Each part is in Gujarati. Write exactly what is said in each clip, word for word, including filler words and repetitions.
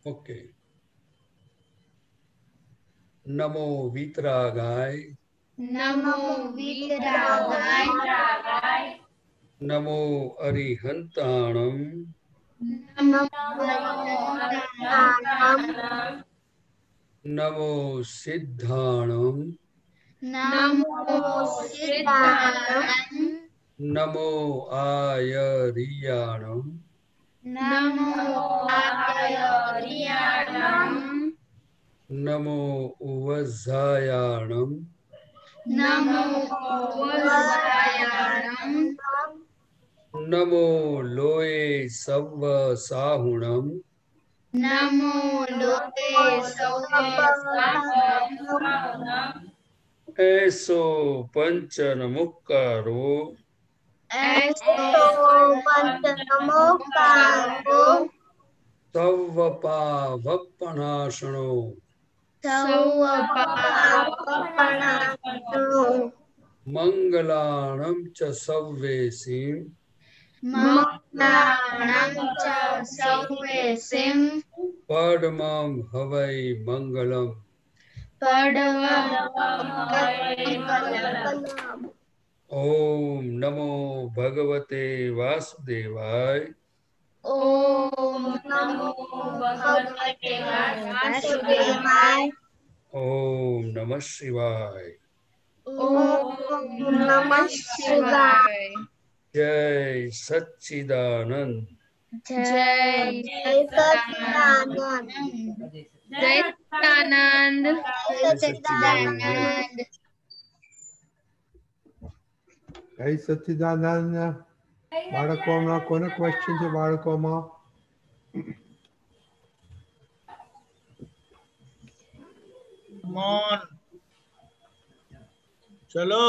ઓકે. નમો વિતરાગાય. નમો વિતરાગાય. નમો અરિહંતાણમ. નમો અરિહંતાણમ. નમો સિદ્ધાણમ. નમો સિદ્ધાણમ. નમો આયરિયાણમ. નમો આયરિયાણમ. નમો ઉવઝાયાણમ. નમો ઉવઝાયાણમ. નમો લોય સવ્વ સાહુણમ. નમો લોકે સૌવે સાહુણમ. એસો પંચન મુક્કારો. એસો પંચનમોકારો. સવ્વ પાવપણાસણો. સૌ પાપણાસનો. મંગલાણમ ચ સવ્વેસીમ. મંગલાણં ચ સૌવેસીમ. પડમમ હવૈ મંગલમ. પડવમ હવૈ મંગલમ. ઓમ નમો ભગવતે વાસુદેવાય. ઓમ નમો ભગવતે વાસુદેવાય. ઓમ નમઃ શિવાય. ઓમ નમઃ શિવાય. જય સચ્ચિદાનંદ. જય સચ્ચિદાનંદ. જય સચ્ચિદાનંદ. જય સચ્ચિદાનંદ. જય સચ્ચિદાનંદ. બાળકોમાં કોને ક્વેશ્ચન છે? બાળકોમાં મોન ચલો.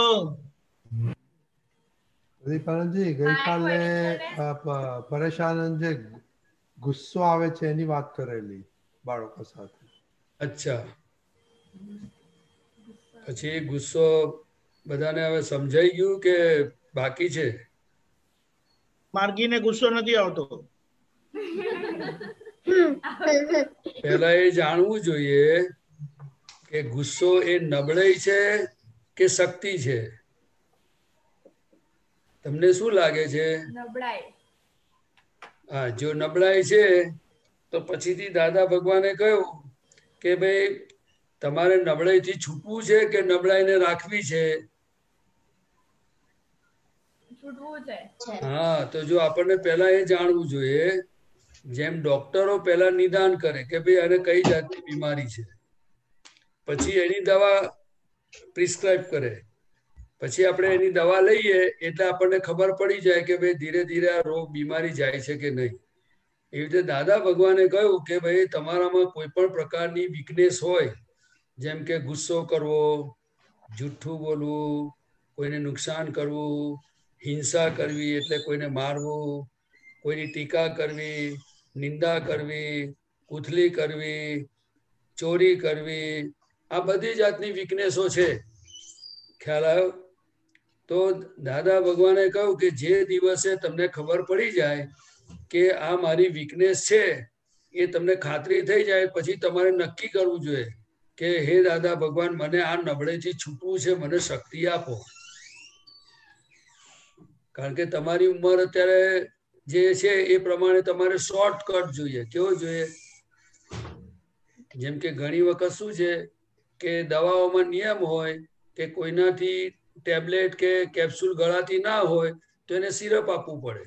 પ્રદીપાનંદજી, ગઈકાલે પરેશાનંદ જે ગુસ્સો આવે છે એની વાત કરેલી બાળકો સાથે. અચ્છા, પછી ગુસ્સો બધાને હવે સમજાઈ ગયું કે બાકી છે? માર્ગીને ગુસ્સો નથી આવતો. પહેલા એ જાણવું જોઈએ કે ગુસ્સો એ નબળાઈ છે કે શક્તિ છે? તમને શું લાગે છે? નબળાઈ. હા, જો નબળાઈ છે તો પછીથી દાદા ભગવાને કહ્યું કે ભાઈ તમારે નબળાઈથી છૂટવું છે કે નબળાઈને રાખવી છે? છૂટવું છે. હા, તો જો આપણને પહેલા એ જાણવું જોઈએ, જેમ ડોક્ટરો પહેલા નિદાન કરે કે ભાઈ આને કઈ જાતની બીમારી છે, પછી એની દવા પ્રિસ્ક્રાઇબ કરે, પછી આપણે એની દવા લઈએ એટલે આપણને ખબર પડી જાય કે ભાઈ ધીરે ધીરે આ રોગ બીમારી જાય છે કે નહીં. એવી રીતે દાદા ભગવાને કહ્યું કે ભાઈ તમારામાં કોઈ પણ પ્રકારની વીકનેસ હોય, જેમ કે ગુસ્સો કરવો, જુઠ્ઠું બોલવું, કોઈને નુકસાન કરવું, હિંસા કરવી એટલે કોઈને મારવું, કોઈની ટીકા કરવી, નિંદા કરવી, ઉથલી કરવી, ચોરી કરવી, આ બધી જાતની વીકનેસો છે. ખ્યાલ આવ્યો? તો દાદા ભગવાને કહ્યું કે જે દિવસે તમને ખબર પડી જાય કે આ મારી વીકનેસ છે, એ તમને ખાતરી થઈ જાય પછી તમારે નક્કી કરવું જોઈએ કે હે દાદા ભગવાન, મને આ નબળેથી છૂટવું છે, મને શક્તિ આપો. કારણ કે તમારી ઉંમર અત્યારે જે છે એ પ્રમાણે તમારે શોર્ટકટ જોઈએ. કેવો જોઈએ? જેમ કે ઘણી વખત શું છે કે દવાઓમાં નિયમ હોય કે કોઈનાથી ટેબ્લેટ કે કેપ્સ્યુલ ગળાતી ના હોય તો એને સિરપ આપવું પડે.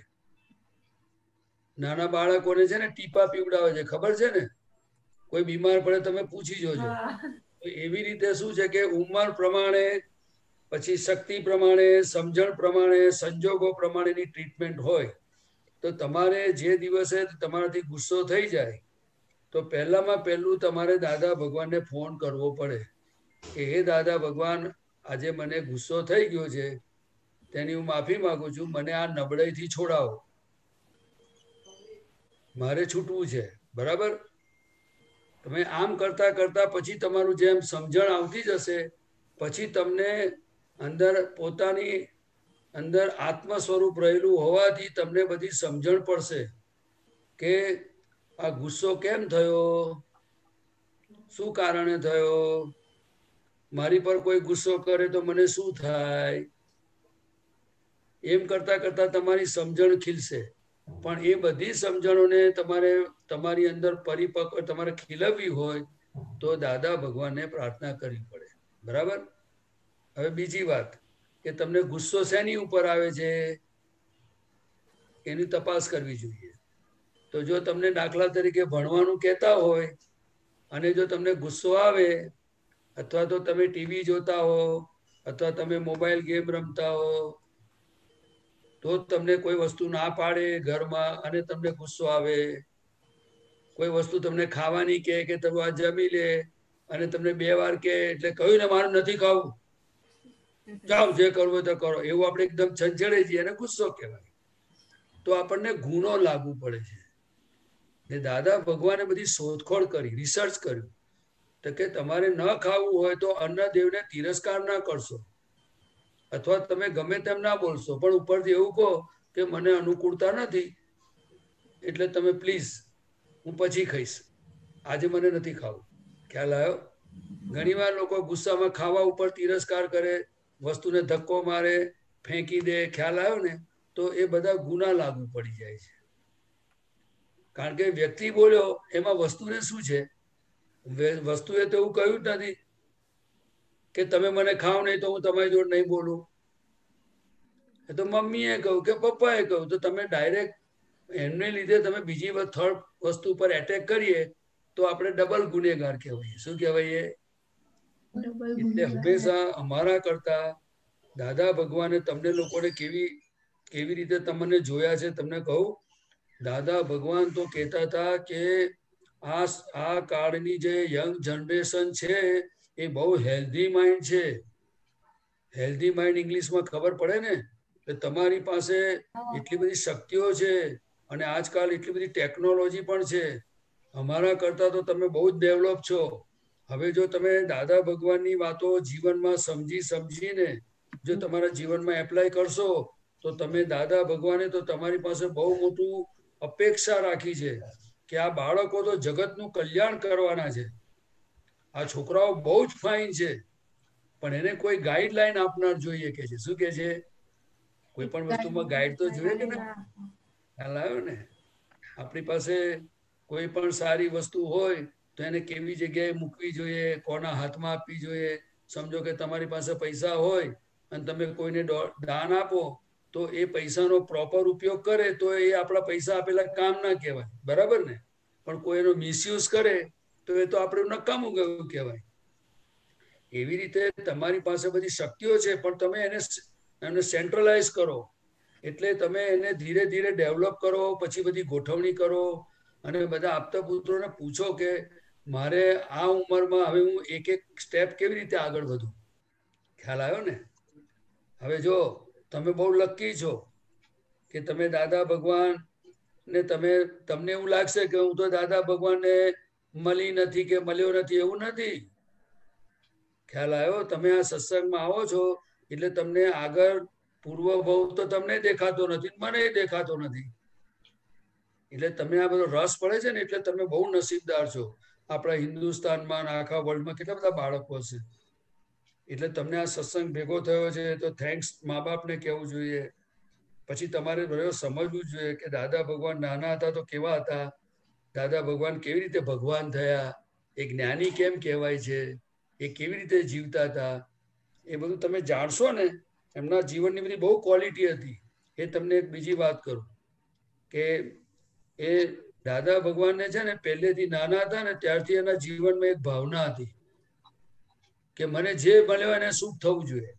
નાના બાળકોને છે ને ટીપા પીવડાવે છે, ખબર છે ને? કોઈ બીમાર પડે તમે પૂછી જોજો. એવી રીતે શું છે કે ઉંમર પ્રમાણે, પછી શક્તિ પ્રમાણે, સમજણ પ્રમાણે, સંજોગો પ્રમાણેની ટ્રીટમેન્ટ હોય. તો તમારે જે દિવસે તમારાથી ગુસ્સો થઈ જાય તો પહેલામાં પહેલું તમારે દાદા ભગવાનને ફોન કરવો પડે કે હે દાદા ભગવાન, આજે મને ગુસ્સો થઈ ગયો છે, તેની હું માફી માંગુ છું, મને આ નબળાઈથી છોડાવો, મારે છૂટવું છે. બરાબર? તમે આમ કરતા કરતા પછી તમારું જેમ સમજણ આવતી જશે, પછી તમને અંદર પોતાની અંદર આત્મ સ્વરૂપ રહેલું હોવાથી તમને બધી સમજણ પડશે કે આ ગુસ્સો કેમ થયો, શું કારણે થયો, મારી પર કોઈ ગુસ્સો કરે તો મને શું થાય, એમ કરતા કરતા તમારી સમજણ ખીલશે. પણ એ બધી સમજણોને તમારે તમારી અંદર પરિપક્વ તમારે ખીલવવી હોય તો દાદા ભગવાનને પ્રાર્થના કરવી પડે. બરાબર. હવે બીજી વાત કે તમને ગુસ્સો શેની ઉપર આવે છે એની તપાસ કરવી જોઈએ. તો જો તમને દાખલા તરીકે ભણવાનું કહેતા હોય અને જો તમને ગુસ્સો આવે અથવા તો તમે ટીવી જોતા હો અથવા તમે મોબાઈલ ગેમ રમતા હો તો તમને કોઈ વસ્તુ ના પાડે ઘરમાં અને તમને ગુસ્સો આવે, કોઈ વસ્તુ તમને ખાવાની કહે કે તમે આ જમી લે અને તમને બે વાર કહે એટલે કહ્યું ને મારું નથી ખાવું, જાઓ જે કરવું હોય તો કરો, એવું આપણે એકદમ છંછેડે છીએ અને ગુસ્સો કહેવાય. તો આપણને ગુનો લાગુ પડે છે. ને દાદા ભગવાને બધી શોધખોળ કરી, રિસર્ચ કર્યું તો કે તમારે ન ખાવું હોય તો અન્નદેવને તિરસ્કાર ના કરશો અથવા તમે ગમે તેમ ના બોલશો, પણ ઉપરથી એવું કહો કે મને અનુકૂળતા નથી એટલે તમે પ્લીઝ હું પછી ખાઈશ, આજે મને નથી ખાવું. ખ્યાલ આવ્યો? ઘણી વાર લોકો ગુસ્સામાં ખાવા ઉપર તિરસ્કાર કરે, વસ્તુને ધક્કો મારે, ફેંકી દે. ખ્યાલ આવ્યો ને? તો એ બધા ગુના લાગુ પડી જાય છે. કારણ કે વ્યક્તિ બોલ્યો એમાં વસ્તુને શું છે, વસ્તુએ તો એવું કહ્યું જ નથી કે તમે મને ખાવ નહીં તો હું તમારી જોડે નહીં બોલું. એ તો મમ્મીએ કહ્યું કે પપ્પાએ કહ્યું, તો તમે ડાયરેક્ટ એમને લીધે તમે બીજી થર્ડ વસ્તુ પર એટેક કરીએ તો આપણે ડબલ ગુનેગાર કહેવાય. શું કહેવાય? એટલે હંમેશા અમારા કરતા દાદા ભગવાને તમને લોકોને કેવી કેવી રીતે તમને જોયા છે તમને કહું. દાદા ભગવાન તો કહેતા હતા કે આ આ કાળની જે યંગ જનરેશન છે એ બહુ હેલ્ધી માઇન્ડ છે. હેલ્ધી માઇન્ડ ઇંગ્લિશમાં ખબર પડે ને, કે તમારી પાસે એટલી બધી શક્તિઓ છે અને આજકાલ એટલી બધી ટેકનોલોજી પણ છે. અમારા કરતા તો તમે બહુ જ ડેવલપ છો. હવે જો તમે દાદા ભગવાનની વાતો જીવનમાં સમજી સમજીને જો તમારા જીવનમાં એપ્લાય કરશો તો તમે દાદા ભગવાને તો તમારી પાસે બહુ મોટું અપેક્ષા રાખી છે કે આ બાળકો તો જગતનું કલ્યાણ કરવાના છે. આ છોકરાઓ બહુ જ ફાઇન છે પણ એને કોઈ ગાઈડલાઈન આપનાર જોઈએ કે છે. શું કે છે? કોઈ પણ વસ્તુમાં ગાઈડ તો જોઈએ કે ના? ખ્યાલ આવ્યો ને? આપણી પાસે કોઈ પણ સારી વસ્તુ હોય તો એને કેવી જગ્યાએ મૂકવી જોઈએ, કોના હાથમાં આપવી જોઈએ. સમજો કે તમારી પાસે પૈસા હોય અને તમે કોઈને દાન આપો તો એ પૈસાનો પ્રોપર ઉપયોગ કરે તો એ આપણા પૈસા આપેલા કામ ના કહેવાય. બરાબર ને? પણ કોઈ એનો મિસયુઝ કરે તો એ તો આપણે નકામું ગયું કહેવાય. એવી રીતે તમારી પાસે બધી શક્તિઓ છે પણ તમે એને એને સેન્ટ્રલાઇઝ કરો, એટલે તમે એને ધીરે ધીરે ડેવલપ કરો, પછી બધી ગોઠવણી કરો અને બધા આપતા પુત્રોને પૂછો કે મારે આ ઉંમરમાં હવે હું એક એક સ્ટેપ કેવી રીતે આગળ વધું. ખ્યાલ આવ્યો ને? હવે જો તમે બહુ લકી છો કે તમે દાદા ભગવાન ને તમે તમને એવું લાગશે કે હું તો દાદા ભગવાનને મળી નથી કે મળ્યો નથી, એવું નથી. ખ્યાલ આવ્યો? તમે આ સત્સંગમાં આવો છો એટલે તમને આગળ પૂર્વ ભવ તો તમને દેખાતો નથી, મને દેખાતો નથી. એટલે તમે આ બધો રસ પડે છે ને એટલે તમે બહુ નસીબદાર છો. આપણા હિન્દુસ્તાનમાં આખા વર્લ્ડમાં કેટલા બધા બાળકો છે. એટલે તમને આ સત્સંગ ભેગો થયો છે તો થેન્ક્સ મા બાપને કહેવું જોઈએ. પછી તમારે બધું સમજવું જોઈએ કે દાદા ભગવાન નાના હતા તો કેવા હતા, દાદા ભગવાન કેવી રીતે ભગવાન થયા, એ જ્ઞાની કેમ કહેવાય છે, એ કેવી રીતે જીવતા હતા, એ બધું તમે જાણશો ને. એમના જીવનની બધી બહુ ક્વોલિટી હતી. એ તમને એક બીજી વાત કરું કે એ દાદા ભગવાનને છે ને પહેલેથી નાના હતા ને ત્યારથી એના જીવનમાં એક ભાવના હતી કે મને જે મળ્યો એને સુખ થવું જોઈએ.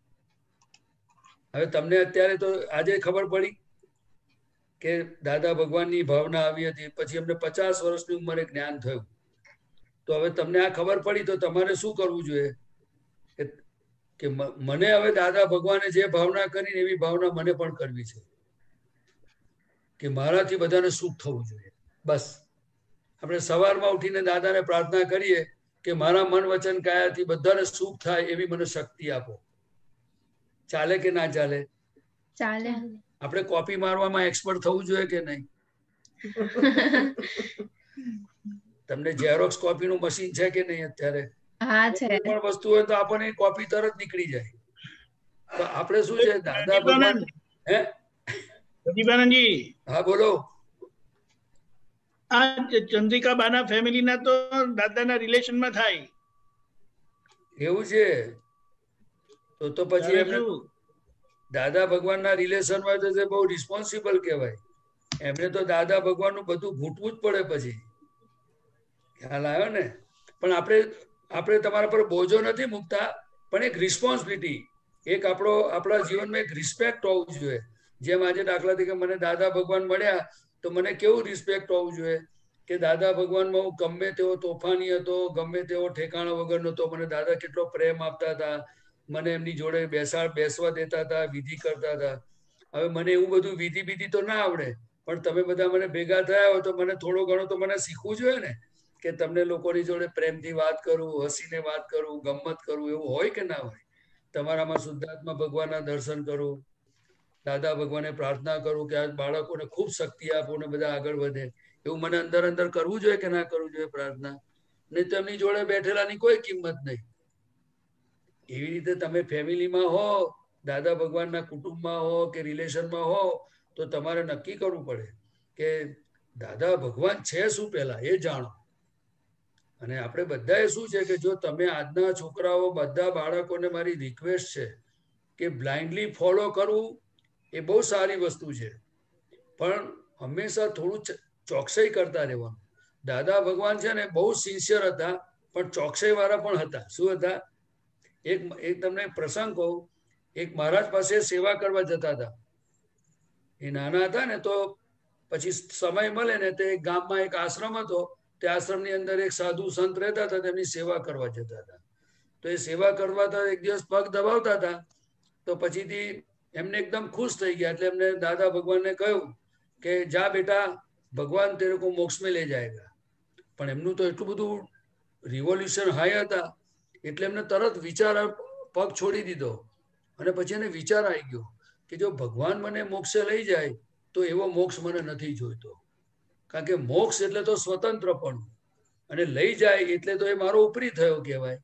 હવે તમને અત્યારે તો આજે ખબર પડી કે દાદા ભગવાનની ભાવના આવી હતી, પછી એમને પચાસ વર્ષની ઉંમરે જ્ઞાન થયું. તો હવે તમને આ ખબર પડી તો તમારે શું કરવું જોઈએ કે મને હવે દાદા ભગવાને જે ભાવના કરી એવી ભાવના મને પણ કરવી છે કે મારાથી બધાને સુખ થવું જોઈએ. બસ આપણે સવારમાં ઉઠીને દાદાને પ્રાર્થના કરીએ કે મારા મન વચન કાયાથી બધાને સુખ થાય એવી મને શક્તિ આપો. ચાલે કે ના ચાલે? ચાલે. આપણે કોપી મારવામાં એક્સપર્ટ થવું જોઈએ કે નહીં? તમને ઝેરોક્સ કોપી નું મશીન છે કે નહીં અત્યારે? હા છે. કોઈ પણ વસ્તુ હોય તો આપણને કોપી તરત નીકળી જાય. તો આપણે શું છે દાદા ભગવાન હે પ્રદીપાનંદજી, હા બોલો. આ ચંદ્રિકા બાના ફેમિલી ના તો દાદાના રિલેશન માં થાય. એવું છે તો તો પછી તારે એમને શું? દાદા ભગવાન ના રિલેશન માં તો બહુ રિસ્પોન્સિબલ કહેવાય. એમને તો દાદા ભગવાન નું બધું ઘૂંટવું જ પડે પછી. ખ્યાલ આવ્યો ને? પણ આપણે આપણે તમારા પર બોજો નથી મૂકતા, પણ એક રિસ્પોન્સિબિલિટી, એક આપણો આપણા જીવનમાં એક રિસ્પેક્ટ હોવું જોઈએ. જેમ આજે દાખલા તરીકે મને દાદા ભગવાન મળ્યા તો મને કેવું રિસ્પેક્ટ હોવું જોઈએ કે દાદા ભગવાનમાં હું ગમે તેવો તોફાની હતો, ગમે તેવો ઠેકાણા વગરનો હતો, મને દાદા કેટલો પ્રેમ આપતા હતા, મને એમની જોડે બેસાડ બેસવા દેતા હતા, વિધિ કરતા હતા. હવે મને એવું બધું વિધિ વિધિ તો ના આવડે, પણ તમે બધા મને ભેગા થયા હોય તો મને થોડો ઘણો તો મને શીખવું જોઈએ ને કે તમને લોકોની જોડે પ્રેમથી વાત કરું, હસીને વાત કરું, ગમત કરું, એવું હોય કે ના હોય? તમારામાં શુદ્ધાત્મા ભગવાનના દર્શન કરું, દાદા ભગવાને પ્રાર્થના કરું કે આ બાળકોને ખૂબ શક્તિ આપો ને બધા આગળ વધે, એવું મને અંદર અંદર કરવું જોઈએ કે ના કરવું જોઈએ પ્રાર્થના? નહીં તો એમની જોડે બેઠેલાની કોઈ કિંમત નહીં. એવી રીતે તમે ફેમિલીમાં હો, દાદા ભગવાનના કુટુંબમાં હો કે રિલેશનમાં હો, તો તમારે નક્કી કરવું પડે કે દાદા ભગવાન છે શું પહેલા એ જાણો. અને આપણે બધાએ શું છે કે જો તમે આજના છોકરાઓ બધા બાળકોને મારી રિક્વેસ્ટ છે કે બ્લાઇન્ડલી ફોલો કરવું એ બહુ સારી વસ્તુ છે, પણ હંમેશા થોડું ચોકસાઈ કરતા રહેવાનું. દાદા ભગવાન છે ને બહુ સિન્સિયર હતા, પણ ચોકસાઈ વાળા પણ હતા. શું હતા? એક એક તમને પ્રસંગ કહું. એક મહારાજ પાસે સેવા કરવા જતા હતા. એ નાના હતા ને તો પછી સમય મળે ને તે ગામમાં એક આશ્રમ હતો, તે આશ્રમની અંદર એક સાધુ સંત રહેતા હતા, તેમની સેવા કરવા જતા હતા. તો એ સેવા કરવા હતા, એક દિવસ પગ દબાવતા હતા તો પછીથી એમને એકદમ ખુશ થઈ ગયા, એટલે એમને દાદા ભગવાનને કહ્યું કે જા બેટા, ભગવાન તેરે કો મોક્ષ में ले जाएगा. પણ એમનું તો એટલું બધું રિવોલ્યુશન હાઈ હતા એટલે એમને તરત વિચાર પગ છોડી દીધો. અને પછી એને વિચાર આવી ગયો કે જો ભગવાન મને મોક્ષે લઈ જાય તો એવો મોક્ષ મને નથી જોઈતો, કારણ કે મોક્ષ એટલે તો સ્વતંત્રપણું, અને લઈ જાય એટલે તો એ મારો ઉપરી થયો કહેવાય.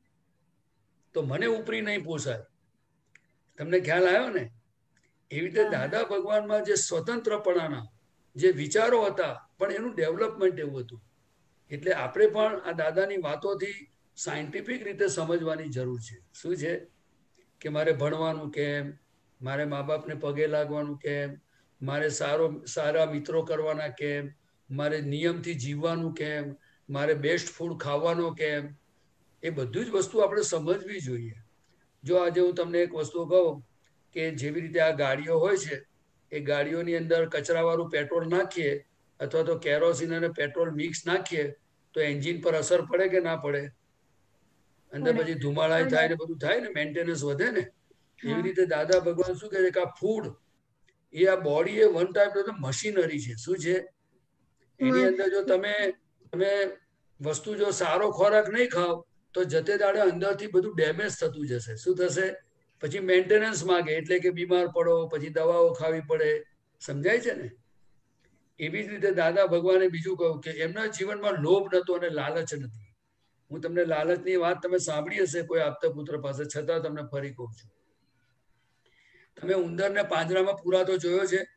તો મને ઉપરી નહીં પોસાય. તમને ખ્યાલ આવ્યો ને? એવી રીતે દાદા ભગવાનમાં જે સ્વતંત્રપણાના જે વિચારો હતા, પણ એનું ડેવલપમેન્ટ એવું હતું. એટલે આપણે પણ આ દાદાની વાતોથી સાયન્ટિફિક રીતે સમજવાની જરૂર છે. શું છે કે મારે ભણવાનું કેમ, મારે મા બાપને પગે લાગવાનું કેમ, મારે સારો સારા મિત્રો કરવાના કેમ, મારે નિયમથી જીવવાનું કેમ, મારે બેસ્ટ ફૂડ ખાવાનો કેમ, એ બધું જ વસ્તુ આપણે સમજવી જોઈએ. જો આજે હું તમને એક વસ્તુ કહું કે જેવી રીતે આ ગાડીઓ હોય છે, એ ગાડીઓની અંદર કચરાવાળું પેટ્રોલ નાખીએ અથવા તો કેરોસીન અને પેટ્રોલ મિક્સ નાખીએ તો એન્જિન પર અસર પડે કે ના પડે? અંદર પછી ધુમાડા થાય ને બધું થાય ને, મેન્ટેનન્સ વધે ને. એવી રીતે દાદા ભગવાન શું કહે છે કે આ ફૂડ એ આ બોડી એ વન ટાઈપ મશીનરી છે. શું છે? એની અંદર જો તમે તમે વસ્તુ જો સારો ખોરાક નહીં ખાઓ તો જતે દાડે અંદરથી બધું ડેમેજ થતું જશે. શું થશે? પછી મેન્ટેનન્સ માંગે, એટલે કે બીમાર પડો, પછી દવાઓ ખાવી પડે. સમજાય છે ને? એવી જ રીતે દાદા ભગવાને બીજું કહ્યું કે એમના જીવનમાં લોભ નતો અને લાલચ નથી. હું તમને લાલચની વાત તમે સાંભળી હશે કોઈ આપતા પુત્ર પાસે, છતાં તમને ફરી કહું છું. તમે ઉંદરને પાંજરામાં પૂરાતો જોયો છે?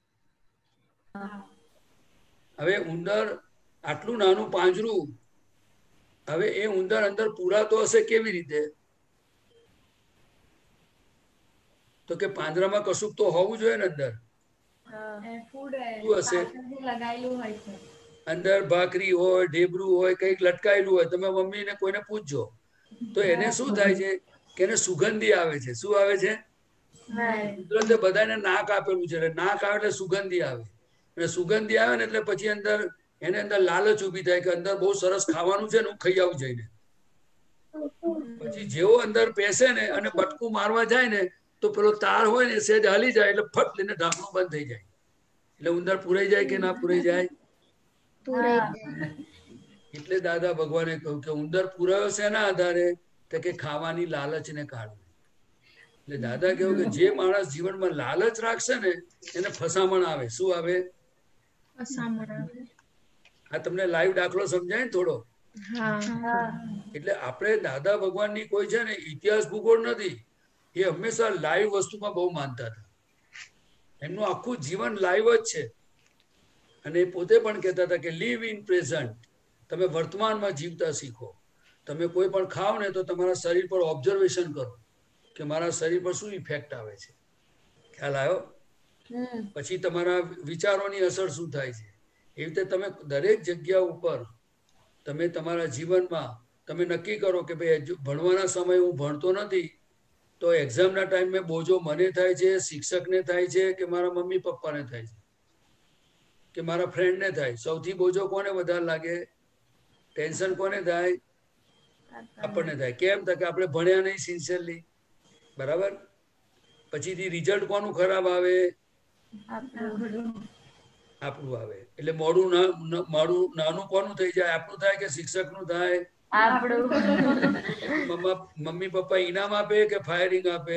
હવે ઉંદર આટલું નાનું પાંજરું, હવે એ ઉંદર અંદર પૂરાતો હશે કેવી રીતે? તો કે પાંજરામાં કશુંક તો હોવું જોઈએ ને અંદર. શું હશે? અંદર ભાખરી હોય, ઢેબરું હોય, કંઈક લટકાયેલું હોય. તમે મમ્મીને કોઈને પૂછજો તો એને શું થાય છે કે એને સુગંધી આવે છે. શું આવે છે? કુદરતે બધાને નાક આપેલું છે, એટલે નાક આવે એટલે સુગંધી આવે, અને સુગંધી આવે ને એટલે પછી અંદર એને અંદર લાલચ ઉભી થાય કે અંદર બહુ સરસ ખાવાનું છે ને, હું ખાઈ આવું જઈને. પછી જેવો અંદર પેસે ને અને બટકું મારવા જાય ને તો પેલો તાર હોય ને સેજ હાલી જાય એટલે ફટ લઈને ઢાંકણું બંધ થઈ જાય. એટલે ઉંદર પુરાઈ જાય કે ના પુરાઈ જાય? એટલે દાદા ભગવાને કહ્યું કે ઉંદર પુરાયો શેના આધારે? તો કે ખાવાની લાલચને કારણે. એટલે દાદા કહ્યું કે જે માણસ જીવનમાં લાલચ રાખશે ને એને ફસામણ આવે. શું આવે? આ તમને લાઈવ દાખલો સમજાય ને થોડો? એટલે આપણે દાદા ભગવાનની કોઈ છે ને ઇતિહાસ ભૂગોળ નથી, એ હંમેશા લાઈવ વસ્તુમાં બહુ માનતા હતા. એમનું આખું જીવન લાઈવ જ છે. અને એ પોતે પણ કહેતા હતા કે લીવ ઇન પ્રેઝન્ટ, તમે વર્તમાનમાં જીવતા શીખો. તમે કોઈ પણ ખાઓ ને તો તમારા શરીર પર ઓબ્ઝર્વેશન કરો કે મારા શરીર પર શું ઇફેક્ટ આવે છે. ખ્યાલ આવ્યો? પછી તમારા વિચારોની અસર શું થાય છે. એવી રીતે તમે દરેક જગ્યા ઉપર તમે તમારા જીવનમાં તમે નક્કી કરો કે ભાઈ ભણવાના સમયે હું ભણતો નથી તો એક્ઝામના ટાઈમે બોજો મને થાય છે, શિક્ષકને થાય છે, કે મારા મમ્મી પપ્પાને થાય છે, કે મારા ફ્રેન્ડને થાય. સૌથી બોજો કોને વધારે લાગે? ટેન્શન કોને થાય? આપણને થાય. કેમ? કે આપણે ભણ્યા નહીં સિન્સિયરલી. બરાબર? પછીથી રિઝલ્ટ કોનું ખરાબ આવે? આપણું આવે. એટલે મોડું મોડું નાનું કોનું થઈ જાય? આપણું થાય કે શિક્ષકનું થાય? મમ્મી પપ્પા ઇનામ આપે કે ફાયરિંગ આપે?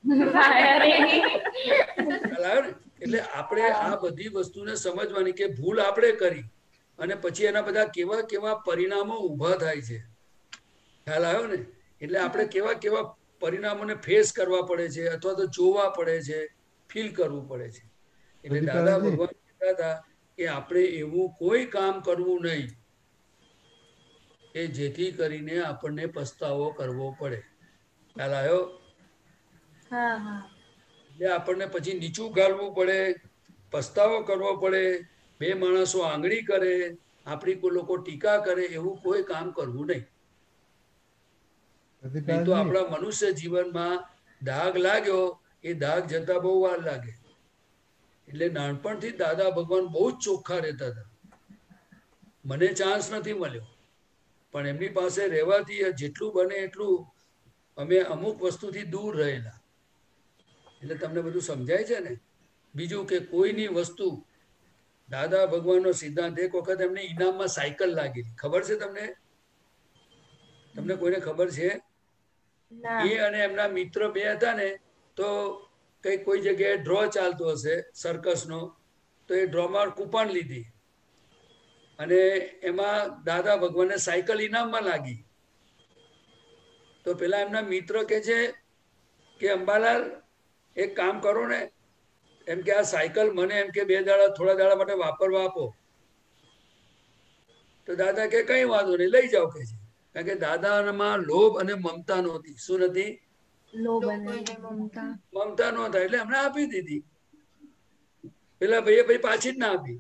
એટલે આપણે આ બધી વસ્તુને સમજવાની કે ભૂલ આપણે કરી અને પછી એના બધા કેવા કેવા પરિણામો ઉભા થાય છે. ખ્યાલ આવ્યો ને? એટલે આપણે કેવા કેવા પરિણામોને ફેસ કરવા પડે છે અથવા તો જોવા પડે છે, ફીલ કરવું પડે છે. એટલે દાદા ભગવાન કહેતા હતા કે આપણે એવું કોઈ કામ કરવું નહીં કે જેથી કરીને આપણને પસ્તાવો કરવો પડે. ખ્યાલ આવ્યો? એટલે આપણને પછી નીચું ગાળવું પડે, પસ્તાવો કરવો પડે, બે માણસો આંગળી કરે, આપણી કોઈ લોકો ટીકા કરે, એવું કોઈ કામ કરવું નહીં. નહીં તો આપણા મનુષ્ય જીવનમાં દાગ લાગ્યો, એ દાગ જતા બહુ વાર લાગે. એટલે નાનપણથી દાદા ભગવાન બહુ જ ચોખ્ખા રહેતા હતા. મને ચાન્સ નથી મળ્યો, પણ એમની પાસે રહેવાથી જેટલું બને એટલું અમે અમુક વસ્તુથી દૂર રહેલા. એટલે તમને બધું સમજાય છે ને? બીજું કે કોઈની વસ્તુ, દાદા ભગવાનનો સિદ્ધાંત, એક વખત એમને ઇનામમાં સાયકલ લાગેલી. ખબર છે તમને? તમને કોઈને ખબર છે? એ અને એમના મિત્ર બે હતા ને, તો કઈ કોઈ જગ્યાએ ડ્રો ચાલતો હશે સર્કસનો, તો એ ડ્રોમાં કૂપન લીધી અને એમાં દાદા ભગવાનને સાયકલ ઇનામમાં લાગી. તો પેલા એમના મિત્ર કે છે કે અંબાલાલ એક કામ કરો ને, એમ કે આ સાયકલ મને એમ કે બે દાડા થોડા દાડા માટે વાપરવા આપો. તો દાદા કે કઈ વાંધો નહીં, લઈ જાઓ કે છે. કારણ કે દાદામાં લોભ અને મમતા નહોતી. શું નથી? મમતા નહોતા. એટલે એમને આપી દીધી. પેલા ભાઈએ ભાઈ પાછી જ ના આપી.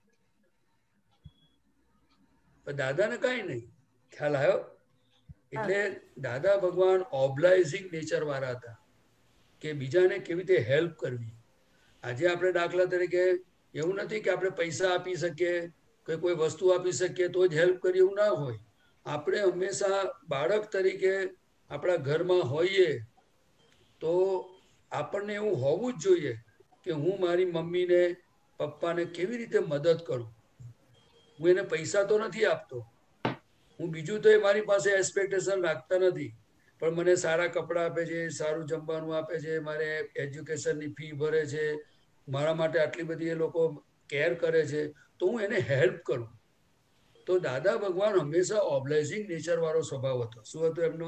પણ દાદાને કઈ નહીં. ખ્યાલ આવ્યો? એટલે દાદા ભગવાન ઓબ્લાઇઝિંગ નેચર વાળા હતા કે બીજાને કેવી રીતે હેલ્પ કરવી. આજે આપણે દાખલા તરીકે એવું નથી કે આપણે પૈસા આપી શકીએ કે કોઈ વસ્તુ આપી શકીએ તો જ હેલ્પ કરીએ, એવું ના હોય. આપણે હંમેશા બાળક તરીકે આપણા ઘરમાં હોઈએ તો આપણને એવું હોવું જ જોઈએ કે હું મારી મમ્મીને પપ્પાને કેવી રીતે મદદ કરું. હું એને પૈસા તો નથી આપતો, હું બીજું તો એ મારી પાસે એક્સપેક્ટેશન રાખતા નથી, પણ મને સારા કપડાં આપે છે, સારું જમવાનું આપે છે, મારે એજ્યુકેશનની ફી ભરે છે, મારા માટે આટલી બધી એ લોકો કેર કરે છે, તો હું એને હેલ્પ કરું. તો દાદા ભગવાન હંમેશા ઓબ્લાઇઝિંગ નેચર વાળો સ્વભાવ હતો. શું હતો એમનો?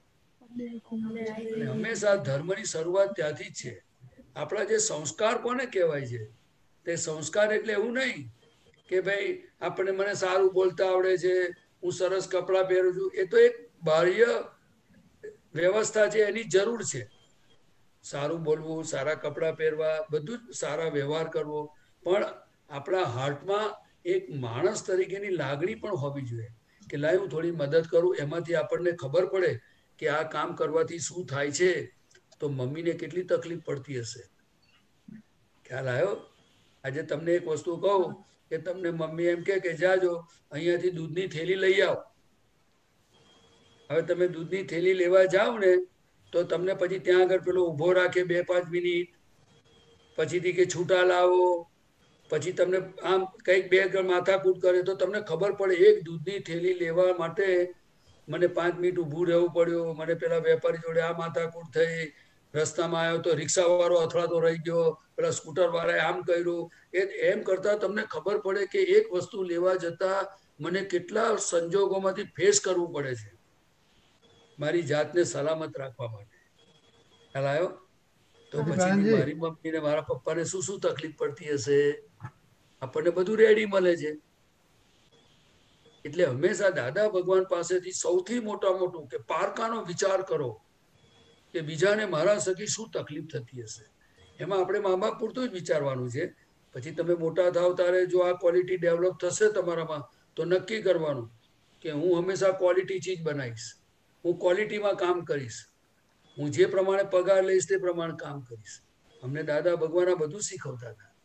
હંમેશા ધર્મની શરૂઆત ત્યાંથી જ છે. આપણા જે સંસ્કાર કોને કહેવાય છે? તે સંસ્કાર એટલે એવું નહીં કે ભાઈ આપણે મને સારું બોલતા આવડે છે, હું સરસ કપડાં પહેરું છું. એ તો એક બાહ્ય વ્યવસ્થા છે, એની જરૂર છે. સારું બોલવું, સારા કપડાં પહેરવા, બધું જ સારા વ્યવહાર કરવો, પણ આપણા હાર્ટમાં એક માણસ તરીકેની લાગણી પણ હોવી જોઈએ કે લાય હું થોડી મદદ કરું. એમાંથી આપણને ખબર પડે કે આ કામ કરવાથી શું થાય છે, તો મમ્મીને કેટલી તકલીફ પડતી હશે. ખ્યાલ આવ્યો? આજે તમને એક વસ્તુ કહું કે તમને મમ્મી એમ કે જાજો અહીંયાથી દૂધની થેલી લઈ આવો. હવે તમે દૂધની થેલી લેવા જાઓ ને તો તમને પછી ત્યાં આગળ પેલો ઉભો રાખે બે પાંચ મિનિટ, પછીથી કે છૂટા લાવો, પછી તમને આમ કંઈક બે માથાકૂટ કરે તો તમને ખબર પડે એક દૂધની થેલી લેવા માટે મને પાંચ મિનિટ ઊભું રહેવું પડ્યું, મને પેલા વેપારી જોડે આ માથાકૂટ થઈ, રસ્તામાં આવ્યો તો રિક્ષા વાળો અથડાતો રહી ગયો, પેલા સ્કૂટર વાળાએ આમ કર્યું. એ એમ કરતા તમને ખબર પડે કે એક વસ્તુ લેવા જતા મને કેટલા સંજોગોમાંથી ફેસ કરવું પડે છે મારી જાતને સલામત રાખવા માટે. ખ્યાલ આવ્યો? તો પછી મારી મમ્મીને મારા પપ્પાને શું શું તકલીફ પડતી હશે, આપણને બધું રેડી મળે છે. એટલે હંમેશા દાદા ભગવાન પાસેથી સૌથી મોટા મોટું કે પારકાનો વિચાર કરો કે બીજાને મારા થકી શું તકલીફ થતી હશે. એમાં આપણે મા બાપ પૂરતું જ વિચારવાનું છે. પછી તમે મોટા થાવ ત્યારે જો આ ક્વોલિટી ડેવલપ થશે તમારામાં તો નક્કી કરવાનું કે હું હંમેશા ક્વોલિટી ચીજ બનાવીશ, હું ક્વોલિટીમાં કામ કરીશ, હું જે પ્રમાણે પગાર લઈશ તે પ્રમાણે કામ કરીશ. અમને દાદા ભગવાન આ બધું શીખવતા હતા.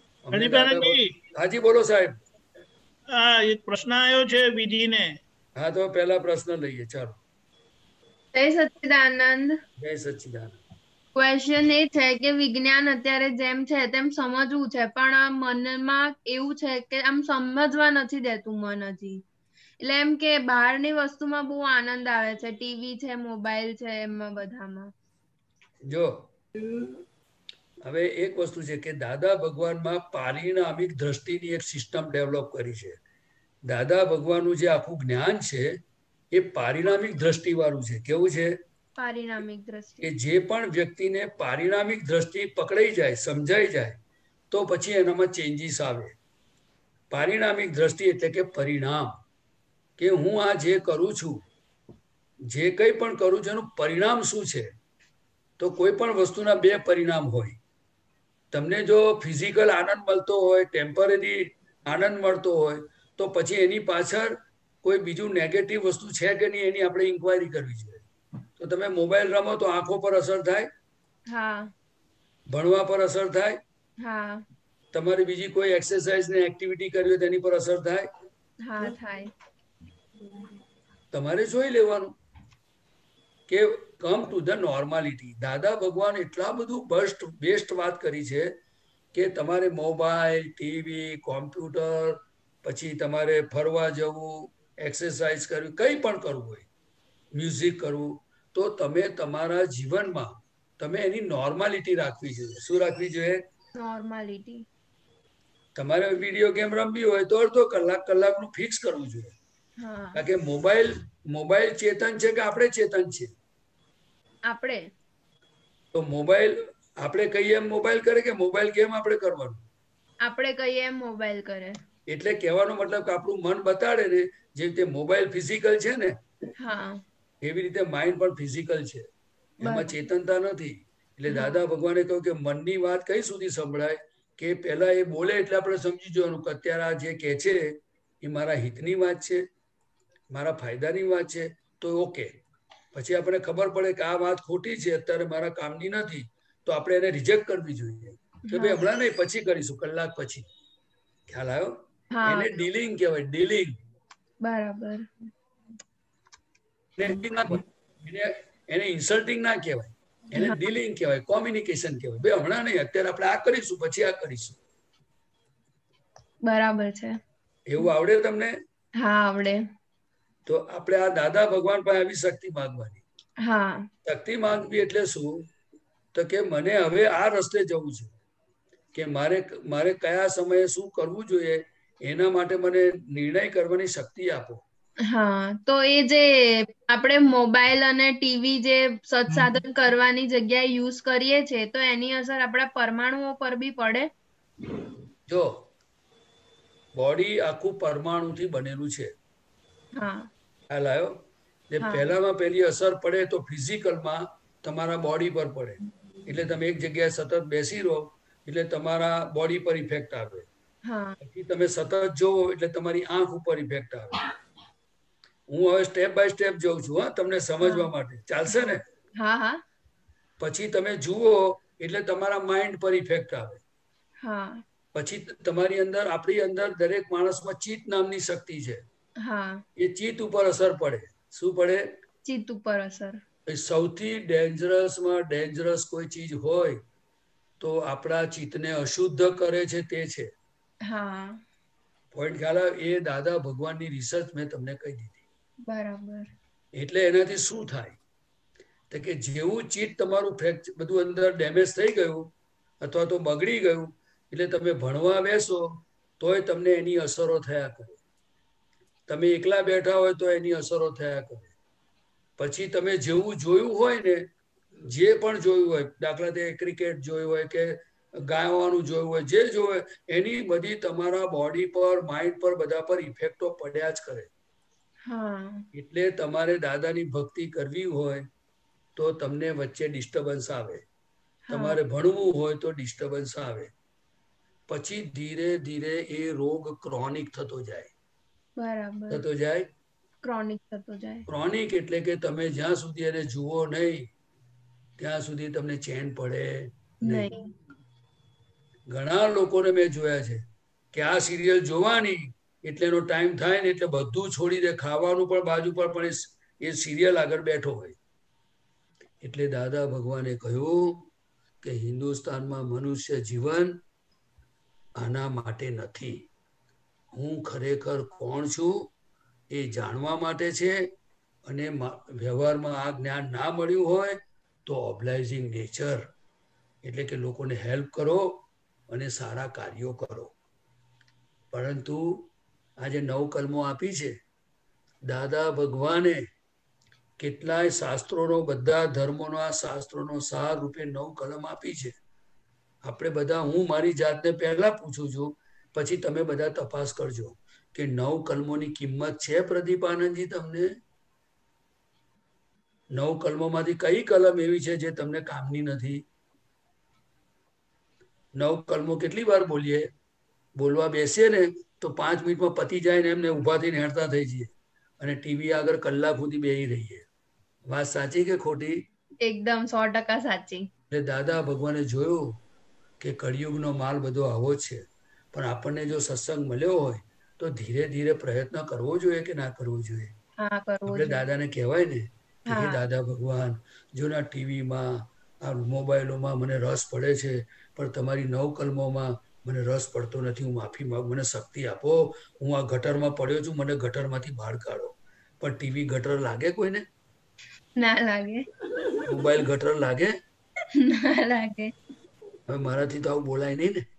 હાજી બોલો સાહેબ. હા, એક પ્રશ્ન આવ્યો છે વિધિને. હા, તો પહેલા પ્રશ્ન લઈએ. ચાલો. જય સચ્ચિદાનંદ. જય સચ્ચિદાનંદ. ક્વેશ્ચન એ છે કે વિજ્ઞાન અત્યારે જેમ છે તેમ સમજવું છે, પણ મનમાં એવું છે કે આમ સમજવા નથી દેતું મન હજી. એટલે એમ કે બહારની વસ્તુમાં બહુ આનંદ આવે છે, ટીવી છે, મોબાઈલ છે, એમાં બધામાં. જો હવે એક વસ્તુ છે કે દાદા ભગવાનમાં પારિણામિક દ્રષ્ટિની એક સિસ્ટમ ડેવલપ કરી છે. દાદા ભગવાનનું જે આખું જ્ઞાન છે એ પારિણામિક દ્રષ્ટિ વાળું છે. કેવું છે? પારિણામિક દ્રષ્ટિ. કે જે પણ વ્યક્તિને પારિણામિક દ્રષ્ટિ પકડાઈ જાય, સમજાઈ જાય, તો પછી એનામાં ચેન્જીસ આવે. પારિણામિક દ્રષ્ટિ એટલે કે પરિણામ, કે હું આ જે કરું છું, જે કંઈ પણ કરું છું એનું પરિણામ શું છે. તો કોઈ પણ વસ્તુના બે પરિણામ હોય. તમને જો ફિઝિકલ આનંદ મળતો હોય, ટેમ્પરરી આનંદ મળતો હોય, તો પછી એની પાછળ કોઈ બીજું નેગેટિવ વસ્તુ છે કે નહીં એની આપણે ઇન્ક્વાયરી કરવી જોઈએ. તો તમે મોબાઈલ રમો તો આંખો પર અસર થાય, હા, ભણવા પર અસર થાય, હા, તમારી બીજી કોઈ એક્સરસાઇઝ ને એક્ટિવિટી કરવી હોય તેની પર અસર થાય, હા થાય. તમારે જોઈ લેવાનું કે કમ ટુ ધ નોર્માલિટી. દાદા ભગવાન એટલા બધું બેસ્ટ બેસ્ટ વાત કરી છે કે તમારે મોબાઈલ, ટીવી, કોમ્પ્યુટર, પછી તમારે ફરવા જવું, એક્સરસાઇઝ કરવી, કંઈ પણ કરવું હોય, મ્યુઝિક કરવું, તો તમે તમારા જીવનમાં તમે એની નોર્માલિટી રાખવી જોઈએ. શું રાખવી જોઈએ? નોર્માલિટી. તમારે વિડીયો ગેમ રમવી હોય તો અડધો કલાક કલાકનું ફિક્સ કરવું જોઈએ. કારણ કે મોબાઈલ મોબાઈલ ચેતન છે કે આપણે ચેતન છે? આપણે. તો મોબાઈલ આપણે કહીએ એમ મોબાઈલ કરે કે મોબાઈલ ગેમ આપણે કરવાનું? આપણે કહીએ એમ મોબાઈલ કરે. એટલે કહેવાનો મતલબ કે આપણું મન બતાડે ને, જે રીતે મોબાઈલ ફિઝિકલ છે ને, હા, એવી રીતે માઇન્ડ પણ ફિઝિકલ છે, એમાં ચેતનતા નથી. એટલે દાદા ભગવાને કહ્યું કે મનની વાત કઈ સુધી સંભળાય કે પહેલા એ બોલે એટલે આપણે સમજી જવાનું કે અત્યારે આ જે કહે છે એ મારા હિતની વાત છે, મારા ફાયદાની વાત છે, તો ઓકે. પછી આપણે ખબર પડે કે આ વાત ખોટી છે, અત્યારે મારા કામની નથી, તો આપણે એને રિજેક્ટ કરવી જોઈએ કે ભાઈ હમણાં નહીં, પછી કરીશું, કલાક પછી. ખ્યાલ આવ્યો? એને ડીલિંગ કહેવાય, ડીલિંગ. બરાબર. એને ઇન્સલ્ટિંગ ના કહેવાય, એને ડીલિંગ કહેવાય, કોમ્યુનિકેશન કહેવાય. ભાઈ હમણાં નહીં, અત્યારે આપણે આ કરીશું, પછી આ કરીશું. બરાબર છે. એવું આવડે તમને? હા, આવડે. તો આપણે આ દાદા ભગવાન પાસે આવી શક્તિ માંગવાની. હા. શક્તિ માંગવી એટલે શું? તો કે મને હવે આ રસ્તે જવું છે, કે મારે મારે કયા સમયે શું કરવું જોઈએ એના માટે મને નિર્ણય કરવાની શક્તિ આપો. હા, તો એ જે આપણે મોબાઈલ અને ટીવી જે સત્સાધન કરવાની જગ્યાએ યુઝ કરીએ છીએ, તો એની અસર આપણા પરમાણુઓ પર બી પડે? જો બોડી આખું પરમાણુથી બનેલું છે. હા. ખ્યાલ આવ્યો? જે પહેલામાં પહેલી અસર પડે તો ફિઝિકલમાં તમારા બોડી પર પડે. એટલે તમે એક જગ્યાએ સતત બેસી રહો એટલે તમારા બોડી પર ઇફેક્ટ આવે. પછી તમે સતત જોવો એટલે તમારી આંખ ઉપર ઇફેક્ટ આવે. હું હવે સ્ટેપ બાય સ્ટેપ જઉં છું, હા, તમને સમજવા માટે. ચાલશે ને? હા, હા. પછી તમે જુઓ એટલે તમારા માઇન્ડ પર ઇફેક્ટ આવે. હા. પછી તમારી અંદર, આપણી અંદર દરેક માણસમાં ચિત્ત નામની શક્તિ છે. હા. એ ચિત્ત ઉપર અસર પડે. શું પડે? ચિત્ત ઉપર અસર. સૌથી ડેન્જરસમાં ડેન્જરસ કોઈ ચીજ હોય તો આપણા ચિત્તને અશુદ્ધ કરે છે તે છે. હા. પોઈન્ટ ખ્યાલ આવે? એ દાદા ભગવાનની રિસર્ચ મેં તમને કહી દીધી. બરાબર. એટલે એનાથી શું થાય? તો કે જેવું ચીટ તમારું ફ્રેક્ચર બધું અંદર ડેમેજ થઈ ગયું અથવા તો બગડી ગયું એટલે તમે ભણવા બેસો તોય તમને એની અસરો થયા કરે. તમે એકલા બેઠા હોય તો એની અસરો થયા કરે. પછી તમે જેવું જોયું હોય ને, જે પણ જોયું હોય, દાખલા તરીકે ક્રિકેટ જોયું હોય કે ગાવાનું જોયું હોય, જે જોયું હોય એની બધી તમારા બોડી પર, માઇન્ડ પર, બધા પર ઇફેક્ટો પડ્યા જ કરે. એટલે તમારે દાદાની ભક્તિ કરવી હોય તો તમને વચ્ચે ડિસ્ટર્બન્સ આવે. તમારે ભણવું હોય તો ડિસ્ટર્બન્સ આવે. પછી ધીરે ધીરે એ રોગ ક્રોનિક થતો જાય. બરાબર. થતો જાય ક્રોનિક થતો જાય. ક્રોનિક એટલે કે તમે જ્યાં સુધી એને જુઓ નહીં ત્યાં સુધી તમને ચેન પડે નહીં. ઘણા લોકોને મેં જોયા છે કે આ સિરિયલ જોવાની એટલે એનો ટાઈમ થાય ને એટલે બધું છોડી દે, ખાવાનું પણ બાજુ પર, પણ એ સિરિયલ આગળ બેઠો હોય. એટલે દાદા ભગવાને કહ્યું કે હિન્દુસ્તાનમાં મનુષ્ય જીવન આના માટે નથી. હું ખરેખર કોણ છું એ જાણવા માટે છે. અને વ્યવહારમાં આ જ્ઞાન ના મળ્યું હોય તો ઓબ્લાઇઝિંગ નેચર એટલે કે લોકોને હેલ્પ કરો અને સારા કાર્યો કરો. પરંતુ આ જે નવ કલમો આપી છે દાદા ભગવાને, કેટલાય શાસ્ત્રોનો, બધા ધર્મોના શાસ્ત્રોનો સાર રૂપે નવ કલમ આપી છે. આપણે બધા, હું મારી જાતને પહેલા પૂછું છું, પછી તમે બધા તપાસ કરજો કે નવ કલમોની કિંમત છે પ્રદીપ આનંદજી તમને? નવ કલમોમાંથી કઈ કલમ એવી છે જે તમને કામની નથી? નવ કલમો કેટલી વાર બોલીએ? બોલવા બેસીએ ને તો પાંચ મિનિટમાં પતી જાય ને એમને ઉભા થઈને હેરતા થઈ જઈએ અને ટીવી આગળ કલાક સુધી બેસી રહીએ. વાત સાચી કે ખોટી? એકદમ સો ટકા સાચી. એટલે દાદા ભગવાને જોયું કે કળિયુગનો માલ બધો આવો જ છે, પણ આપણને જો સત્સંગ મળ્યો હોય તો ધીરે ધીરે પ્રયત્ન કરવો જોઈએ કે ના કરવો જોઈએ? આપણે દાદાને કહેવાય ને કે દાદા ભગવાન, જો ના ટીવીમાં, આ મોબાઈલોમાં મને રસ પડે છે, પણ તમારી નવ કલમોમાં મને રસ પડતો નથી. હું માફી માંગુ, મને શક્તિ આપો. હું આ ગટરમાં પડ્યો છું, મને ગટરમાંથી બહાર કાઢો. પણ ટીવી ગટર લાગે કોઈને? ના લાગે. મોબાઈલ ગટર લાગે? ના લાગે. હવે મારાથી તો આવું બોલાય નહીં ને.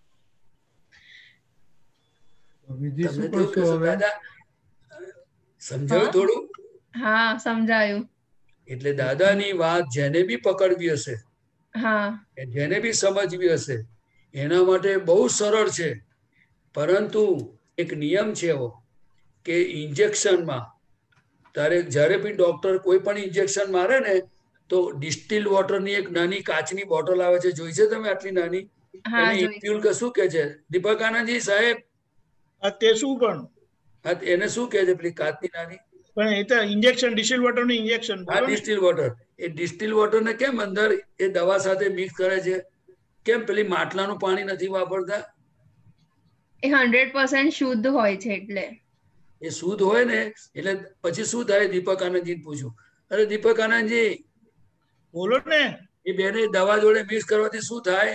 તમને તો દાદા સમજાયું થોડું? હા, સમજાયું. એટલે દાદાની વાત જેને બી પકડવી હશે, જેને બી સમજવી હશે, એના માટે બહુ સરળ છે. પરંતુ એક નિયમ છે એવો કે ઇન્જેક્શનમાં તારે જ્યારે બી ડોક્ટર કોઈ પણ ઇન્જેક્શન મારે ને તો ડિસ્ટિલ વોટરની એક નાની કાચની બોટલ આવે છે, જોઈ છે તમે? આટલી નાની. એને ઇન્ફ્યુલ કે શું કે છે દીપક આનંદજી સાહેબ? તે શું પણ એને શું કે છે પેલી કાચની નાની? પણ એ તો ઇન્જેક્શન, ડિસ્ટિલ વોટર નું ઇન્જેક્શન. હા, ડિસ્ટિલ વોટર. એ ડિસ્ટિલ વોટર ને કેમ અંદર એ દવા સાથે મિક્સ કરે છે? કેમ પેલી માટલાનું પાણી નથી વાપરતા? એ હંડ્રેડ પર્સન્ટ શુદ્ધ હોય છે. એટલે એ શુદ્ધ હોય ને એટલે પછી શું થાય? દીપક આનંદજી પૂછ્યું. અરે દીપક આનંદજી બોલો ને. એ બેને દવા જોડે મિક્સ કરવાથી શું થાય?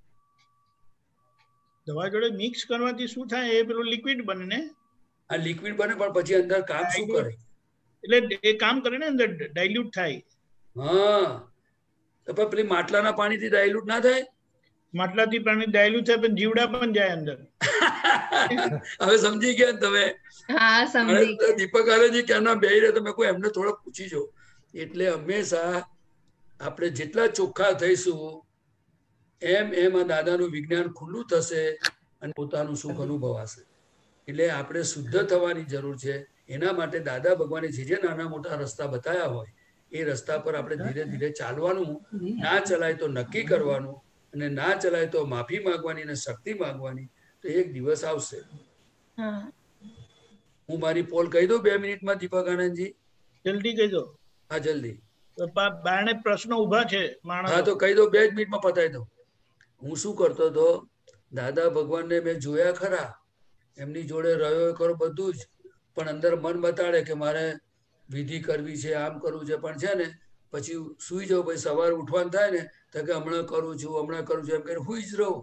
દવા જોડે મિક્સ કરવાથી શું થાય? એ પેલું લિક્વિડ બને ને. આ લિક્વિડ બને, પણ પછી અંદર કામ શું કરે? એટલે એ કામ કરે ને, અંદર ડાયલ્યુટ થાય. હા, તો પેલી માટલાના પાણીથી ડાયલ્યુટ ના થાય? માટલાથી પાણી ડાયલ્યુટ થાય, પણ જીવડા પણ જાય અંદર. હવે સમજી ગયા તમે? હા, સમજી ગયા. દીપક આનંદજી ક્યાંના બેહી રહ્યા, તમે કોઈ એમને થોડો પૂછી જો. એટલે હંમેશા આપણે જેટલા ચોખ્ખા થઈશું એમ એમ આ દાદાનું વિજ્ઞાન ખુલ્લું થશે અને પોતાનું સુખ અનુભવાશે. એટલે આપણે શુદ્ધ થવાની જરૂર છે. એના માટે દાદા ભગવાને જે જે નાના મોટા રસ્તા બતાવ્યા હોય એ રસ્તા પર આપણે ધીરે ધીરે ચાલવાનું. ના ચલાય તો નક્કી કરવાનું, અને ના ચલાય તો માફી માંગવાની અને શક્તિ માંગવાની. તો એક દિવસ આવશે. હું મારી પોલ કહી દઉં બે મિનિટમાં દીપક આનંદજી? જલ્દી કહી દો. હા, જલ્દી. બારણે પ્રશ્નો ઉભા છે. હા, તો કહી દો, બે જ મિનિટમાં પતાવી દો. હું શું કરતો હતો, દાદા ભગવાનને મેં જોયા ખરા, એમની જોડે રહ્યો કરો બધું જ, પણ અંદર મન બતાડે કે મારે વિધિ કરવી છે, આમ કરવું છે, પણ છે ને પછી સુઈ જાઉં. પછી સવારે ઉઠવાનું થાય ને તો કે હમણાં કરું છું, હમણાં કરું છું, એમ કરીને સુઈ જ રહું.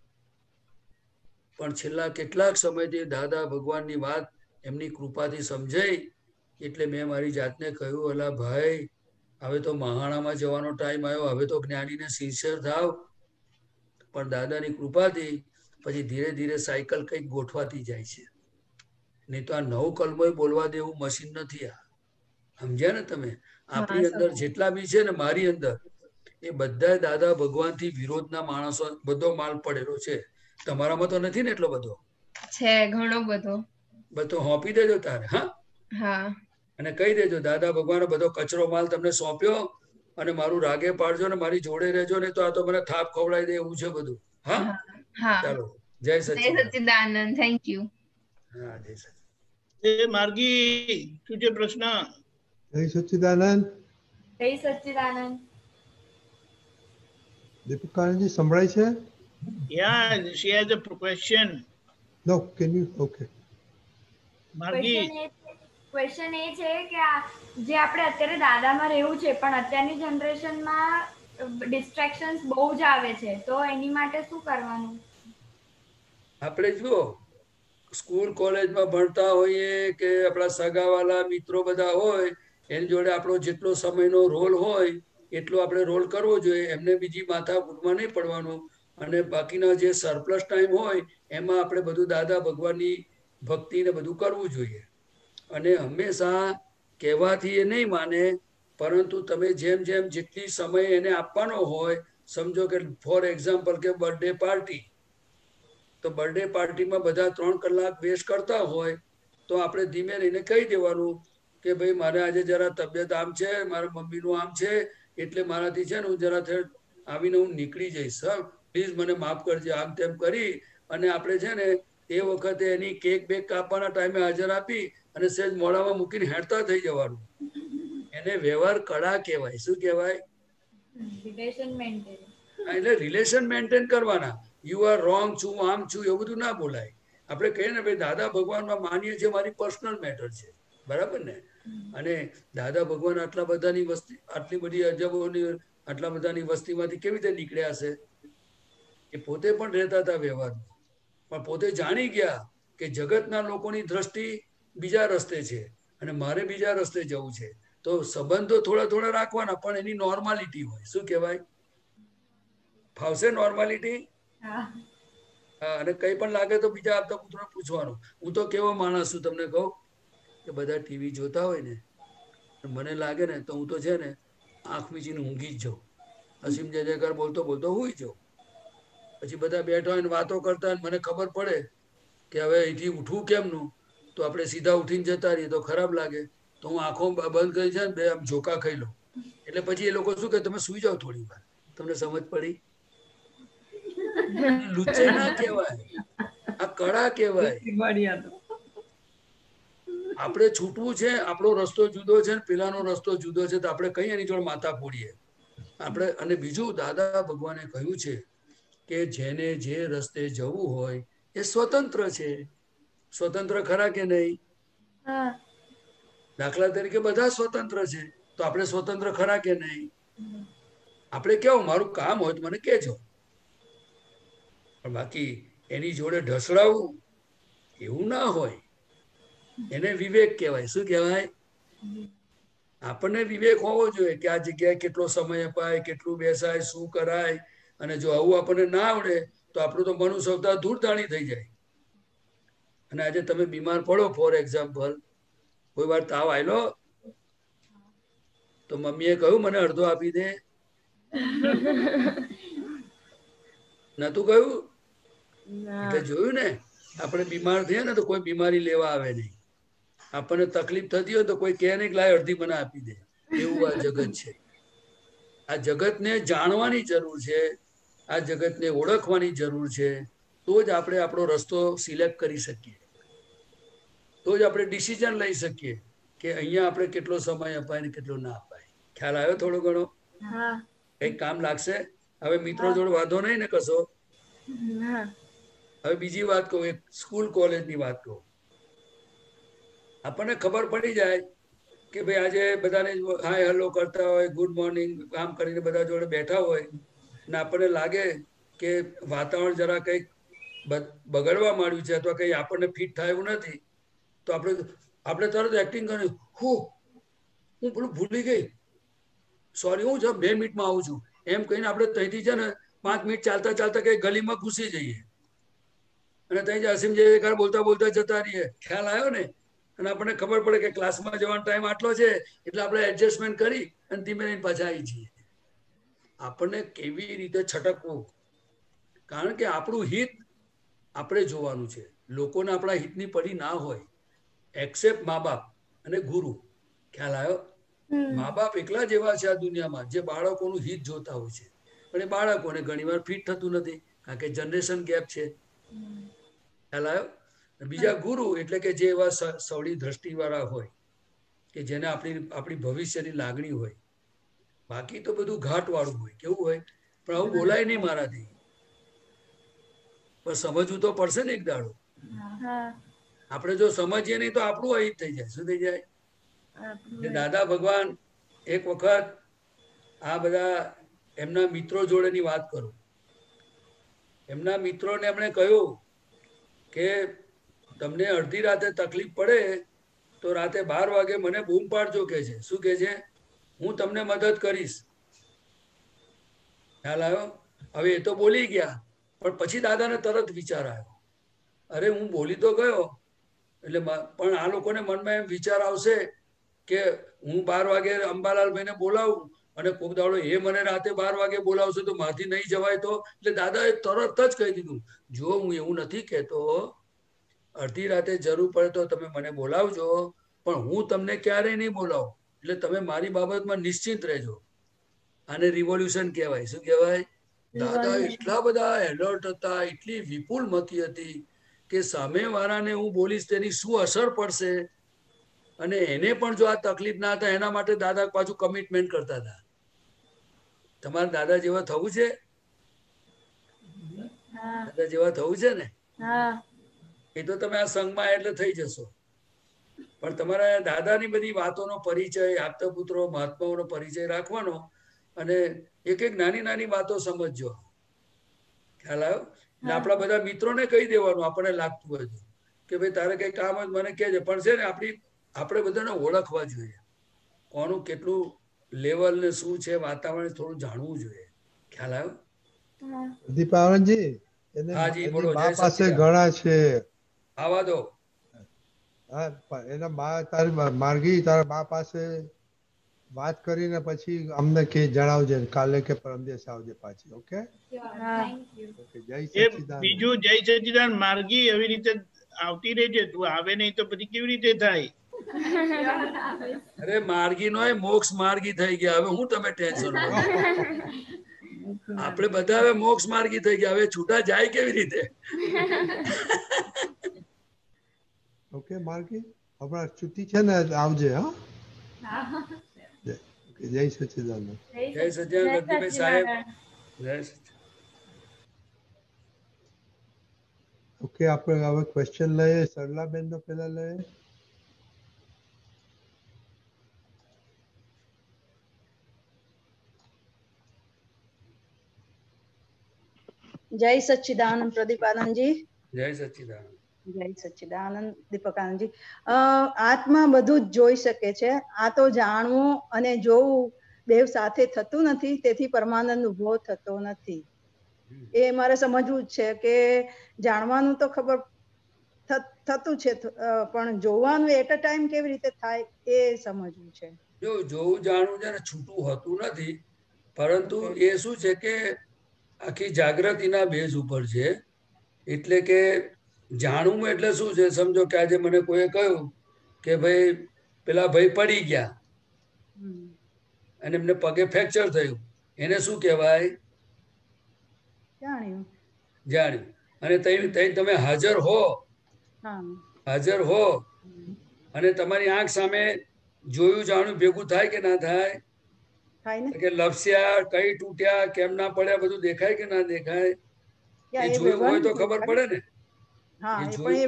પણ છેલ્લા કેટલાક સમયથી દાદા ભગવાનની વાત એમની કૃપાથી સમજાઈ. એટલે મેં મારી જાતને કહ્યું, અલા ભાઈ, હવે તો મહાણામાં જવાનો ટાઈમ આવ્યો, હવે તો જ્ઞાનીને સિન્સિયર થાવ. પણ દાદાની કૃપાથી પછી ધીરે ધીરે સાયકલ કંઈક ગોઠવાતી જાય છે. નહીં તો આ નવ કલમો બોલવા દેવું મશીન નથી. આ સમજ્યા ને તમે? આપણી અંદર જેટલા બી છે ને, મારી અંદર, એ બધા દાદા ભગવાનથી વિરોધના માણસો, બધો માલ પડેલો છે. તમારામાં તો નથી ને એટલો બધો? છે, ઘણો બધો. બધો હોપી દેજો તારે. હા હા, અને કહી દેજો દાદા ભગવાને બધો કચરો માલ તમને સોંપ્યો અને મારું રાગે પાડજો ને મારી જોડે રહેજો, ને તો આ તો મને થાપ ખવડાવી દે એવું છે બધું. હા હા, ચાલો, જય સચ્ચિદાનંદ. સચ્ચિદાનંદ. Thank you. હા, જય સચ્ચિદાનંદ. એ માર્ગી, તુજે પ્રશ્ન? જય સચ્ચિદાનંદ. જય સચ્ચિદાનંદ. દીપિકાજી સંભળાય છે? Yeah, she has a question. No, can you? Okay. Margi, question એ છે કે આ જે આપણે અત્યારે દાદામાં રહેવું છે, પણ અત્યારની જનરેશનમાં ડિસ્ટ્રેક્શન્સ બહુ જ આવે છે, તો એની માટે શું કરવાનું? આપણે જુઓ, સ્કૂલ કોલેજમાં ભણતા હોઈએ કે આપણા સગાવાલા મિત્રો બધા હોય, એની જોડે આપણો જેટલો સમયનો રોલ હોય એટલો આપણે રોલ કરવો જોઈએ. એમને બીજી માથા ભૂટમાં નહીં પડવાનું. અને બાકીના જે સરપ્લસ ટાઈમ હોય એમાં આપણે બધું દાદા ભગવાનની ભક્તિને બધું કરવું જોઈએ. અને હંમેશા કહેવાથી એ નહીં માને, પરંતુ તમે જેમ જેમ જેટલી સમય એને આપવાનો હોય, સમજો કે ફોર એક્ઝામ્પલ કે બર્થડે પાર્ટી, તો બર્થડે પાર્ટીમાં બધા ત્રણ કલાક વેસ્ટ કરતા હોય, તો આપણે ધીમે રહીને કહી દેવાનું કે ભાઈ મારે આજે જરા તબિયત આમ છે, મારા મમ્મીનું આમ છે, એટલે મારાથી છે ને હું જરા આવીને હું નીકળી જઈશ, પ્લીઝ મને માફ કરજે, આમ તેમ કરી અને આપણે છે ને એ વખતે એની કેક બેક કાપવાના ટાઈમે હાજર આપી અને સહેજ મોઢામાં મૂકીને હેડતા થઈ જવાનું. એને વ્યવહાર કળા કહેવાય. શું કહેવાય? Relation maintain. એટલે રિલેશન મેન્ટેન કરવાના. યુ આર રોંગ છું, આમ છું, એવું બધું ના બોલાય. આપણે કહીએ ને ભાઈ દાદા ભગવાનમાં માનીએ છીએ, મારી પર્સનલ મેટર છે, બરાબર ને? અને દાદા ભગવાન આટલા બધાની વસ્તી, આટલી બધી અજબોની, આટલા બધાની વસ્તીમાંથી કેવી રીતે નીકળ્યા હશે? એ પોતે પણ રહેતા હતા વ્યવહારમાં, પણ પોતે જાણી ગયા કે જગતના લોકોની દ્રષ્ટિ બીજા રસ્તે છે અને મારે બીજા રસ્તે જવું છે. તો સંબંધો થોડા થોડા રાખવાના, પણ એની નોર્માલિટી હોય. શું કહેવાય? ફાવશે નોર્માલિટી? હા. અને કઈ પણ લાગે તો બીજા આપતા પુત્રોને પૂછવાનું. હું તો કેવો માણસ છું તમને કહું, કે બધા ટીવી જોતા હોય ને, મને લાગે ને તો હું તો છે ને આંખ મીચીને ઊંઘી જ જાઉં, અસીમ જય જયકાર બોલતો બોલતો હુઈ જાઉં. પછી બધા બેઠા હોય ને વાતો કરતા હોય, મને ખબર પડે કે હવે અહીંથી ઉઠવું કેમનું, તો આપણે સીધા ઉઠીને જતા રહીએ તો ખરાબ લાગે, તો હું આંખો બંધ કરી છે ને બે આમ ઝોકા ખાઈ લઉં. એટલે પછી એ લોકો શું કે તમે સુઈ જાઓ થોડી વાર. તમને સમજ પડી? લુચ્ચે ના કહેવાય, આ કળા કહેવાય. આપણે છૂટવું છે, આપણો રસ્તો જુદો છે ને પેલાનો રસ્તો જુદો છે, તો આપણે કઈ એની જોડે માથા ફોડીએ આપણે. અને બીજું દાદા ભગવાને કહ્યું છે કે જેને જે રસ્તે જવું હોય એ સ્વતંત્ર છે. સ્વતંત્ર ખરા કે નહીં? દાખલા તરીકે બધા સ્વતંત્ર છે, તો આપણે સ્વતંત્ર ખરા કે નહીં? આપણે કેવું, મારું કામ હોય તો મને કહેજો, પણ બાકી એની જોડે ઢસડાવું એવું ના હોય. એને વિવેક કહેવાય. શું કહેવાય? આપણને વિવેક હોવો જોઈએ કે આ જગ્યાએ કેટલો સમય અપાય, કેટલું બેસાય, શું કરાય. અને જો આવું આપણને ના આવડે તો આપણું તો મનુષ્ય અવતાર ધૂળધાણી થઈ જાય. અને આજે તમે બીમાર પડો, ફોર એક્ઝામ્પલ, કોઈ વાર તાવ આવેલો તો મમ્મીએ કહ્યું મને અડધો આપી દે? નતું કહ્યું? એટલે જોયું ને, આપણે બીમાર થયા ને તો કોઈ બીમારી લેવા આવે નહીં. આપણને તકલીફ થતી હોય તો કોઈ કહે નહીં કે લાય અડધી મને આપી દે. એવું આ જગત છે. આ જગતને જાણવાની જરૂર છે, આ જગતને ઓળખવાની જરૂર છે. તો જ આપણે આપણો રસ્તો સિલેક્ટ કરી શકીએ, તો જ આપણે ડિસિઝન લઈ શકીએ કે અહીંયા આપણે કેટલો સમય અપાય ને કેટલો ના અપાય. ખ્યાલ આવ્યો થોડો ઘણો? કઈક કામ લાગશે. હવે મિત્રો જોડે વાંધો નહીં ને કશો? હવે બીજી વાત કહું, એક સ્કૂલ કોલેજની વાત કહું. આપણને ખબર પડી જાય કે ભાઈ આજે બધાને હાય હલો કરતા હોય, ગુડ મોર્નિંગ કામ કરીને બધા જોડે બેઠા હોય, ને આપણને લાગે કે વાતાવરણ જરા કંઈક બગડવા માંડ્યું છે અથવા કંઈ આપણને ફિટ થાય એવું નથી, તો આપણે આપણે તરત એક્ટિંગ કરી, હું હું પેલું ભૂલી ગઈ, સોરી હું છે બે મિનિટમાં આવું છું એમ કહીને આપણે ત્યાંથી છે ને પાંચ મિનિટ ચાલતા ચાલતા કઈ ગલીમાં ઘૂસી જઈએ અને ત્યાં અસીમજી ઘર બોલતા બોલતા જતા રહીએ. ખ્યાલ આવ્યો ને? અને આપણને ખબર પડે કે ક્લાસમાં જવાનો ટાઈમ આટલો છે એટલે આપણે એડજસ્ટમેન્ટ કરી અને ધીમે ધીમે પાછા આવી જઈએ. આપણને કેવી રીતે છટકવું, કારણ કે આપણું હિત આપણે જોવાનું છે. લોકોને આપણા હિતની પડી ના હોય, એક્સેપ્ટ મા બાપ અને ગુરુ. ખ્યાલ આવ્યો? મા બાપ એકલા જ એવા છે આ દુનિયામાં જે બાળકોનું હિત જોતા હોય છે, પણ એ બાળકોને ઘણી વાર ફિટ થતું નથી કારણ કે જનરેશન ગેપ છે. ખ્યાલ આવ્યો? બીજા ગુરુ એટલે કે જે એવા સવળી દ્રષ્ટિવાળા હોય કે જેને આપણી આપણી ભવિષ્યની લાગણી હોય. બાકી તો બધું ઘાટ વાળું હોય. કેવું હોય? પણ આવું બોલાય નહીં મારાથી. પણ સમજવું તો પડશે ને એક દાડો. આપણે જો સમજીએ નહીં તો આપણું અહિત થઈ જાય. શું થઈ જાય? દાદા ભગવાન એક વખત આ બધા એમના મિત્રો જોડેની વાત કરું. એમના મિત્રોને એમણે કહ્યું કે તમને અડધી રાતે તકલીફ પડે તો રાતે બાર વાગે મને બૂમ પાડજો કે છે. શું કે છે? હું તમને મદદ કરીશ. ખ્યાલ આવ્યો? હવે એ તો બોલી ગયા, પણ પછી દાદાને તરત વિચાર આવ્યો, અરે હું બોલી તો ગયો એટલે પણ આ લોકોને મનમાં એમ વિચાર આવશે કે હું બાર વાગે અંબાલાલભાઈને બોલાવું અને કોક દાડો એ મને રાતે બાર વાગે બોલાવશે તો મારથી નહીં જવાય તો. એટલે દાદાએ તરત જ કહી દીધું, જો હું એવું નથી કહેતો, અડધી રાતે જરૂર પડે તો તમે મને બોલાવજો, પણ હું તમને ક્યારેય નહીં બોલાવું. એટલે તમે મારી બાબતમાં નિશ્ચિત રહેજો. આને રિવોલ્યુશન કહેવાય. શું કહેવાય? દાદા એટલા બધા એલર્ટ હતા, એટલી વિપુલ મતી હતી કે સામેવાળાને હું બોલીશ તેની શું અસર પડશે, અને એને પણ જો આ તકલીફ ના થાય એના માટે દાદા પાછું કમિટમેન્ટ કરતા હતા. તમારા દાદા જેવા થવું છે? દાદા જેવા થવું છે ને? એ તો તમે આ સંઘમાં એટલે થઈ જશો, પણ તમારા દાદાની બધી વાતોનો પરિચય, આપતા પુત્રો મહાત્માઓનો પરિચય રાખવાનો અને એક એક નાની નાની વાતો સમજજો. ખ્યાલ આવ્યો? એટલે આપણા બધા મિત્રોને કહી દેવાનું આપણને લાગતું હોય તો કે ભાઈ તારે કઈ કામ હોય મને કહેજે. પણ છે ને આપણી આપણે બધાને ઓળખવા જોઈએ, કોનું કેટલું લેવલ ને શું છે વાતાવરણ થોડું જાણવું જોઈએ. ખ્યાલ આવ્યો? દીપાવનજી હાજી બોલો. પાસે ઘણા છે આવા દો. હા, એના બા તારી માર્ગી તારા બા પાસે વાત કરીને પછી અમને કે જણાવજે, કાલે કે પરમ દિવસે આવજે પાછી. ઓકે? જય સચ્ચિદાનંદ. બીજું જય સચ્ચિદાનંદ માર્ગી એવી રીતે આવતી રહેજે. તું આવે નહીં તો પછી કેવી રીતે થાય? અરે માર્ગી નો મોક્ષ માર્ગી થઈ ગયા. હવે હું તમે ટેન્શન લો? આપણે બધા હવે મોક્ષ માર્ગી થઈ ગયા. હવે છૂટા જાય કેવી રીતે? ઓકે માર્ગી, હમણાં છૂટી છે ને આવજે. હા, જય સચ્ચિદાનંદ. જય સચ્ચિદાનંદ ગતિભાઈ સાહેબ. જય સચ્ચિદાનંદ. ઓકે, આપણે હવે ક્વેશ્ચન લઈએ. સરલાબેન નો પેલા લઈએ. જય સચ્ચિદાનંદ પ્રદીપાનંદજી. જય સચ્ચિદાનંદ. જય સચ્ચિદાનંદ દીપકાનંદજી. આત્મા બધું જ જોઈ શકે છે. આ તો જાણવું અને જોવું બેવ સાથે થતું નથી, તેથી પરમાનંદ ઉભો થતો નથી. એ મારે સમજવું જ છે કે જાણવાનું તો ખબર થતું છે, પણ જોવાનું એટ અ ટાઈમ કેવી રીતે થાય એ સમજવું છે. જો જોવું જાણવું છે ને છૂટું હોતું નથી, પરંતુ એ શું છે કે આખી જાગૃતિના બેઝ ઉપર છે. એટલે કે જાણવું એટલે શું છે? સમજો કે આજે મને કોઈએ કહ્યું કે ભાઈ પેલા ભાઈ પડી ગયા અને એમને પગે ફ્રેક્ચર થયું, એને શું કહેવાય? જાણ્યું. જાણ્યું. અને તઈ તમે હાજર હો, હાજર હો અને તમારી આંખ સામે જોયું જાણ્યું ભેગું થાય કે ના થાય? કે લપસ્યા, કઈ તૂટ્યા, કેમ ના પડ્યા, બધું દેખાય કે ના દેખાય? એ જોયું હોય તો ખબર પડે ને. હા,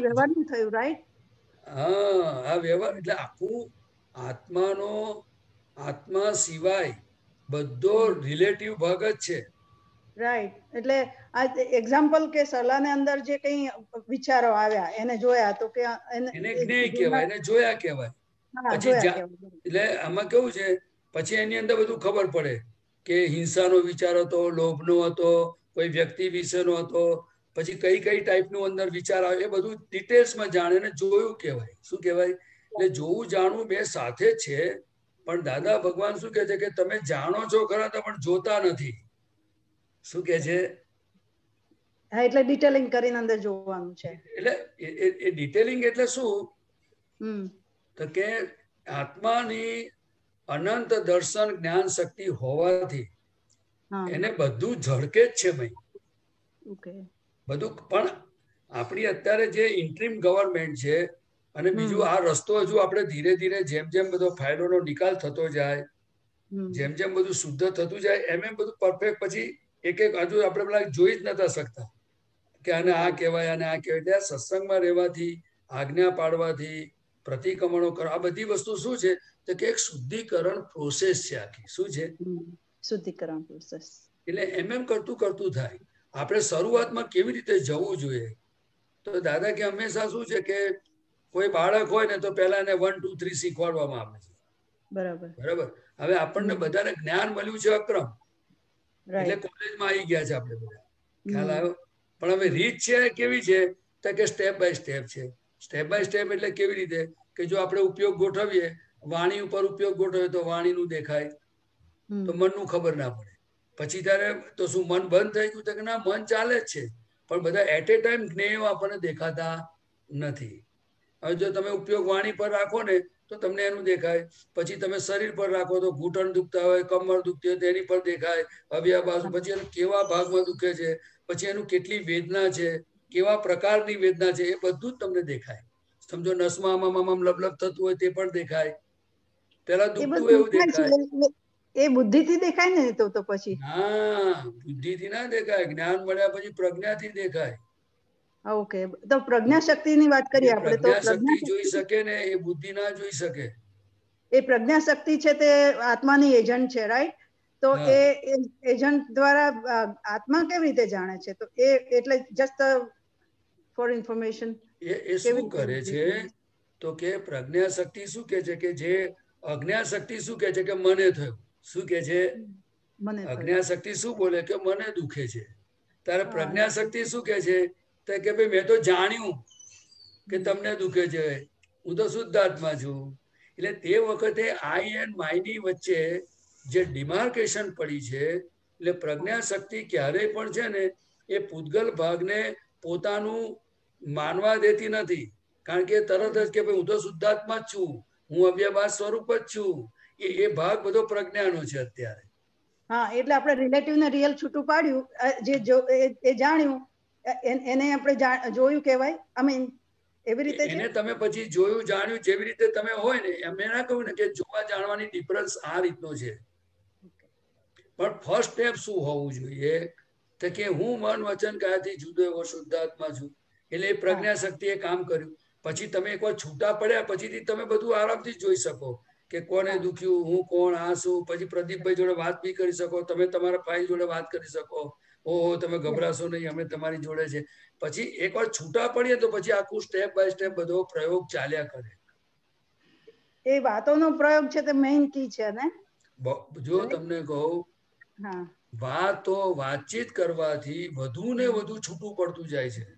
આ વ્યવહાર એટલે આખું આત્માનો, આત્મા સિવાય બધો રિલેટિવ ભાગ જ છે. રાઈટ. એટલે આ એક્ઝામ્પલ કે સલાને અંદર જે કઈ વિચારો આવ્યા એને જોયા તો કે એને જ્ઞેય કહેવાય, એને જોયા કહેવાય. પછી એટલે આમાં કેવું છે પછી એની અંદર બધું ખબર પડે કે હિંસાનો વિચાર હતો, લોભનો હતો, કોઈ વ્યક્તિ વિશેનો હતો, પછી કઈ કઈ ટાઈપનું અંદર વિચાર આવે એ બધું ડિટેલ્સમાં જાણે ને જોયું કહેવાય. શું કહેવાય? એટલે જોવું જાણવું બે સાથે જ છે. પણ દાદા ભગવાન શું કહે છે કે તમે જાણો છો ખરા તો પણ જોતા નથી. શું કે છે? હા, એટલે ડિટેલિંગ કરીને અંદર જોવાનું છે. એટલે એ ડિટેલિંગ એટલે શું? હમ તો કે આત્માની અનંત દર્શન જ્ઞાન શક્તિ હોવાથી એને બધું ઝળકે જ છે ભાઈ. ઓકે. બધું. પણ આપણી અત્યારે જે ઇન્ટ્રીમ ગવર્મેન્ટ છે અને બીજું આ રસ્તો હજુ આપણે ધીરે ધીરે જેમ જેમ બધો ફાઇલોનો નિકાલ થતો જાય, જેમ જેમ બધું શુદ્ધ થતું જાય એમ એમ બધું પરફેક્ટ પછી એક એક હજુ આપણે પેલા જોઈ જ નતા શકતા કે આને આ કહેવાય અને આ કહેવાય. એટલે સત્સંગમાં રહેવાથી, આજ્ઞા પાડવાથી, પ્રતિક્રમણો કરવા, આ બધી વસ્તુ શું છે તો કે એક શુદ્ધિકરણ પ્રોસેસ છે આખી. શું છે? શુદ્ધિકરણ પ્રોસેસ. એટલે એમ એમ કરતું કરતું થાય. આપણે શરૂઆતમાં કેવી રીતે જવું જોઈએ? તો દાદા કે હંમેશા શું છે કે કોઈ બાળક હોય ને તો પહેલા એને વન ટુ થ્રી શીખવાડવામાં આવે છે. બરાબર બરાબર. હવે આપણને બધાને જ્ઞાન મળ્યું છે અક્રમ, એટલે કોલેજમાં આવી ગયા છે આપણે બધા. ખ્યાલ આવ્યો? પણ હવે રીત છે કેવી છે તો કે સ્ટેપ બાય સ્ટેપ છે. સ્ટેપ બાય સ્ટેપ એટલે કેવી રીતે કે જો આપણે ઉપયોગ ગોઠવીએ, વાણી ઉપર ઉપયોગ ગોઠવીએ તો વાણીનું દેખાય, તો મનનું ખબર ના પડે. પછી ત્યારે તો શું મન બંધ થઈ ગયું? તો કે ના, મન ચાલે જ છે પણ બધા એટ એ ટાઈમ જ્ઞેયો આપણને દેખાતા નથી. હવે જો તમે ઉપયોગ વાણી પર રાખો ને તો તમને એનું દેખાય. પછી તમે શરીર પર રાખો તો ઘૂંટણ દુખતા હોય, કમર દુખતી હોય તેની પર દેખાય, અવ્યા બાજુ. પછી એનું કેવા ભાગમાં દુખે છે, પછી એનું કેટલી વેદના છે, કેવા પ્રકારની વેદના છે, એ બધું જ તમને દેખાય. સમજો નસમાં આમ આમ લબલબ થતું હોય તે પણ દેખાય. પેલા દુખતું એવું દેખાય. એ બુદ્ધિથી દેખાય ને? તો તો પછી હા, બુદ્ધિથી ના દેખાય. જ્ઞાન મળ્યા પછી પ્રજ્ઞાથી દેખાય. ઓકે. તો પ્રજ્ઞા શક્તિની વાત કરીએ આપણે તો પ્રજ્ઞા શક્તિ જોઈ શકે ને એ બુદ્ધિ ના જોઈ શકે. એ પ્રજ્ઞા શક્તિ છે તે આત્માની એજન્ટ છે, રાઈટ? તો એ એજન્ટ દ્વારા આત્મા કેવી રીતે જાણે છે? તો એ એટલે જસ્ટ ફોર ઇન્ફોર્મેશન એ એ શું કરે છે તો કે પ્રજ્ઞા શક્તિ શું કે છે કે જે અજ્ઞા શક્તિ શું કે છે કે મને થયું. શું કે છે? અજ્ઞા શક્તિ શું બોલે કે મને દુખે છે. તારે પ્રજ્ઞા શક્તિ શું કે છે તો કે ભાઈ મેં તો જાણ્યું કે તમને દુખે છે, હું તો શુદ્ધાત્મા છું. એટલે તે વખતે આઈ એન્ડ માયની વચ્ચે જે ડિમાર્કેશન પડી છે, એટલે પ્રજ્ઞા શક્તિ ક્યારેય પણ છે ને એ પૂતગલ ભાગને પોતાનું માનવા દેતી નથી. કારણ કે તરત જ કે ભાઈ હું તો શુદ્ધાત્મા જ છું, હું અવ્યભાસ સ્વરૂપ જ છું. એ એ ભાગ બધો પ્રજ્ઞાનો છે અત્યારે. હા, એટલે આપણે રિલેટિવ ને રિયલ છૂટું પાડ્યું, જે એ જાણ્યું એને આપણે જોયું કહેવાય. આઈ મીન એવી રીતે એને તમે પછી જોયું જાણ્યું જેવી રીતે તમે હોય ને એમ ના કહું ને કે જોવા જાણવાની ડિફરન્સ આ રીતનો છે. પણ ફર્સ્ટ સ્ટેપ શું હોવું જોઈએ તો કે હું મન વચન કાયાથી જુદો એવો શુદ્ધાત્મા છું. એટલે એ પ્રજ્ઞા શક્તિએ કામ કર્યું. પછી તમે એકવાર છૂટા પડ્યા પછીથી તમે બધું આરામથી જોઈ શકો કે કોને દુખ્યું, હું કોણ, આ શું. પછી પ્રદીપભાઈ જોડે વાત બી કરી શકો, તમે તમારા ફાઇલ જોડે વાત કરી શકો. ઓહો, તમે ગભરાશો નહીં, અમે તમારી જોડે છે. પછી એકવાર છૂટા પડીએ તો પછી આખું સ્ટેપ બાય સ્ટેપ બધો પ્રયોગ ચાલ્યા કરે. એ વાતોનો પ્રયોગ છે તે મેઇન કી છે ને. જો તમને કહું, વાતો વાતચીત કરવાથી વધુ ને વધુ છૂટું પડતું જાય છે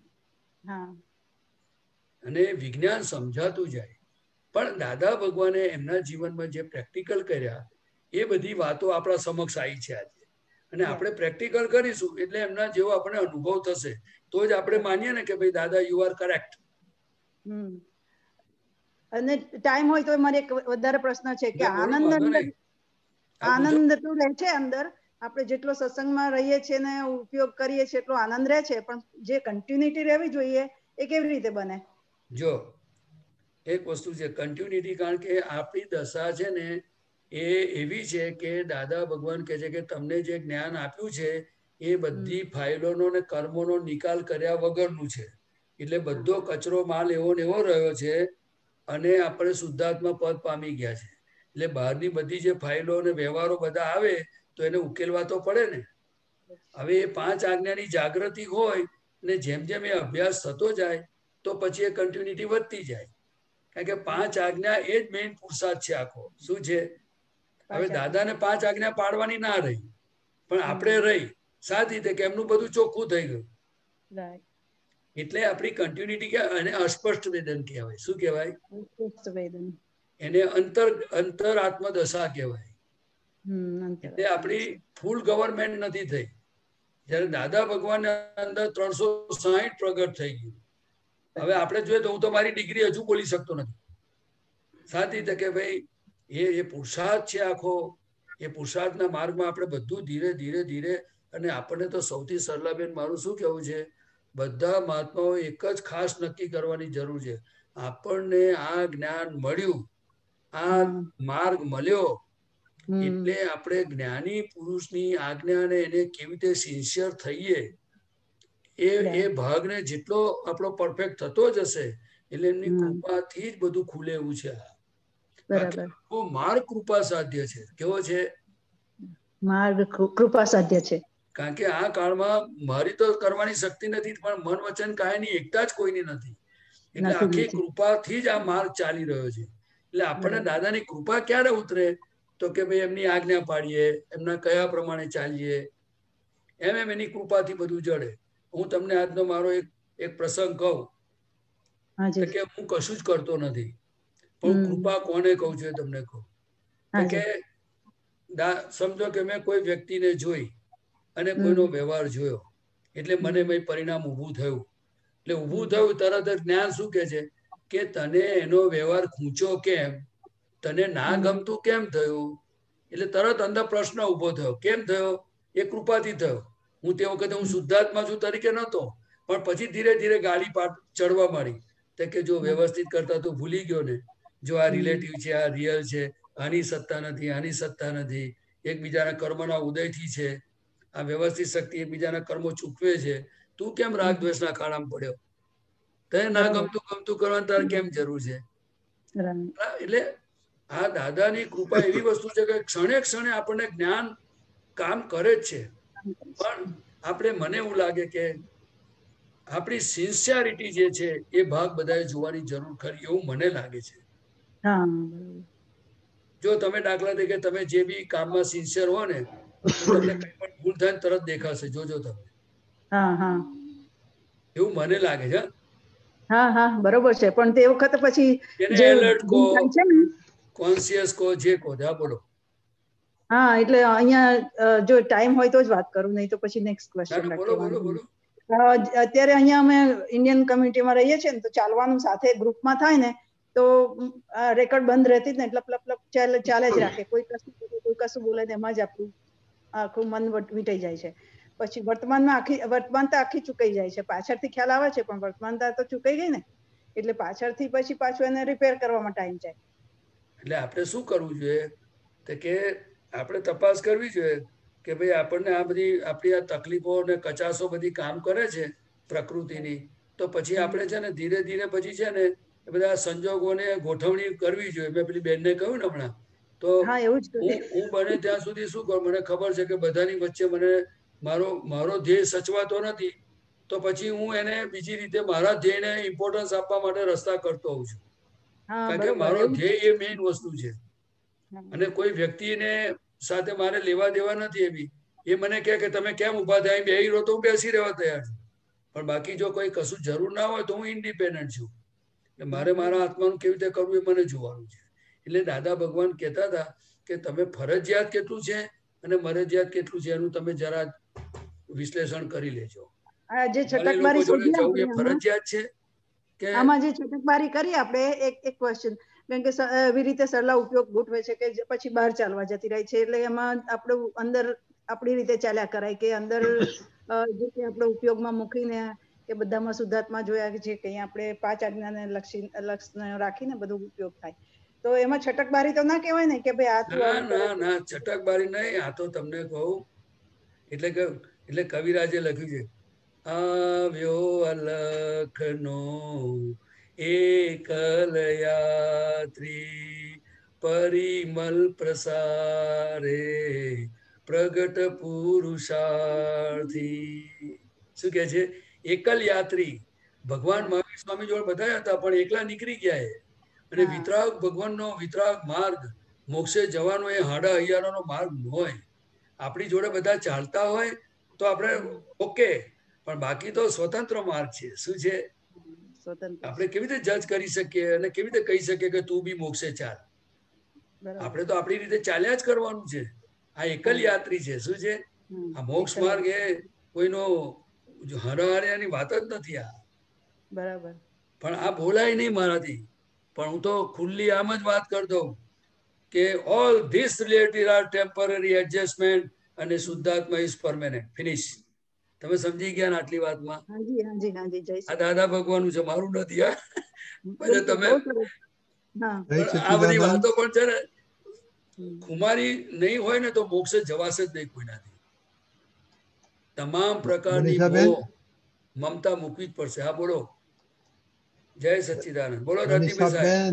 અને વિજ્ઞાન સમજાતું જાય. પણ દાદા ભગવાને એમના જીવનમાં જે પ્રેક્ટિકલ કર્યા એ બધી વાતો આપણા સમક્ષ આવી છે આજે. અને આપણે પ્રેક્ટિકલ કરીશું એટલે એમના જેવો આપણે અનુભવ થશે તો જ આપણે માનીએ ને કે ભાઈ દાદા યુ આર કરેક્ટ. અને ટાઈમ હોય તો મારે એક વધારે પ્રશ્ન છે કે આનંદ આનંદ તો રહે છે અંદર, આપણે જેટલો સત્સંગમાં રહીએ છીએ ને ઉપયોગ કરીએ છીએ એટલો આનંદ રહે છે, પણ જે કન્ટિન્યુટી રહેવી જોઈએ એ કેવી રીતે બને? જો એક વસ્તુ છે કન્ટિન્યુટી, કારણ કે આપણી દશા છે ને એ એવી છે કે દાદા ભગવાન કહે છે કે તમને જે જ્ઞાન આપ્યું છે એ બધી ફાઇલોનો ને કર્મોનો નિકાલ કર્યા વગરનું છે. એટલે બધો કચરો માલ એવો ને એવો રહ્યો છે અને આપણે શુદ્ધાત્મા પદ પામી ગયા છે. એટલે બહારની બધી જે ફાઇલો અને વ્યવહારો બધા આવે તો એને ઉકેલવા તો પડે ને. હવે એ પાંચ આજ્ઞાની જાગૃતિ હોય ને જેમ જેમ એ અભ્યાસ થતો જાય તો પછી એ કન્ટિન્યુટી વધતી જાય. કારણ કે પાંચ આજ્ઞા એ જ મેઇન પુરુષાર્થ છે આખો. શું છે? હવે દાદાને પાંચ આજ્ઞા પાડવાની ના રહી, પણ આપણે રહી સાત રીતે કે એમનું બધું ચોખ્ખું થઈ ગયું. એટલે આપણી કન્ટિન્યુટી કે અને અસ્પષ્ટ વેદન કહેવાય. શું કહેવાય? એને અંતર અંતર આત્મદશા કહેવાય. એટલે આપણી ફૂલ ગવર્મેન્ટ નથી થઈ. જયારે દાદા ભગવાન અંદર ત્રણસો સાહીઠ પ્રગટ થઈ ગયું. હવે આપણે જોઈએ તો હું તો મારી ડિગ્રી હજુ બોલી શકતો નથી. સાત રીતે કે ભાઈ એ એ પુરુષાર્થ છે આખો. એ પુરુષાર્થના માર્ગમાં આપણે બધું ધીરે ધીરે ધીરે, અને આપણને તો સૌથી સરલાબેન મારું શું કહેવું છે, બધા મહાત્માઓ એક જ ખાસ નક્કી કરવાની જરૂર છે. આપણને આ જ્ઞાન મળ્યું, આ માર્ગ મળ્યો, એટલે આપણે જ્ઞાની પુરુષની આજ્ઞાને એને કેવી રીતે સિન્સિયર થઈએ, એ એ ભાગને જેટલો આપણો પરફેક્ટ થતો જશે એટલે એમની કૃપાથી જ બધું ખુલે એવું છે. માર્ગ કૃપા સાધ્ય છે. કેવો છે? માર્ગ કૃપા સાધ્ય છે. કારણ કે આ કાળમાં મારી તો કરવાની શક્તિ નથી, પણ મન વચન કાયની એકતા જ કોઈની નથી. એટલે આખી કૃપાથી જ આ માર્ગ ચાલી રહ્યો છે. એટલે આપણને દાદાની કૃપા ક્યારે ઉતરે? તો કે ભાઈ એમની આજ્ઞા પાડીએ, એમના કયા પ્રમાણે ચાલીએ, એમ એમ એની કૃપાથી બધું જડે. હું તમને આજનો મારો એક એક પ્રસંગ કહું કે હું કશું જ કરતો નથી, પણ કૃપા કોને કહું છું તમને કહું કે સમજો કે મેં કોઈ વ્યક્તિને જોઈ અને કોઈનો વ્યવહાર જોયો, એટલે મને મેં પરિણામ ઊભું થયું. એટલે ઊભું થયું તરત જ જ્ઞાન શું કે છે કે તને એનો વ્યવહાર ખૂંચો કેમ, તને ના ગમતું કેમ થયું? એટલે તરત અંદર પ્રશ્ન ઉભો થયો. કેમ થયો? એ કૃપાથી થયો. હું તે વખતે હું શુદ્ધાત્મા છું તરીકે નહોતો, પણ પછી ધીરે ધીરે ગાડી પાટ ચડવા માંડી. તો કે જો વ્યવસ્થિત કરતા તો ભૂલી ગયો ને, જો આ રિલેટિવ છે, આ રિયલ છે, આની સત્તા નથી, આની સત્તા નથી, એકબીજાના કર્મના ઉદયથી છે, આ વ્યવસ્થિત શક્તિ એકબીજાના કર્મો ચૂકવે છે, તું કેમ રાગ દ્વેષના ખાડામાં પડ્યો? તને ના ગમતું ગમતું કરવાની તારે કેમ જરૂર છે? એટલે આ દાદાની કૃપા એવી વસ્તુ છે કે ક્ષણે ક્ષણે આપણને જ્ઞાન કામ કરે જ છે. પણ આપણે મને એવું લાગે કે આપણી સિન્સિયરિટી જે છે એ ભાગ બધાએ જોવાની જરૂર ખરી એવું મને લાગે છે. જો તમે દાખલા તરીકે તમે જે બી કામમાં સિન્સિયર હો ને, તમને કઈ પણ ભૂલ થાય તરત દેખાશે. જોજો તમે. એવું મને લાગે છે. હા હા બરોબર છે. પણ તે વખતે પછી જે એલર્ટ કો, કોન્શિયસ કો, જે કો હા બોલો. હા એટલે અહીંયા જો ટાઈમ હોય તો જ વાત કરું, નહીં તો પછી નેક્સ્ટ ક્વેશ્ચન રાખીએ. અત્યારે અહીંયા અમે ઇન્ડિયન કમ્યુનિટીમાં રહીએ છીએ ને, તો ચાલવાનું સાથે ગ્રુપમાં થાય ને તો રેકોર્ડ બંધ રહેતી જ ને, એટલે પ્લપ પ્લપ ચાલે ચાલે જ રાખે. કોઈ કશું કોઈ કશું બોલે ને એમાં જ આપણું આખું મન વીટાઈ જાય છે. પછી વર્તમાનમાં આખી વર્તમાનતા આખી ચૂકાઈ જાય છે. પાછળથી ખ્યાલ આવે છે પણ વર્તમાનતા તો ચૂકાઈ ગઈ ને, એટલે પાછળથી પછી પાછું એને રિપેર કરવામાં ટાઈમ જાય. એટલે આપણે શું કરવું જોઈએ કે આપણે તપાસ કરવી જોઈએ કે ભાઈ આપણને આ બધી આપણી આ તકલીફો અને કચાસો બધી કામ કરે છે પ્રકૃતિની, તો પછી આપણે છે ને ધીરે ધીરે પછી છે ને એ બધા સંજોગોને ગોઠવણી કરવી જોઈએ. મેં પેલી બેનને કહ્યું ને હમણાં, તો હું બને ત્યાં સુધી શું કરું, મને ખબર છે કે બધાની વચ્ચે મને મારો મારો ધ્યેય સચવાતો નથી, તો પછી હું એને બીજી રીતે મારા ધ્યેયને ઇમ્પોર્ટન્સ આપવા માટે રસ્તા કરતો હોઉં છું. કારણ કે મારો ધ્યેય એ મેઇન વસ્તુ છે. અને કોઈ વ્યક્તિને સાથે મારે લેવા દેવા નથી એવી. એ મને કહે કે તમે કેમ ઉભા થાય બેસી રહો, તો હું બેસી રહેવા તૈયાર છું. પણ બાકી જો કોઈ કશું જરૂર ના હોય તો હું ઇન્ડિપેન્ડન્ટ છું. એટલે મારે મારા આત્માનું કેવી રીતે કરવું એ મને જોવાનું છે. એટલે દાદા ભગવાન કહેતા હતા કે તમે ફરજિયાત કેટલું છે અને મરજિયાત કેટલું છે એનું તમે જરા વિશ્લેષણ કરી લેજો. જે છટકબારી ફરજિયાત છે કે આમાં જે છટકબારી કરી આપણે એક એક ક્વેશ્ચન, કારણ કે એવી રીતે સરલા ઉપયોગ ગોઠવે છે કે પછી બહાર ચાલવા જતી રહી છે. એટલે એમાં આપણું અંદર આપણી રીતે ચાલ્યા કરાય કે અંદર જે આપણે ઉપયોગમાં મૂકીને કે બધામાં શુદ્ધાત્મા જોયા છે કે આપણે પાંચ આજ્ઞાને લક્ષી લક્ષ રાખીને બધું ઉપયોગ થાય. તો એમાં છટકબારી તો ના કહેવાય ને કે ભાઈ આ ના ના છટકબારી નહીં. આ તો તમને કહું એટલે કે એટલે કવિરાજે લખ્યું છે, આવ્યો અલખનો એકલ યાત્રી પરિમલ પ્રસારે પ્રગટ પુરુષાર્થી. શું કે છે? એકલ યાત્રી. ભગવાન મહાવીર સ્વામી જોડે બધા હતા પણ એકલા નીકળી ગયા. અને વિતરાગ ભગવાનનો વિતરાગ માર્ગ મોક્ષે જવાનો એ હાડા હૈયાનો માર્ગ ન હોય. આપણી જોડે બધા ચાલતા હોય તો આપણે ઓકે, પણ બાકી તો સ્વતંત્ર માર્ગ છે. શું છે? આપણે કેવી રીતે જજ કરી શકીએ અને કેવી રીતે કહી શકીએ કે તું બી મોક્ષે ચાલ? આપણે તો આપણી રીતે ચાલ્યા જ કરવાનું છે. આ એકલ યાત્રી છે. શું છે? આ મોક્ષ માર્ગ એ કોઈનો હરાહરિયાની વાત જ નથી. આ બરાબર. પણ આ બોલાય નહીં મારાથી. પણ હું તો ખુલ્લી આમ જ વાત કરતો કે all this relative are temporary adjustment અને શુદ્ધાત્મા ઇઝ પરમેનન્ટ. ફિનિશ. તમે સમજી ગયા ને આટલી વાતમાં? હાજી હાજી હાજી જય આ દાદા ભગવાનનું છે, મારું નથી. આ પછી તમે હા આ બધી વાતો પણ છે ને ખુમારી નહીં હોય ને તો મોક્ષે જવાશે જ નહીં કોઈનાથી. તમામ પ્રકારની મોહ મમતા મૂકવી જ પડશે. હા બોલો. જય સચ્ચિદાનંદ. બોલો રતિભાઈ સાહેબ.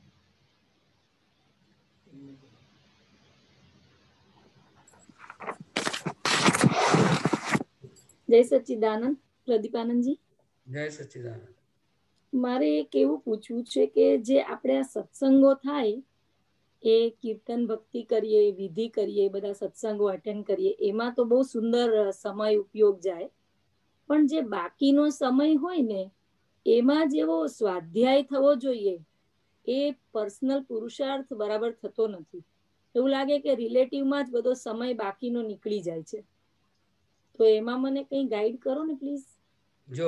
જય સચ્ચિદાનંદ. પ્રદીપાનંદજી જય સચ્ચિદાનંદ. મારે એક એવું પૂછવું છે કે જે આપણે આ સત્સંગો થાય એ કીર્તન ભક્તિ કરીએ, વિધિ કરીએ, બધા સત્સંગો અટેન્ડ કરીએ, એમાં તો બહુ સુંદર સમય ઉપયોગ જાય. પણ જે બાકીનો સમય હોય ને એમાં જેવો સ્વાધ્યાય થવો જોઈએ એ પર્સનલ પુરુષાર્થ બરાબર થતો નથી. એવું લાગે કે રિલેટિવમાં જ બધો સમય બાકીનો નીકળી જાય છે. તો એમાં મને કઈ ગાઈડ કરો ને પ્લીઝ. જો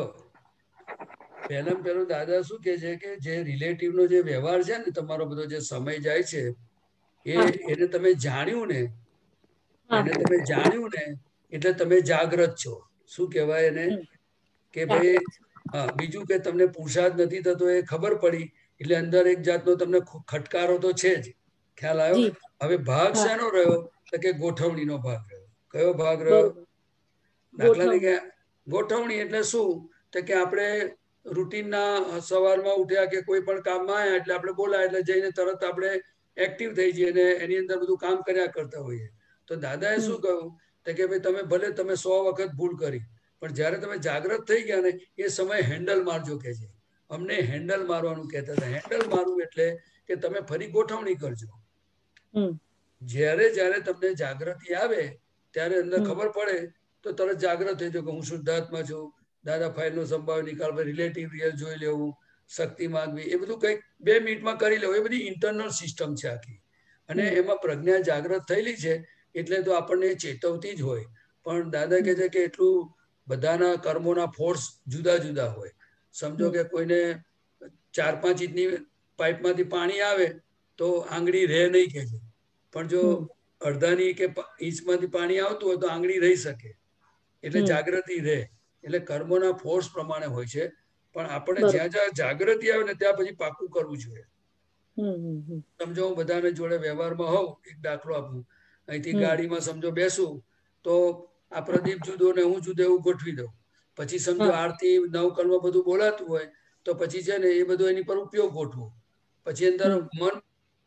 પહેલા પહેલું દાદા શું કે છે કે જે રિલેટિવનો જે વ્યવહાર છે ને, તમારો બધો જે સમય જાય છે એ એને તમે જાણ્યું ને એને તમે જાણ્યું ને એટલે તમે જાગ્રત છો. શું કહેવાય એને? કે ભાઈ હા. બીજું કે તમને પુરુષાર્થ નથી થતો એ ખબર પડી એટલે અંદર એક જાતનો તમને ખટકારો તો છે જ. ખ્યાલ આવ્યો? હવે ભાગ શાનો રહ્યો? તો કે ગોઠવણીનો ભાગ રહ્યો. કયો ભાગ રહ્યો? દાખલા તરીકે ગોઠવણી એટલે શું? તો કે આપણે રૂટીનના સવારમાં ઉઠ્યા કે કોઈ પણ કામમાં આવ્યા એટલે આપણે બોલાય એટલે જઈને તરત આપણે એક્ટિવ થઈ જઈએ અને એની અંદર બધું કામ કર્યા કરતા હોઈએ. તો દાદાએ શું કહ્યું? તો કે ભાઈ તમે ભલે તમે સો વખત ભૂલ કરી પણ જ્યારે તમે જાગ્રત થઈ ગયા ને એ સમય હેન્ડલ મારજો કે છે. અમને હેન્ડલ મારવાનું કહેતા હતા. હેન્ડલ મારવું એટલે કે તમે ફરી ગોઠવણી કરજો. જ્યારે જ્યારે તમને જાગૃતિ આવે ત્યારે અંદર ખબર પડે તો તરત જાગ્રત થઈ જાવ કે હું શુદ્ધાત્મા છું. દાદા ફાઇલનો સંભાવ નિકાલ, રિલેટિવ રિયલ જોઈ લેવું, શક્તિ માંગવી, એ બધું કંઈક બે મિનિટમાં કરી લેવું. એ બધી ઇન્ટરનલ સિસ્ટમ છે આખી. અને એમાં પ્રજ્ઞા જાગ્રત થયેલી છે એટલે તો આપણને ચેતવતી જ હોય. પણ દાદા કહે છે કે એટલું બધાના કર્મોના ફોર્સ જુદા જુદા હોય. સમજો કે કોઈને ચાર પાંચ ઇંચની પાઇપમાંથી પાણી આવે તો આંગળી રહે નહીં કે છે. પણ જો અડધાની કે ઇંચમાંથી પાણી આવતું હોય તો આંગળી રહી શકે. એટલે જાગૃતિ રહે. એટલે કર્મોના ફોર્સ પ્રમાણે હોય છે. પણ આપણે જ્યાં જ્યાં જાગૃતિ આવે ને ત્યાં પછી પાકું કરવું જોઈએ. સમજો હું બધાને જોડે વ્યવહારમાં હોઉં, એક દાખલો આપું. અહીંથી ગાડીમાં સમજો બેસું તો આ પ્રદીપ જુદો ને હું જુદો એવું ગોઠવી દઉં. પછી સમજો આરતી નવકલ્મ બધું બોલાતું હોય તો પછી છે ને એ બધું એની પર ઉપયોગ ગોઠવો. પછી અંદર મન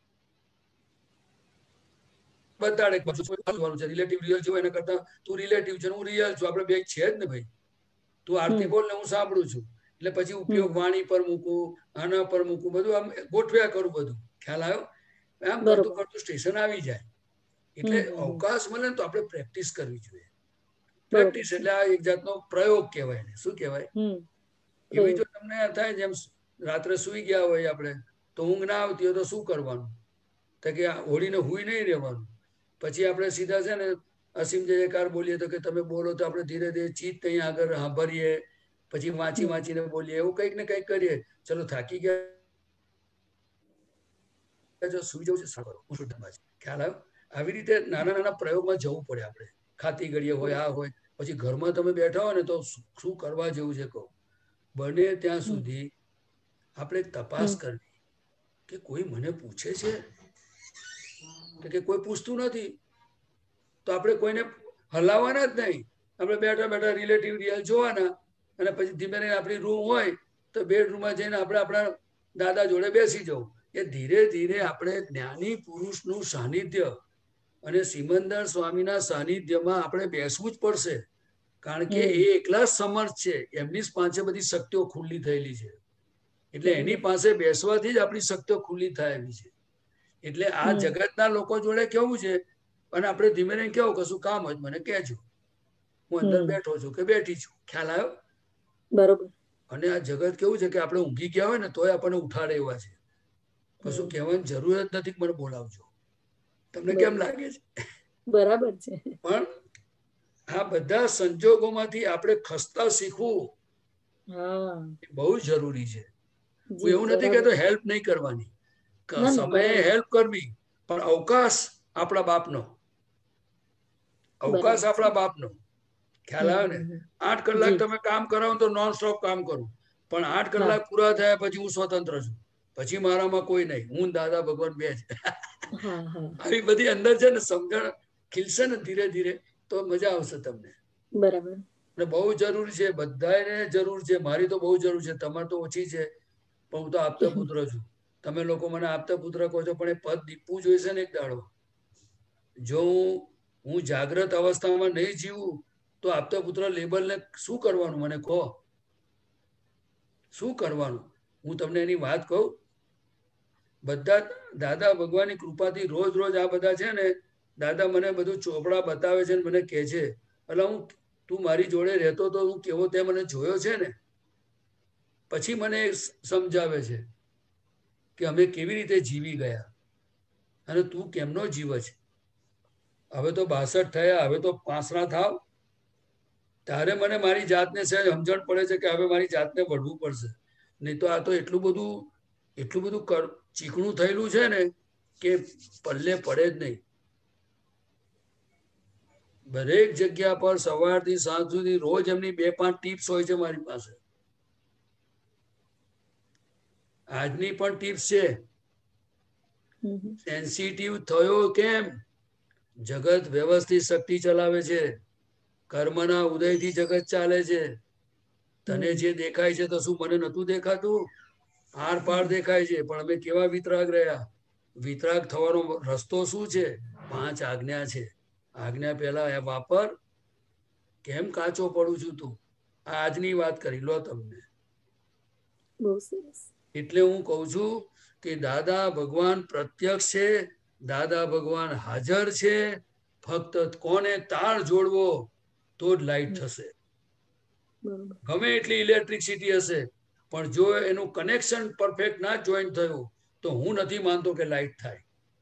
બતાડે રિલેટિવ રિયલ છું એના કરતા તું રિલેટિવ છે હું રિયલ છું. આપણે બે છે જ ને ભાઈ. તું આરતી બોલ ને હું સાંભળું છું. એટલે પછી ઉપયોગ વાણી પર મૂકું, આના પર મૂકું, બધું આમ ગોઠવ્યા કરું બધું. ખ્યાલ આવ્યો? આમ કરતું કરતું સ્ટેશન આવી જાય. એટલે અવકાશ મળે ને તો આપણે પ્રેક્ટિસ કરવી જોઈએ. પ્રેક્ટિસ એટલે આ એક જાતનો પ્રયોગ કહેવાય ને. શું કહેવાય? એવી જો તમને થાય જેમ રાત્રે સુઈ ગયા હોય આપણે તો ઊંઘ ના આવતી હોય તો શું કરવાનું? તો કે હોળીને હુઈ નહીં રહેવાનું. પછી આપણે સીધા છે ને અસીમ જયકાર બોલીએ તો કે તમે બોલો તો આપણે ધીરે ધીરે ચિત્ત અહીંયા આગળ સાંભળીએ. પછી વાંચી વાંચીને બોલીએ. એવું કંઈક ને કંઈક કરીએ. ચલો થાકી ગયા સુઈ જવું છે સાંભળો હું શુદ્ધાત્મા છું. ખ્યાલ આવ્યો? આવી રીતે નાના નાના પ્રયોગમાં જવું પડે આપણે. ખાતી ઘડીએ હોય આ હોય. પછી ઘરમાં તમે બેઠા હોય ને તો શું કરવા જેવું છે કહું. બને ત્યાં સુધી આપણે તપાસ કરવી કે કોઈ મને પૂછે છે કે કોઈ પૂછતું નથી તો આપણે કોઈને હલાવવાના જ નહીં. આપણે બેઠા બેઠા રિલેટિવ રિયલ જોવાના અને પછી ધીમે ધીમે આપણી રૂમ હોય તો બેડરૂમમાં જઈને આપણે આપણા દાદા જોડે બેસી જવું. એ ધીરે ધીરે આપણે જ્ઞાની પુરુષનું સાનિધ્ય અને સિમંદર સ્વામીના સાનિધ્યમાં આપણે બેસવું જ પડશે. કારણ કે એ એકલા જ સમર્થ છે. એમની પાસે બધી શક્તિઓ ખુલ્લી થયેલી છે. એટલે એની પાસે બેસવાથી જ આપણી શક્તિઓ ખુલ્લી થાય એવી છે. એટલે આ જગતના લોકો જોડે કેવું છે, અને આપણે ધીમે ધીમે કેવું કશું કામ હોય મને કહેજો, હું અંદર બેઠો છું કે બેઠી છું, ખ્યાલ આવ્યો? બરોબર. અને આ જગત કેવું છે કે આપણે ઊંઘી ગયા હોય ને તોય આપણને ઉઠાડે એવા છે. કશું કહેવાની જરૂર જ નથી, મને બોલાવજો. તમને કેમ લાગે છે? બરાબર છે. પણ આ બધા સંજોગોમાંથી આપણે ખસતા શીખવું બહુ જરૂરી છે. હું એવું નથી કહેતો હેલ્પ નહીં કરવાની, સમયે હેલ્પ કરવી, પણ અવકાશ આપણા બાપનો, અવકાશ આપણા બાપનો. ખ્યાલ આવે ને? આઠ કલાક તમે કામ કરાવો તો નોન સ્ટોપ કામ કરું, પણ આઠ કલાક પૂરા થયા પછી હું સ્વતંત્ર છું, પછી મારામાં કોઈ નહીં, હું દાદા ભગવાન બે જ. આવી બધી અંદર છે ને સમજણ ખીલશે ને ધીરે ધીરે તો મજા આવશે તમને. બરાબર. ને બહુ જરૂરી છે, બધાને જરૂર છે, મારી તો બહુ જરૂર છે, તમારે તો ઓછી છે, પણ હું તો આપતા પુત્ર છું. તમે લોકો મને આપતા પુત્ર કહો છો, પણ એ પદ દીપવું જોઈશે ને એક દાડો. જો હું હું જાગ્રત અવસ્થામાં નહીં જીવું તો આપતા પુત્ર લેબલને શું કરવાનું, મને કહો શું કરવાનું? હું તમને એની વાત કહું. બધા દાદા ભગવાનની કૃપાથી રોજ રોજ આ બધા છે ને, દાદા મને બધું ચોપડા બતાવે છે, મને કહે છે, એટલે હું તું મારી જોડે રહેતો તો હું કેવો તે મને જોયો છે ને, પછી મને સમજાવે છે કે અમે કેવી રીતે જીવી ગયા અને તું કેમનો જીવ છે. હવે તો બાસઠ થયા, હવે તો પાંસરા થાવ ત્યારે મને મારી જાતને સહેજ સમજણ પડે છે કે હવે મારી જાતને વળવું પડશે, નહીં તો આ તો એટલું બધું એટલું બધું ચીકણું થયેલું છે ને કે પલ્લે પડે જ નહીં. દરેક જગ્યા પર સવારથી સાંજ સુધી રોજ એમની બે પાંચ ટિપ્સ હોય છે મારી પાસે. આજની પણ ટિપ્સ છે. સેન્સિટિવ થયો કેમ? જગત વ્યવસ્થિત શક્તિ ચલાવે છે, કર્મના ઉદયથી જગત ચાલે છે. તને જે દેખાય છે તો શું મને નતું દેખાતું? આર પાર દેખાય છે, પણ અમે કેવા વિતરાગ રહ્યા. વિતરાગ થવાનો રસ્તો શું છે? પાંચ આજ્ઞા છે. આજ્ઞા પહેલા એ વાપર. કેમ કાચો પડું છું તું? આજની વાત કરી લો તમને. એટલે હું કઉ છું કે દાદા ભગવાન પ્રત્યક્ષ છે, દાદા ભગવાન હાજર છે. ફક્ત કોને તાર જોડવો તો જ લાઈટ થશે. ગમે એટલી ઇલેક્ટ્રિસિટી હશે, પણ જો એનું કનેક્શન પરફેક્ટ ના જોઈન્ટ થયું તો હું નથી માનતો કે લાઈટ થાય.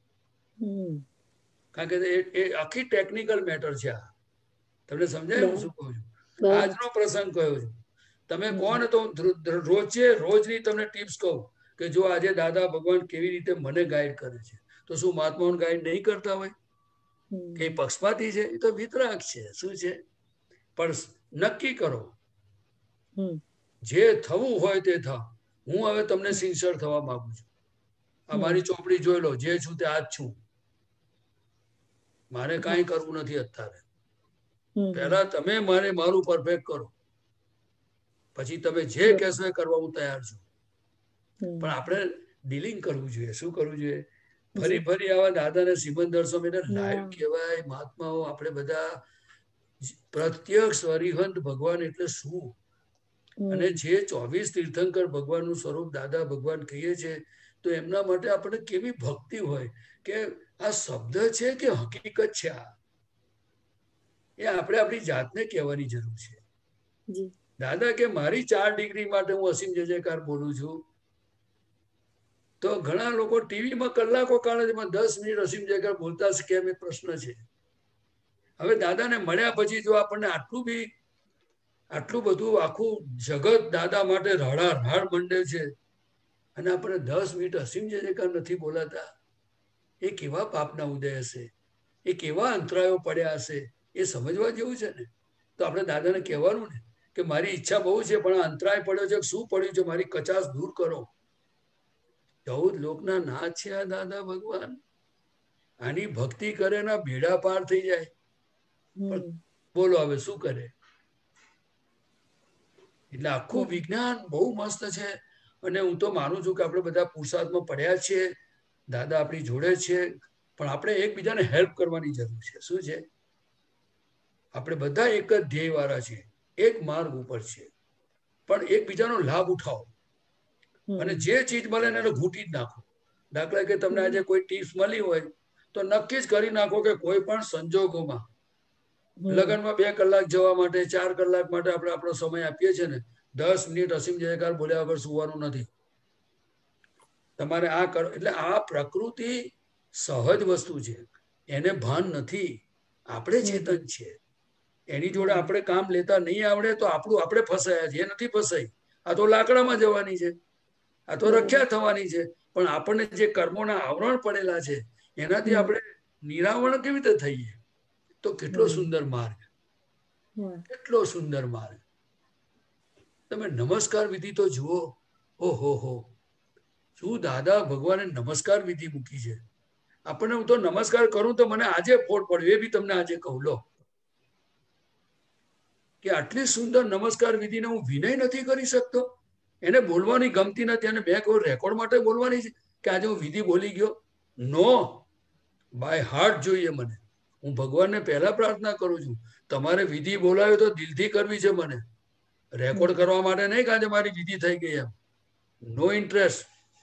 કારણ કે એ આખી ટેકનિકલ મેટર છે. આ તમને સમજાય હું શું કહું છું? આજનો પ્રસંગ કયો છું. તમે કોણ તો રોજે રોજની તમને ટિપ્સ કહું કે જો આજે દાદા ભગવાન કેવી રીતે મને ગાઈડ કરે છે, તો શું મહાત્માઓને ગાઈડ નહીં કરતા હોય? કે પક્ષપાતી છે? એ તો વિતરાગ છે. શું છે? પણ નક્કી કરો, જે થવું હોય તે થાવ. હું હવે તમને સિન્સિયર થવા માંગુ છું. આ મારી ચોપડી જોઈ લો, જે છું તે આજ છું. મારે કાંઈ કરવું નથી અત્યારે. પહેલા તમે મારે મારું પરફેક્ટ કરો, પછી તમે જે કહેશો એ કરવા હું તૈયાર છું. પણ આપણે ડીલિંગ કરવું જોઈએ. શું કરવું જોઈએ? ફરી ફરી આવા દાદાને સિમંદર સ્વામીને લાઈવ કહેવાય. મહાત્માઓ આપણે બધા પ્રત્યક્ષ અરિહંત ભગવાન એટલે શું? અને જે ચોવીસ તીર્થંકર ભગવાનનું સ્વરૂપ દાદા ભગવાન કહીએ છીએ, તો એમના માટે આપણે કેવી ભક્તિ હોય કે આ શબ્દ છે કે હકીકત છે? આ એ આપણે આપણી જાતને કહેવાની જરૂર છે. દાદા કે મારી ચાર ડિગ્રી માટે હું અસીમ જય જયકાર બોલું છું, તો ઘણા લોકો ટીવીમાં કલાકો કાઢે છે, પણ દસ મિનિટ અસીમ જયકાર બોલતા શીખે એમ એક પ્રશ્ન છે. હવે દાદાને મળ્યા પછી જો આપણને આટલું બી આટલું બધું આખું જગત દાદા માટે રડા રાડ મંડે છે, અને આપણે દસ મિનિટ અસીમ જય જયકાર નથી બોલાતા, એ કેવા પાપના ઉદય હશે? એ કેવા અંતરાયો પડ્યા હશે? એ સમજવા જેવું છે ને. તો આપણે દાદાને કહેવાનું ને કે મારી ઈચ્છા બહુ છે, પણ આ અંતરાય પડ્યો છે. શું પડ્યું છે? મારી કચાશ દૂર કરો. ચૌદ લોકના નાથ છે આ દાદા ભગવાન. આની ભક્તિ કરે ના ભેડા પાર થઈ જાય. પણ બોલો હવે શું કરે? એટલે આખું વિજ્ઞાન બહુ મસ્ત છે. અને હું તો માનું છું કે આપણે બધા પુરુષાર્થમાં પડ્યા છીએ, દાદા આપણી જોડે છે, પણ આપણે એકબીજાને હેલ્પ કરવાની જરૂર છે. શું છે? આપણે બધા એક જ ધ્યેય વાળા છીએ, એક માર્ગ ઉપર છે, પણ એકબીજાનો લાભ ઉઠાવો. અને જે ચીજ મળે એને ઘૂંટી જ નાખો. દાખલા કે તમને આજે કોઈ ટિપ્સ મળી હોય તો નક્કી જ કરી નાખો કે કોઈ પણ સંજોગોમાં લગ્નમાં બે કલાક જવા માટે, ચાર કલાક માટે આપણે આપણો સમય આપીએ છીએ ને, દસ મિનિટ અસીમ જયકાર બોલ્યા વગર સુવાનું નથી. તમારે આ કરો. એટલે આ પ્રકૃતિ સહજ વસ્તુ છે, એને ભાન નથી. આપણે ચેતન છે, એની જોડે આપણે કામ લેતા નહીં આવડે તો આપણું આપણે ફસાયા છે. એ નથી ફસાઈ, આ તો લાકડામાં જવાની છે, આ તો રખ્યા થવાની છે. પણ આપણને જે કર્મોના આવરણ પડેલા છે એનાથી આપણે નિરાવરણ કેવી રીતે થઈએ? તો કેટલો સુંદર માર્ગ, કેટલો સુંદર માર્ગ. તમે નમસ્કાર વિધિ તો જુઓ. ઓહો હો, શું દાદા ભગવાને નમસ્કાર વિધિ મૂકી છે. આપણને હું તો નમસ્કાર કરું તો મને આજે ફોડ પડ્યો, એ બી તમને આજે કહું લો કે આટલી સુંદર નમસ્કાર વિધિને હું વિનય નથી કરી શકતો. એને બોલવાની ગમતી નથી અને મેં કહ્યું રેકોર્ડ માટે બોલવાની છે કે આજે હું વિધિ બોલી ગયો. નો, બાય હાર્ટ જોઈએ મને. હું ભગવાનને પહેલા પ્રાર્થના કરું છું, તમારે વિધિ બોલાવ્યો તો દિલથી કરવી છે મને, રેકોર્ડ કરવા માટે નહીં કે આજે મારી વિધિ થઈ ગઈ એમ. નો ઇન્ટરેસ્ટ.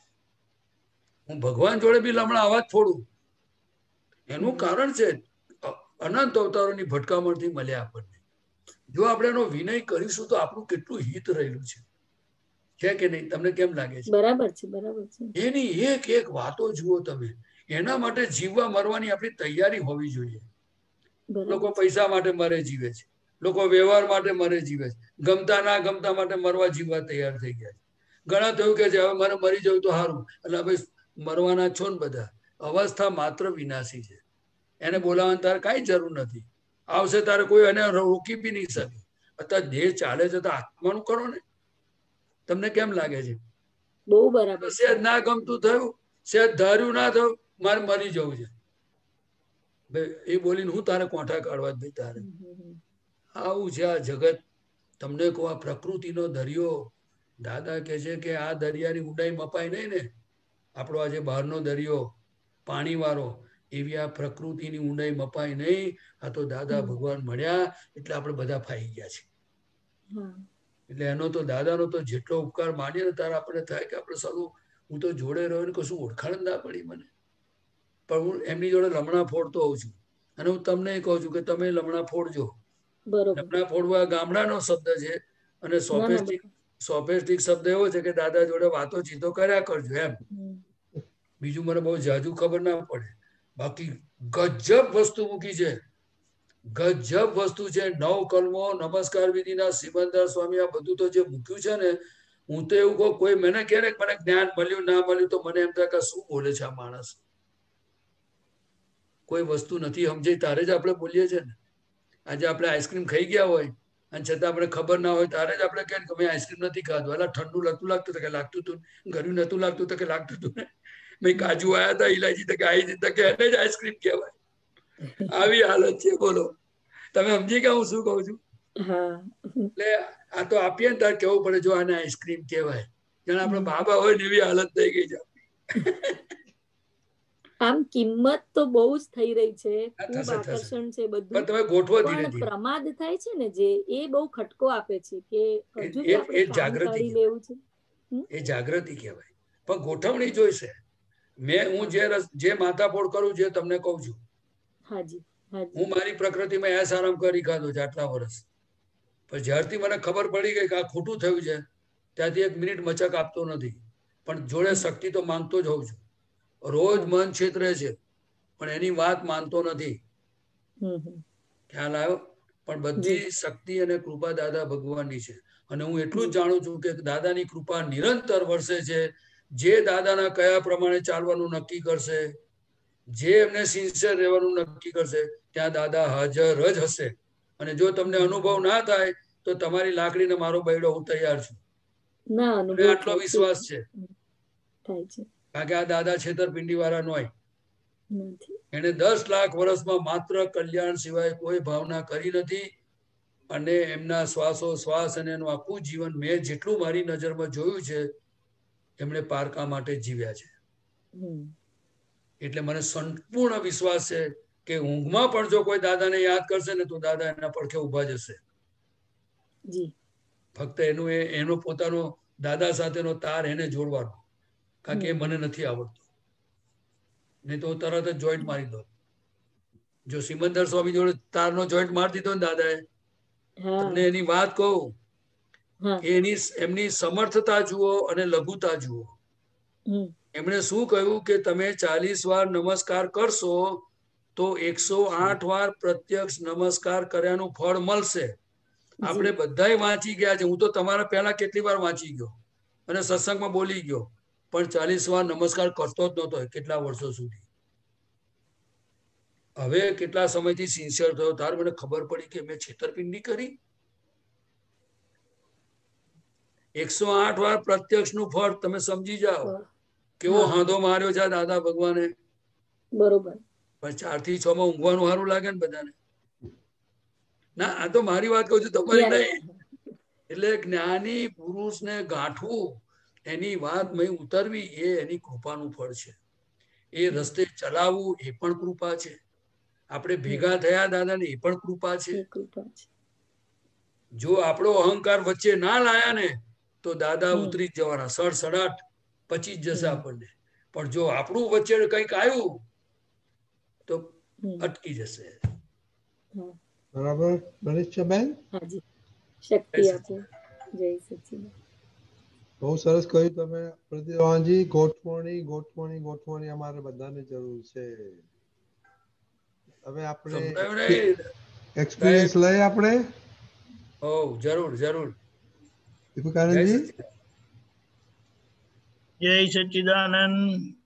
હું ભગવાન જોડે બી લમણા અવાજ છોડું. એનું કારણ છે અનંત અવતારોની ભટકામણથી મળ્યા આપણને. જો આપણે એનો વિનય કરીશું તો આપણું કેટલું હિત રહેલું છે, છે કે નહીં? તમને કેમ લાગે છે? બરાબર છે, બરાબર છે. એની એક એક વાતો જુઓ તમે. એના માટે જીવવા મરવાની આપણી તૈયારી હોવી જોઈએ. લોકો પૈસા માટે મરે જીવે છે, લોકો વ્યવહાર માટે મરે જીવે છે, ગમતા ના ગમતા માટે મરવા જીવવા તૈયાર થઈ ગયા છે. ઘણા થયું કે હવે મારે મરી જવું તો સારું, એટલે ભાઈ મરવાના છો ને બધા. અવસ્થા માત્ર વિનાશી છે, એને બોલાવવાની તારે કાંઈ જરૂર નથી. આવશે તારે કોઈ એને રોકી બી નહીં શકે. અત્યારે દેહ ચાલે છે તો આત્માનું કરો ને. તમને કેમ લાગે છે? બહુ બરાબર. સહેજ ના ગમતું થયું, સહેજ ધાર્યું ના થયું, મારે મરી જવું છે, એ બોલીને હું તારે કોઠા કાઢવા ભાઈ તારે. આવું છે આ જગત. તમને કહું, આ પ્રકૃતિનો દરિયો. દાદા કહે છે કે આ દરિયાની ઊંડાઈ મપાય નહીં ને. આપણો આજે બહારનો દરિયો પાણી વાળો, એવી આ પ્રકૃતિની ઊંડાઈ મપાય નહીં. આ તો દાદા ભગવાન મળ્યા એટલે આપણે બધા ફાઈ ગયા છે. એટલે એનો તો દાદાનો તો જેટલો ઉપકાર માનીએ ને ત્યારે આપણે થાય કે આપણે સારું, હું તો જોડે રહ્યો ને કશું ઓળખાણ ના પડી મને. પણ હું એમની જોડે લમણા ફોડતો હોઉં છું અને હું તમને કહું છું કે તમે લમણા ફોડજો. લમણા ફોડવા ગામડાનો શબ્દ છે અને સોફેસ્ટિક સોફેસ્ટિક શબ્દ એવો છે કે દાદા જોડે વાતો ચીતો કર્યા કરજો એમ. બીજું મને બહુ જાજુ ખબર ના પડે. બાકી ગજબ વસ્તુ મૂકી છે, ગજબ વસ્તુ છે. નવ કલમો, નમસ્કાર વિધિના, સિમંદર સ્વામી, આ બધું તો જે મૂક્યું છે ને, હું તો એવું કહું, કોઈ મને કહે ને મને જ્ઞાન મળ્યું ના મળ્યું તો મને એમ થાય કે શું બોલે છે આ માણસ. કોઈ વસ્તુ નથી સમજાય તારે જ આપણે બોલીએ છીએ ને. આજે આપણે આઈસ્ક્રીમ ખાઈ ગયા હોય અને છતાં આપણે ખબર ના હોય ત્યારે જ આપણે કહે કે મેં આઈસ્ક્રીમ નથી ખાધું. એટલે ઠંડુ નતું લાગતું કે લાગતું હતું, ગરમ નતું લાગતું તો કે લાગતું હતું ને. મેં કાજુ આયા હતા, ઇલાયચી તકે આવી તકે એને જ આઈસ્ક્રીમ કહેવાય. આવી હાલત છે, બોલો. તમે સમજી ગયા હું શું કઉ છું? એટલે આ તો આપીએ ને તારે કેવું પડે, જો આને આઈસ્ક્રીમ કહેવાય. જાણે આપણે બાબા હોય ને એવી હાલત થઈ ગઈ છે. આમ કિંમત તો બહુ જ થઈ રહી છે, ખૂબ આકર્ષણ છે બધું. તમે ગોઠવો ધીરે ધીરે. પ્રમાદ થાય છે ને જે, એ બહુ ખટકો આપે છે કે હજુ એ જાગૃતિ લેવું છે, એ જાગૃતિ કહેવાય. પણ ગોઠવણી જોઈશે. મેં હું જે જે માથાફોડ કરું જે તમને કહું છું. હાજી હું મારી પ્રકૃતિમાં એસ આરામ કરી ખાધો છે આટલા વર્ષ. પણ જ્યારથી મને ખબર પડી ગઈ કે આ ખોટું થયું છે ત્યાંથી એક મિનિટ મચક આપતો નથી. પણ જોડે શક્તિ તો માંગતો જ હોઉં છું. રોજ મન છેતરે છે પણ એની વાત માનતો નથી. ખ્યાલ આવ્યો? પણ બધી શક્તિ અને કૃપા દાદા ભગવાનની છે. અને હું એટલું જ જાણું છું કે દાદાની કૃપા નિરંતર વરસે છે. જે દાદાના કયા પ્રમાણે ચાલવાનું નક્કી કરશે, જે એમને સિન્સિયર રહેવાનું નક્કી કરશે, ત્યાં દાદા હાજર જ હશે. અને જો તમને અનુભવ ના થાય તો તમારી લાકડીને મારો બૈડો હું તૈયાર છું. આટલો વિશ્વાસ છે. કારણ કે આ દાદા છેતરપિંડી વાળા નોય. એને દસ લાખ વર્ષમાં માત્ર કલ્યાણ સિવાય કોઈ ભાવના કરી નથી. અને એમના શ્વાસો શ્વાસ અને એનું આખું જીવન મેં જેટલું મારી નજરમાં જોયું છે, એમણે પારકા માટે જીવ્યા છે. એટલે મને સંપૂર્ણ વિશ્વાસ છે કે ઊંઘમાં પણ જો કોઈ દાદાને યાદ કરશે ને તો દાદા એના પડખે ઉભા જશે. ફક્ત એનું એનો પોતાનો દાદા સાથેનો તાર એને જોડવાનો, કારણ કે એ મને નથી આવડતું. નહીં તો તરત જ જોઈન્ટ મારી દો. જો સિમંદર સ્વામી જોડે તારનો જોઈન્ટ મારી દીધો ને દાદાએ, તમને એની વાત કહું, એની એમની સમર્થતા જુઓ અને લઘુતા જુઓ. એમણે શું કહ્યું કે તમે ચાલીસ વાર નમસ્કાર કરશો તો એકસો આઠ વાર પ્રત્યક્ષ નમસ્કાર કર્યાનું ફળ મળશે. આપણે બધાય વાંચી ગયા છે. હું તો તમારા પહેલા કેટલી વાર વાંચી ગયો અને સત્સંગમાં બોલી ગયો, પણ ચાલીસ વાર નમસ્કાર કરતો જ નહોતો કેટલા વર્ષો સુધી. હવે કેટલા સમયથી સિન્સિયર થયો તાર મને ખબર પડી કે મેં છેતરપિંડી કરી. એકસો આઠ વાર પ્રત્યક્ષ નું ફળ તમે સમજી જાઓ. કેવો હાંધો માર્યો છે દાદા ભગવાને. બરોબર. પણ ચાર થી છ માં ઊંઘવાનું સારું લાગે ને બધાને. ના આ તો મારી વાત કહું છું, તમારી નહીં. એટલે જ્ઞાની પુરુષને ગાંઠવું, એની વાત મેં ઉતરવી, એ એની કૃપાનું ફળ છે. એ રસ્તે ચલાવવું એ પણ કૃપા છે. આપણે ભેગા થયા દાદા ને એ પણ કૃપા છે. જો આપણો અહંકાર વચ્ચે ના લાયા ને તો દાદા ઉતરી જ જવાના, સડસડાટ પચી જ જશે આપણને. પણ જો આપણું વચ્ચે કંઈક આવ્યું તો અટકી જશે. બરાબર મનીષાબેન? હાજી, શક્તિ આપો. જય સચ્ચિદાનંદ. બહુ સરસ કહ્યું તમે પ્રતિભાજી. ગોઠવણી ગોઠવણી ગોઠવણી અમારે બધાને જરૂર છે. હવે આપણે એક્સપિરિયન્સ લઈએ આપણે. ઓ જરૂર જરૂર. દીપકાનંદજી જય સચ્ચિદાનંદ.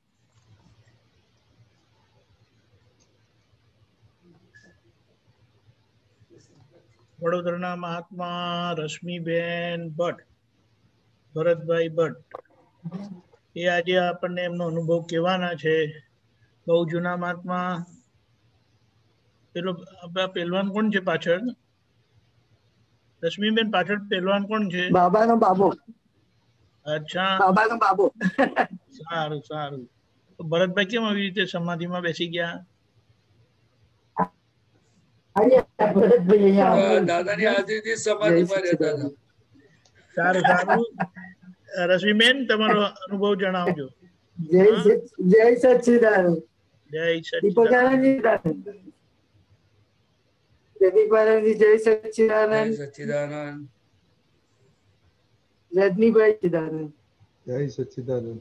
વડોદરાના મહાત્મા રશ્મિબેન ભટ્ટ, ભરતભાઈ ભટ્ટ, એ આજે આપણને એમનો અનુભવ કહેવાના છે. બહુ જૂના મહાત્મા. પેલો આપણા પહેલવાન કોણ છે પાછળ? રશ્મિબેન પાછળ પહેલવાન કોણ છે? બાબાનો બાબો. અચ્છા, બાબાનો બાબો. સારું સારું. તો ભરતભાઈ કેમ આવી રીતે સમાધિમાં બેસી ગયા? દાદાની હાજરીથી સમાધિમાં રહેતા હતા. સારું સારું. રશ્મિબેન તમારો અનુભવ જણાવજો. જય જય સચ્ચિદાનંદ. જય સચ્ચિદાનંદ. પ્રદીપાનંદજી જય સચ્ચિદાનંદ. સચ્ચિદાનંદ. રજનીભાઈ સચ્ચિદાનંદ. જય સચ્ચિદાનંદ.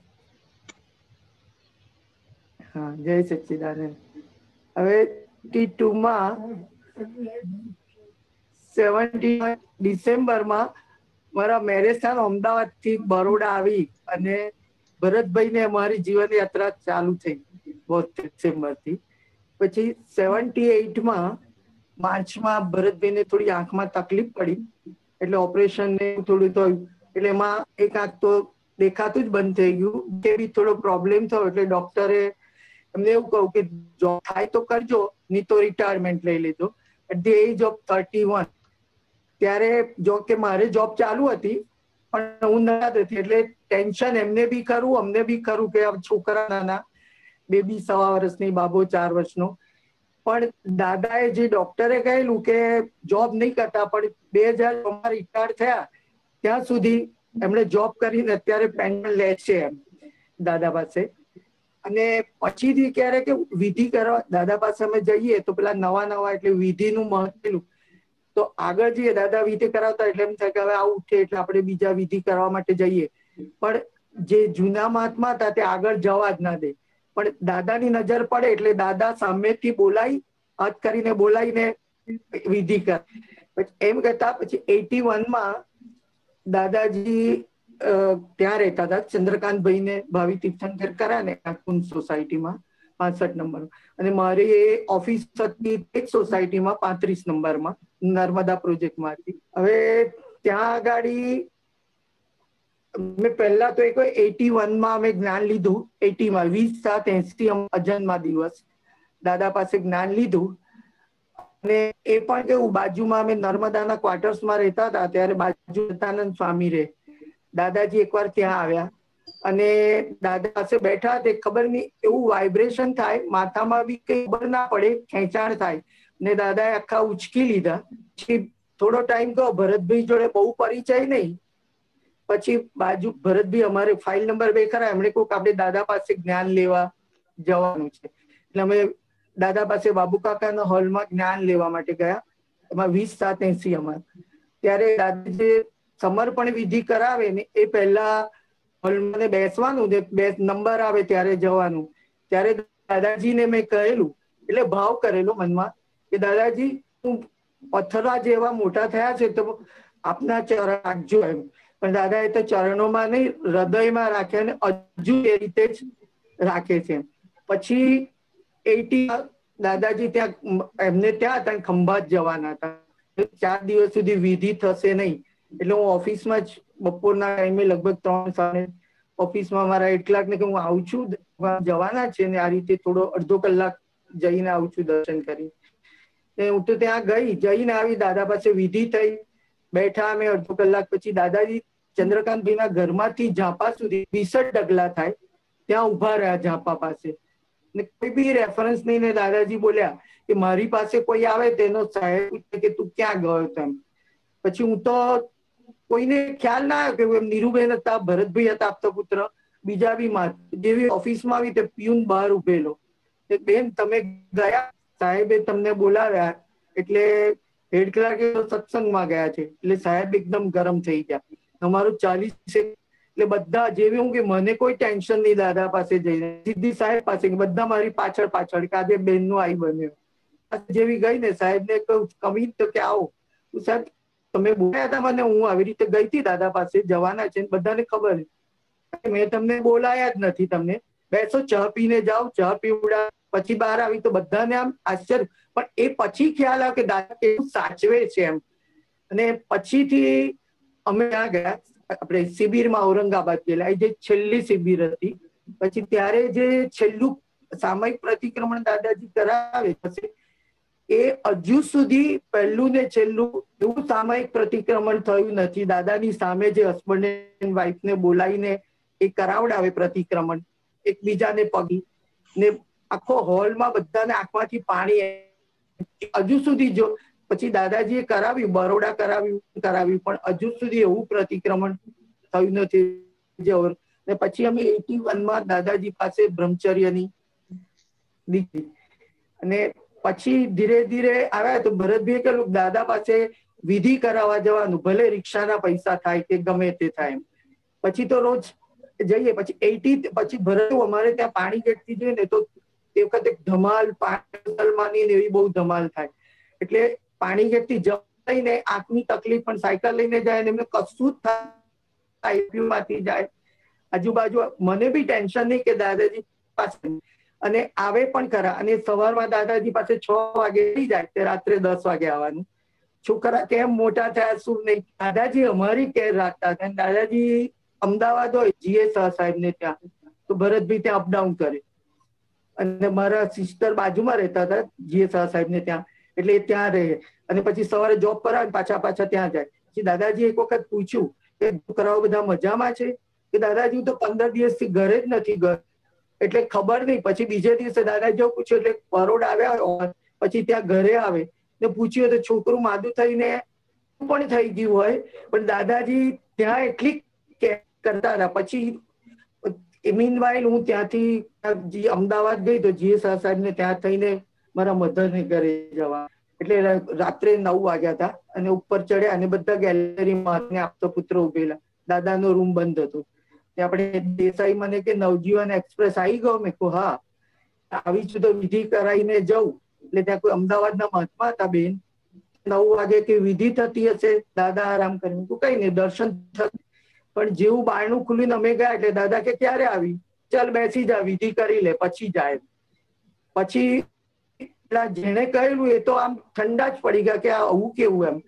હા, જય સચ્ચિદાનંદ. હવે ટી ટુ માં સેવન્ટી ડિસેમ્બરમાં મારા મેરેજ થયા, અમદાવાદ થી બરોડા આવી અને ભરતભાઈ ને અમારી જીવન યાત્રા ચાલુ થઈ બોતેર ડિસેમ્બર થી. પછી સેવન્ટી એઇટ માં માર્ચમાં ભરતભાઈ ને થોડી આંખમાં તકલીફ પડી એટલે ઓપરેશન ને થોડું થયું, એટલે એમાં એક આંખ તો દેખાતું જ બંધ થઈ ગયું. તે બી થોડો પ્રોબ્લેમ થયો એટલે ડોક્ટરે એમને એવું કહ્યું કે જોબ થાય તો કરજો, નહીં તો રિટાયરમેન્ટ લઈ લેજો. At the age of thirty one ત્યારે જો કે મારે જોબ ચાલુ હતી પણ હું નરાદ હતી એટલે ટેન્શન એમને બી ખરું અમને બી ખરું કે છોકરા નાના, બેબી સવા વર્ષની, બાબો ચાર વર્ષનો. પણ દાદાએ જે ડોક્ટરે કહેલું કે જોબ નહીં કરતા, પણ બે હજાર રિટાયર થયા ત્યાં સુધી એમણે જોબ કરીને અત્યારે પેન્શન લે છે એમ દાદા પાસે. અને પછીથી ક્યારેક વિધિ કરવા દાદા પાસે અમે જઈએ તો પેલા નવા નવા એટલે વિધિનું મહત્વ, તો આગળ જઈએ દાદા વિધિ કરાવતા એટલે એમ થાય કે હવે આવું ઉઠે એટલે આપણે બીજા વિધિ કરવા માટે જઈએ. પણ જે જૂના મહાત્મા હતા તે આગળ જવા જ ના દે. પણ દાદાની નજર પડે એટલે દાદા સામેથી બોલાઈ, હાથ કરીને બોલાવીને વિધિ કરે. એમ કહેતા પછી એટી વન માં દાદાજી ત્યાં રહેતા હતા, ચંદ્રકાંતભાઈ ને ભાવિ તીર્થંકર કર્યા ને કુંજ સોસાયટીમાં પાસઠ નંબર, અને મારી એ ઓફિસ હતી એક સોસાયટીમાં પાંત્રીસ નંબરમાં નર્મદા પ્રોજેક્ટમાંથી. હવે ત્યાં આગળ મેં પહેલા તો એક એટી વન માં અમે જ્ઞાન લીધું. એટી માં વીસ સાત એસી અજન્મા દિવસ દાદા પાસે જ્ઞાન લીધું. અને એ પણ કેવું, બાજુમાં અમે નર્મદાના ક્વાર્ટર્સમાં રહેતા હતા ત્યારે બાજુ સતાનંદ સ્વામી રહે. દાદાજી એકવાર ત્યાં આવ્યા અને દાદા પાસે બેઠા તે ખબર નહીં એવું વાઇબ્રેશન થાય, માથામાં બી કઈ ખબર ના પડે, ખેંચાણ થાય ને દાદાએ આખા ઉચકી લીધા. પછી થોડો ટાઈમ કહો ભરતભાઈ જોડે બહુ પરિચય નહીં. પછી બાજુ ભરતભાઈ અમારે ફાઇલ નંબર બે ખરા, એમણે કહ્યું કે આપણે દાદા પાસે જ્ઞાન લેવા જવાનું છે. એટલે અમે દાદા પાસે બાબુ કાકાના હોલમાં જ્ઞાન લેવા માટે ગયા. એમાં વીસ સાત એસી અમાર. ત્યારે દાદા જે સમર્પણ વિધિ કરાવે ને એ પહેલા હોલમાં બેસવાનું, બે નંબર આવે ત્યારે જવાનું. ત્યારે દાદાજીને મેં કહેલું, એટલે ભાવ કરેલો મનમાં કે દાદાજી હું પથ્થરા જેવા મોટા થયા છે તો આપના ચરણ રાખજો એમ. પણ દાદા એ તો ચરણોમાં નહીં, હૃદયમાં રાખે અને હજુ એ રીતે જ રાખે છે. પછી એટી દાદાજી ત્યાં એમને ત્યાં હતા, ખંભાત જવાના હતા. ચાર દિવસ સુધી વિધિ થશે નહીં. એટલે હું ઓફિસમાં જ બપોરના ટાઈમે લગભગ ત્રણ સાડે ઓફિસમાં મારા એટલાક ને કે હું આવું છું, જવાના છે ને આ રીતે થોડો અડધો કલાક જઈને આવું છું દર્શન કરી. હું તો ત્યાં ગઈ, જઈને આવી, દાદા પાસે વિધિ થઈ, બેઠા અમે અડધો કલાક. પછી દાદાજી ચંદ્રકાંતભાઈ ના ઘરમાંથી ઝાંપા સુધી વીસ ડગલા થાય ત્યાં ઉભા રહ્યા ઝાંપા પાસે. ને કોઈ બી રેફરન્સ નહીં. ને દાદાજી બોલ્યા કે મારી પાસે કોઈ આવે તેનો સાહેબ પૂછે કે તું ક્યાં ગયો તેમ. પછી હું તો કોઈને ખ્યાલ ના આવ્યો કે નીરુબેન હતા, ભરતભાઈ હતા આપતા પુત્ર, બીજા બી માં. જેવી ઓફિસમાં આવી તે પ્યુન બહાર ઉભેલો, બેન તમે ગયા, સાહેબે તમને બોલાવ્યા એટલે હેડ ક્લાર્કે સત્સંગમાં ગયા છે. એટલે સાહેબ એકદમ ગરમ થઈ ગયા. અમારું ચાલીસ એટલે બધા જેવી હું કે મને કોઈ ટેન્શન નહીં, દાદા પાસે જઈને સીધી સાહેબ પાસે, બધા મારી પાછળ પાછળ કે આજે બેન નું આઈ બન્યો. જેવી ગઈ ને સાહેબ ને કહું કમી તો કે આવો. સાહેબ તમે બોલાયા હતા મને, હું આવી રીતે ગઈ હતી દાદા પાસે, જવાના છે, બધાને ખબર છે, મેં તમને બોલાયા જ નથી. તમને બેસો, ચા પીને જાઓ, ચા પીવડા. પછી બહાર આવી તો બધાને આમ આશ્ચર્ય. પણ એ પછી ખ્યાલ આવ્યો કે દાદા કેવું સાચવે છે એમ. અને પછીથી અમે ત્યાં ગયા, આપણે શિબિરમાં ઔરંગાબાદ ગયેલા, એ જે છેલ્લી શિબિર હતી. પછી ત્યારે જે છેલ્લું સામયિક પ્રતિક્રમણ દાદાજી કરાવે છે એ હજુ સુધી પહેલું ને છેલ્લું એવું સામયિક પ્રતિક્રમણ થયું નથી. દાદાની સામે જે હસબન્ડ એન્ડ વાઇફ ને બોલાવીને એ કરાવડાવે પ્રતિક્રમણ એકબીજાને પગી ને આખો હોલમાં બધાને આંખમાંથી પાણી હજુ સુધી જો. પછી દાદાજીએ કરાવ્યું, બરોડા કરાવ્યું કરાવ્યું પણ હજુ સુધી એવું પ્રતિક્રમણ થયું નથી. ને પછી અમે એટી વનમાં દાદાજી પાસે બ્રહ્મચર્યની દીધી. અને પછી ધીરે ધીરે આવ્યા તો ભરતભાઈએ કહ્યું દાદા પાસે વિધિ કરાવવા જવાનું, ભલે રિક્ષાના પૈસા થાય કે ગમે તે થાય. પછી તો રોજ જઈએ. પછી એટી પછી ભરત અમારે ત્યાં પાણી ગેટથી જઈએ ને તો તે વખતે ધમાલ પાણી એવી બહુ ધમાલ થાય. એટલે પાણી ગેટથી જઈને આંખની તકલીફ પણ સાયકલ લઈને જાય ને એમને કશું જ થાય, માંથી જાય આજુબાજુ. મને બી ટેન્શન નહીં કે દાદાજી પાસે, અને આવે પણ ખરા. અને સવારમાં દાદાજી પાસે છ વાગે થઈ જાય તે રાત્રે દસ વાગે આવવાનું. છોકરા કેમ મોટા થયા શું નહીં, દાદાજી અમારી કેર રાખતા હતા. દાદાજી અમદાવાદ હોય જીએસ સાહેબ ને ત્યાં, તો ભરતભાઈ ત્યાં અપડાઉન કરે. અને મારા સિસ્ટર બાજુમાં રહેતા હતા જીએસ સાહેબ ને ત્યાં, એટલે એ ત્યાં રહે. અને પછી સવારે જોબ પર આવે પાછા પાછા ત્યાં જાય. પછી દાદાજી એક વખત પૂછ્યું કે છોકરાઓ બધા મજામાં છે? કે દાદાજી તો પંદર દિવસથી ઘરે જ નથી ગયો, એટલે ખબર નહીં. પછી બીજે દિવસે દાદાજી પૂછ્યું એટલે પરોડ આવ્યા, પછી ત્યાં ઘરે આવે ને પૂછ્યું તો છોકરું માદું થઈને પણ થઈ ગયું હોય, પણ દાદાજી ત્યાં એટલી કરતા હતા. પછી મીનવાઇલ હું ત્યાંથી અમદાવાદ ગઈ તો જીએસ સાહેબ ને ત્યાં થઈને મારા મધર ને ઘરે જવા. એટલે રાત્રે નવ વાગ્યા હતા અને ઉપર ચડ્યા અને બધા ગેલેરીમાં આપતો પુત્ર ઉભેલા. દાદાનો રૂમ બંધ હતો. આપણે દેસાઈ મને કે નવજીવન એક્સપ્રેસ આવી ગયો. મેં કહું હા આવી છું તો વિધિ કરાવીને જવું. એટલે ત્યાં કોઈ અમદાવાદના મહાત્મા હતા બેન, નવ વાગે કે વિધિ થતી હશે, દાદા આરામ કરીને કઈ નહીં દર્શન થતું. પણ જેવું બારણું ખુલીને અમે ગયા એટલે દાદા કે ક્યારે આવી? ચાલ બેસી જા, વિધિ કરી લે પછી જાય. પછી જેને કહેલું એ તો આમ ઠંડા જ પડી ગયા કે આ આવું કેવું એમ.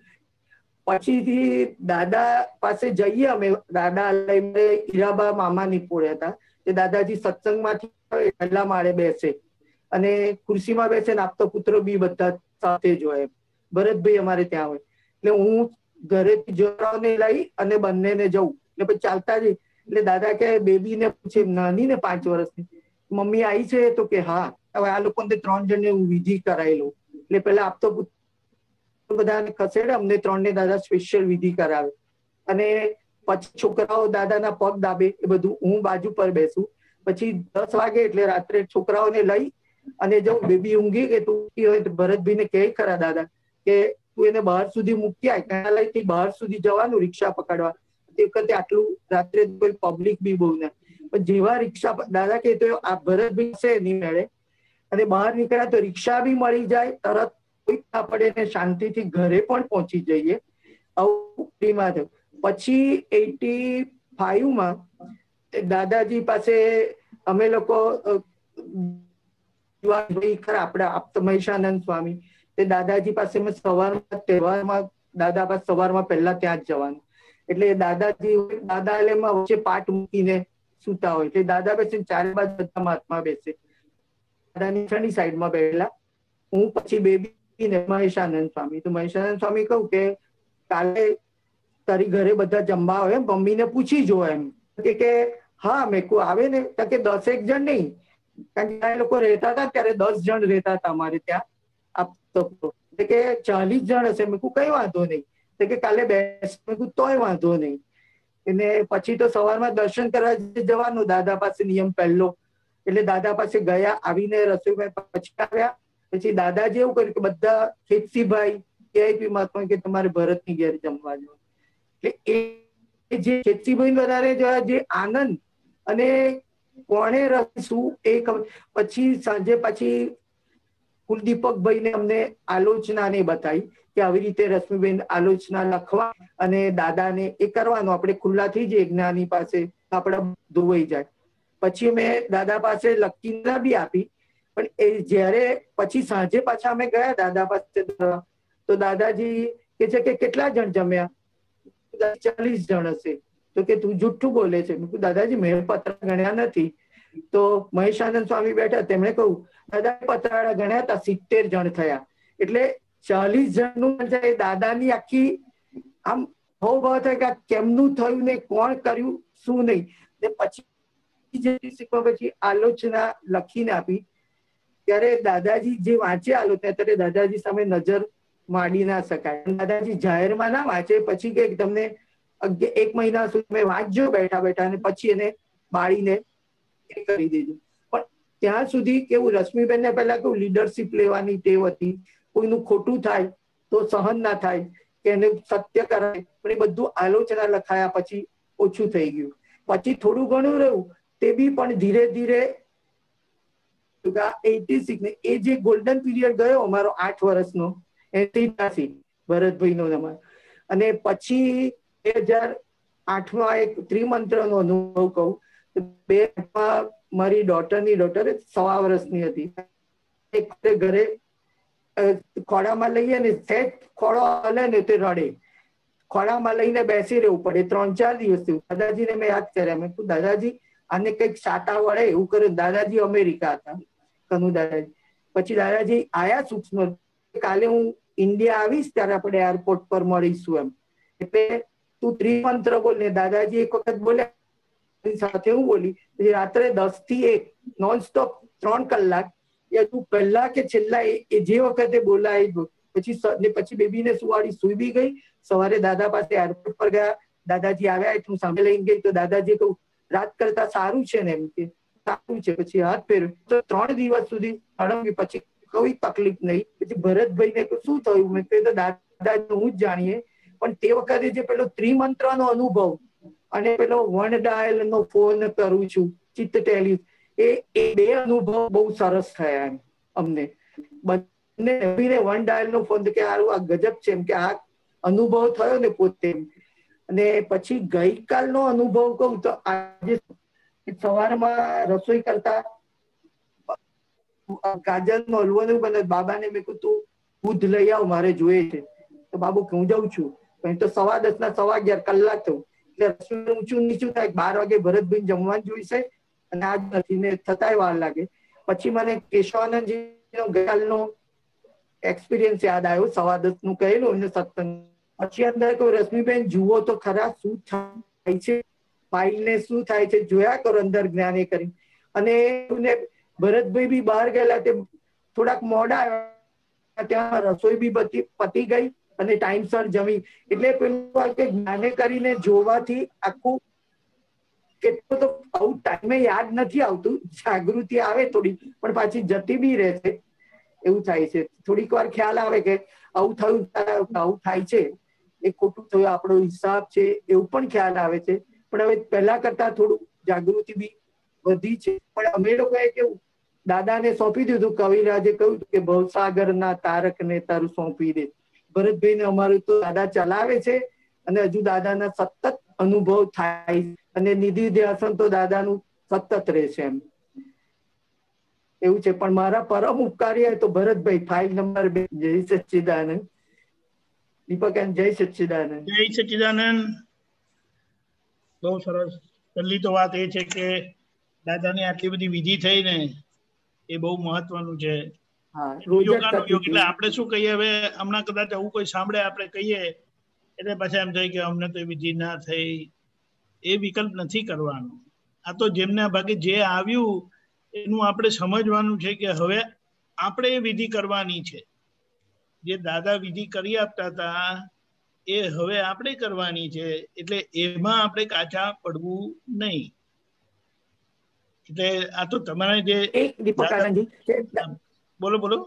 પછીથી દાદા પાસે જઈએ અમે. દાદા હીરાબા મામાની પોળે હતા. તે દાદાજી સત્સંગમાંથી પહેલા માળે બેસે અને ખુરશીમાં બેસે ને આપતો પુત્રો બી બધા સાથે જ હોય. ભરતભાઈ અમારે ત્યાં હોય. એટલે હું ઘરેથી જોરાઓને લઈ અને બંનેને જવું. એટલે પછી ચાલતા જઈ. એટલે દાદા કે બેબીને પૂછે, નાની ને પાંચ વર્ષની, મમ્મી આવી છે? તો કે હા. હવે આ લોકોને ત્રણ જણને હું વિધિ કરાયેલું. એટલે પેલા આપતો બધાને ખસેડે, અમને ત્રણ ને દાદા સ્પેશિયલ વિધિ કરાવે. અને પછી છોકરાઓ દાદાના પગ દાબે, એ બધું હું બાજુ પર બેસું. પછી દસ વાગે એટલે રાત્રે છોકરાઓને લઈ અને જો બેબી ઊંઘી કે તું હોય તો ભરતભાઈ ને કહે ખરા દાદા કે તું એને બહાર સુધી મૂકી આય, ત્યાં લઈ બહાર સુધી જવાનું રિક્ષા પકડવા. તે વખતે આટલું રાત્રે કોઈ પબ્લિક બી બહુ ના, પણ જેવા રિક્ષા દાદા કે તો આ ભરતભાઈ છે નહીં મેળે અને બહાર નીકળ્યા તો રિક્ષા બી મળી જાય, તરત કોઈ ના પડે ને શાંતિથી ઘરે પણ પહોંચી જઈએ. આવું પછી એટી ફાઈવ માં દાદાજી પાસે અમે લોકો આપડા આપતા મહેશાનંદ સ્વામી તે દાદાજી પાસે મેં સવારમાં તહેવારમાં દાદા પાસે સવારમાં પહેલા ત્યાં જ જવાનું. એટલે દાદાજી દાદા એટલે વચ્ચે પાટ મૂકીને સુતા હોય એટલે દાદા બેસે ચારે બાજુ બધા મહાત્મા બેસે. દાદાની છની સાઈડમાં બેઠેલા, હું પછી બેબી ને મહેશાનંદ સ્વામી. તો મહેશાનંદ સ્વામી કહું કે કાલે તારી ઘરે બધા જમવા આવે, મમ્મીને પૂછી જો એમ કે હા મેં કહું આવે ને કે દસેક જણ નહીં, કારણ કે એ લોકો રહેતા હતા ત્યારે દસ જણ રહેતા હતા અમારે ત્યાં આપતો કે ચાલીસ જણ હશે. મેં કહું કઈ વાંધો નહીં, કે કાલે બેસ. મેં કહું તોય વાંધો નહીં. અને પછી તો સવારમાં દર્શન કરવા જવાનું દાદા પાસે નિયમ પહેલો. એટલે દાદા પાસે ગયા, આવીને રસોઈ પછી આવ્યા. પછી દાદાજી એવું કર્યું કે બધા ખેતસીભાઈ કેઆઈપી મહાત્મા કે તમારે ભરતની ઘેર જમવા જવાનું. એટલે એ જે ખેતસીભાઈ વધારે જે આનંદ અને કોણે રહીશું એ પછી સાંજે પછી કુલદીપકભાઈ ને અમને આલોચના ને બતાવી કે આવી રીતે રશ્મિબેન આલોચના લખવા અને દાદાને એ કરવાનું, આપણે ખુલ્લા થઈ જઈએ જ્ઞાની પાસે આપડા ધોવાઈ જાય. પછી મેં દાદા પાસે લખી બી આપી, પણ એ જયારે પછી સાંજે પાછા અમે ગયા દાદા પાસે તો દાદાજી કે છે કે કેટલા જણ જમ્યા? ચાલીસ જણ હશે. તો કે તું જુઠ્ઠું બોલે છે. મેં કહ્યું દાદાજી મેં પત્ર ગણ્યા નથી. તો મહેશાનંદ સ્વામી બેઠા, તેમણે કહ્યું દાદા પતરાળા ગણ્યા હતા સિત્તેર જણ થયા. એટલે ચાલીસ જણ નું દાદાની આખી આમ બહુ ભાવ થાય કે કેમનું થયું ને કોણ કર્યું શું નહીં. ને પછી પછી આલોચના લખીને આપી ત્યારે દાદાજી જે વાંચે આલોચના ત્યારે દાદાજી સામે નજર માંડી ના શકાય. દાદાજી જાહેરમાં ના વાંચે, પછી કે તમને એક મહિના સુધી મેં વાંચજો બેઠા બેઠા અને પછી એને બાળીને કરી દેજો. પણ ત્યાં સુધી કેવું રશ્મિબેન ને પહેલા કેવું લીડરશીપ લેવાની ટેવ હતી, કોઈનું ખોટું થાય તો સહન ના થાય કે એને સત્ય કરાય, પણ એ બધું આલોચના લખાયા પછી ઓછું થઈ ગયું. પછી થોડું ઘણું રહ્યું તે બી પણ ધીરે ધીરે એટી સિક્સ ને એ જે ગોલ્ડન પીરિયડ ગયો અમારો આઠ વર્ષનો એસી ભરતભાઈ નો અમારો. અને પછી બે હજાર આઠમાં એક ત્રિમંત્ર નો અનુભવ કહું. બે મારી ડોટરની ડોટર સવા વર્ષની હતી, એક ઘરે ખોડામાં લઈએ ને સેટ ખોડો હલે ને તે રડે, ખોડામાં લઈને બેસી રહેવું પડે ત્રણ ચાર દિવસ. દાદાજીને મેં યાદ કર્યા, મેં કહ્યું દાદાજી આને કઈક સાટા વળે એવું કર્યું. દાદાજી અમેરિકા હતા, કનુ દાદાજી. પછી દાદાજી આયા સૂક્ષ્મ, કાલે હું ઇન્ડિયા આવીશ ત્યારે આપણે એરપોર્ટ પર મળીશું એમ. એટલે તું ત્રિમંત્ર બોલ ને દાદાજી એક વખત બોલ્યા સાથે હું બોલી. રાત્રે દસ થી એક નોન સ્ટોપ ત્રણ કલાક તું પહેલા કે છેલ્લા એ જે વખતે બોલાય પછી પછી બેબીને સુવાડી સુઈ બી ગઈ. સવારે દાદા પાસે એરપોર્ટ પર ગયા, દાદાજી આવ્યા એટલે હું સામે લઈને ગઈ તો દાદાજી કહું રાત કરતા સારું છે ને એમ કે સારું છે. પછી હાથ ફેરવ્યો તો ત્રણ દિવસ સુધી હડંગી, પછી કોઈ તકલીફ નહીં. પછી ભરતભાઈ ને શું થયું? મેં કહ્યું દાદા હું જ જાણીએ, પણ તે વખતે જે પેલો ત્રિમંત્ર નો અનુભવ અને પેલો વન ડાયલ નો ફોન કરું છું ચિત્ત ટેલી, એ બે અનુભવ બહુ સરસ થયા એમ અમને બંને. વન ડાયલ નો ફોન કે સારું આ ગજબ છે એમ કે આ અનુભવ થયો ને પોતે. અને પછી ગઈકાલનો અનુભવ કહું તો આજે સવારમાં રસોઈ કરતા ગાજર નો હલવો નું બને, બાબાને મેં કહ્યું તું દૂધ લઈ આવ મારે જોઈએ છે. તો બાબુ હું જાઉં છું. તો સવા દસ ના સવા અગિયાર કલાક થયું એટલે રસોઈ ઊંચું નીચું થાય. બાર વાગે ભરતભાઈ જમવાનું જોઈશે અને આજ નથી ને થતાય વાર લાગે. પછી મને કેશવાનંદજી નો ગઈકાલનો એક્સપિરિયન્સ યાદ આવ્યો, સવા દસ નું કહેલું અને સત્સંગ. પછી અંદર કહ્યું રશ્મિબેન જુઓ તો ખરા શું થાય છે, ફાઇલ ને શું થાય છે જોયા કરો અંદર જ્ઞાને કરી. અને ભરતભાઈ બી બહાર ગયેલા તે થોડાક મોડા આવ્યા, ત્યાં રસોઈ બી બધી પતી ગઈ અને ટાઈમસર જમી. એટલે પેલું કે જ્ઞાને કરીને જોવાથી આખું કેટલું તો આવું ટાઈમે યાદ નથી આવતું, જાગૃતિ આવે થોડી પણ પાછી જતી બી રહે છે, એવું થાય છે. થોડીક વાર ખ્યાલ આવે કે આવું થયું, આવું થાય છે, એ ખોટું થયું, આપણો હિસાબ છે, એવું પણ ખ્યાલ આવે છે. પણ હવે પહેલા કરતા થોડું જાગૃતિ બી વધી છે. પણ અમે લોકોએ કેવું દાદાને સોંપી દીધું, કવિરાજે કહ્યું કે ભવસાગર ના તારક ને તારું સોંપી દે. ભરતભાઈ ને અમારું તો દાદા ચલાવે છે અને હજુ દાદાના સતત અનુભવ થાય, અને નિધિ ધ્યાસન તો દાદાનું સતત રહેશે એમ એવું છે. પણ મારા પરમ ઉપકારી તો ભરતભાઈ, ફાઇલ નંબર બે. જય સચ્ચિદાનંદ. દીપક, જય સચ્ચિદાનંદ. જય સચ્ચિદાનંદ. બહુ સરસ. પહેલી તો વાત એ છે કે દાદાની આટલી બધી વિધિ થઈ ને એ બહુ મહત્વનું છે. યોગાનું યોગ એટલે આપણે શું કહીએ, હવે હમણાં કદાચ આવું કોઈ સાંભળે આપણે કહીએ એટલે પછી એમ થાય કે અમને તો વિધિ ના થઈ. એ વિકલ્પ નથી કરવાનો. આ તો જેમના ભાગે જે આવ્યું એનું આપણે સમજવાનું છે કે હવે આપણે એ વિધિ કરવાની છે. જે દાદા વિધિ કરી આપતા હતા એ હવે આપણે કરવાની છે. એટલે એમાં આપણે કાચા પડવું નહીં. એટલે આ તો તમારે જે બોલો બોલો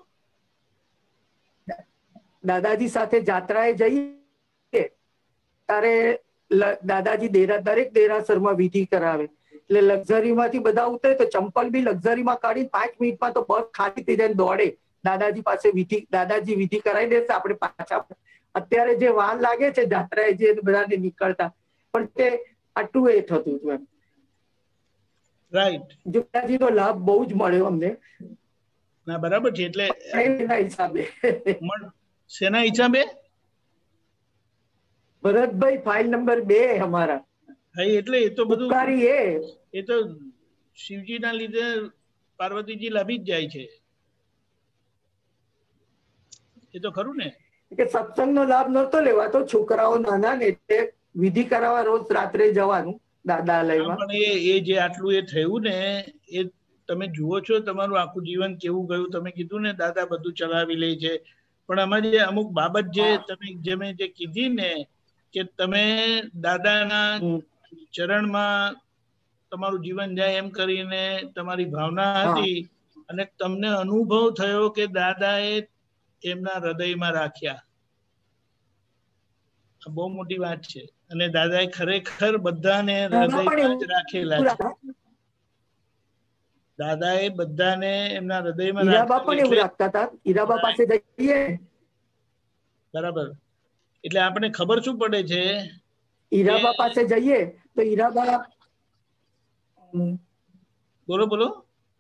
દાદાજી સાથે જાત્રાએ જઈએ ત્યારે દાદાજી દેરા દરેક દેરાસરમાં વિધિ કરાવે. એટલે લક્ઝરી માંથી બધા ઉતરે તો ચંપલ બી લક્ઝરીમાં કાઢી પાંચ મિનિટમાં તો બસ ખાલી થઈ જાય, દોડે દાદાજી પાસે વિધિ, દાદાજી વિધિ કરાવી દેશે, આપણે પાછા. અત્યારે જે વાર લાગે છે જાત્રાએ જે બધાને નીકળતા, પણ તે આટલું એ થતું હતું એમ. રાઈટ. દાદાજી નો લાભ બહુ જ મળ્યો અમને. ના બરાબર છે. એટલે એના હિસાબે શેના હિસાબે ભરતભાઈ ફાઇલ નંબર બે અમારા. હા એટલે એ તો બધું એ એ તો શિવજી ના લીધે પાર્વતીજી લાભી જ જાય છે. એ તો ખરું ને કે સત્સંગનો લાભ નહોતો લેવાતો, છોકરાઓ નાના ને એટલે વિધિ કરાવવા રોજ રાત્રે જવાનું દાદાલયમાં. પણ એ એ જે આટલું એ થયું ને એ તમે જુઓ છો તમારું આખું જીવન કેવું ગયું. તમે કીધું ને દાદા બધું ચલાવી લે છે, પણ અમારી જે અમુક બાબત જે તમે જે મેં જે કીધી ને કે તમે દાદાના ચરણમાં તમારું જીવન જાય એમ કરીને તમારી ભાવના હતી અને તમને અનુભવ થયો કે દાદાએ એમના હૃદયમાં રાખ્યા. આ બહુ મોટી વાત છે. અને દાદાએ ખરેખર બધાને હૃદયમાં જ રાખેલા છે. દાદાએ બધાને એમના હૃદયમાં હીરાબા પણ એવું રાખતા હતા. હીરાબા પાસે જઈએ બરાબર. એટલે આપણે ખબર શું પડે છે, હીરાબા પાસે જઈએ તો હીરાબા બોલો બોલો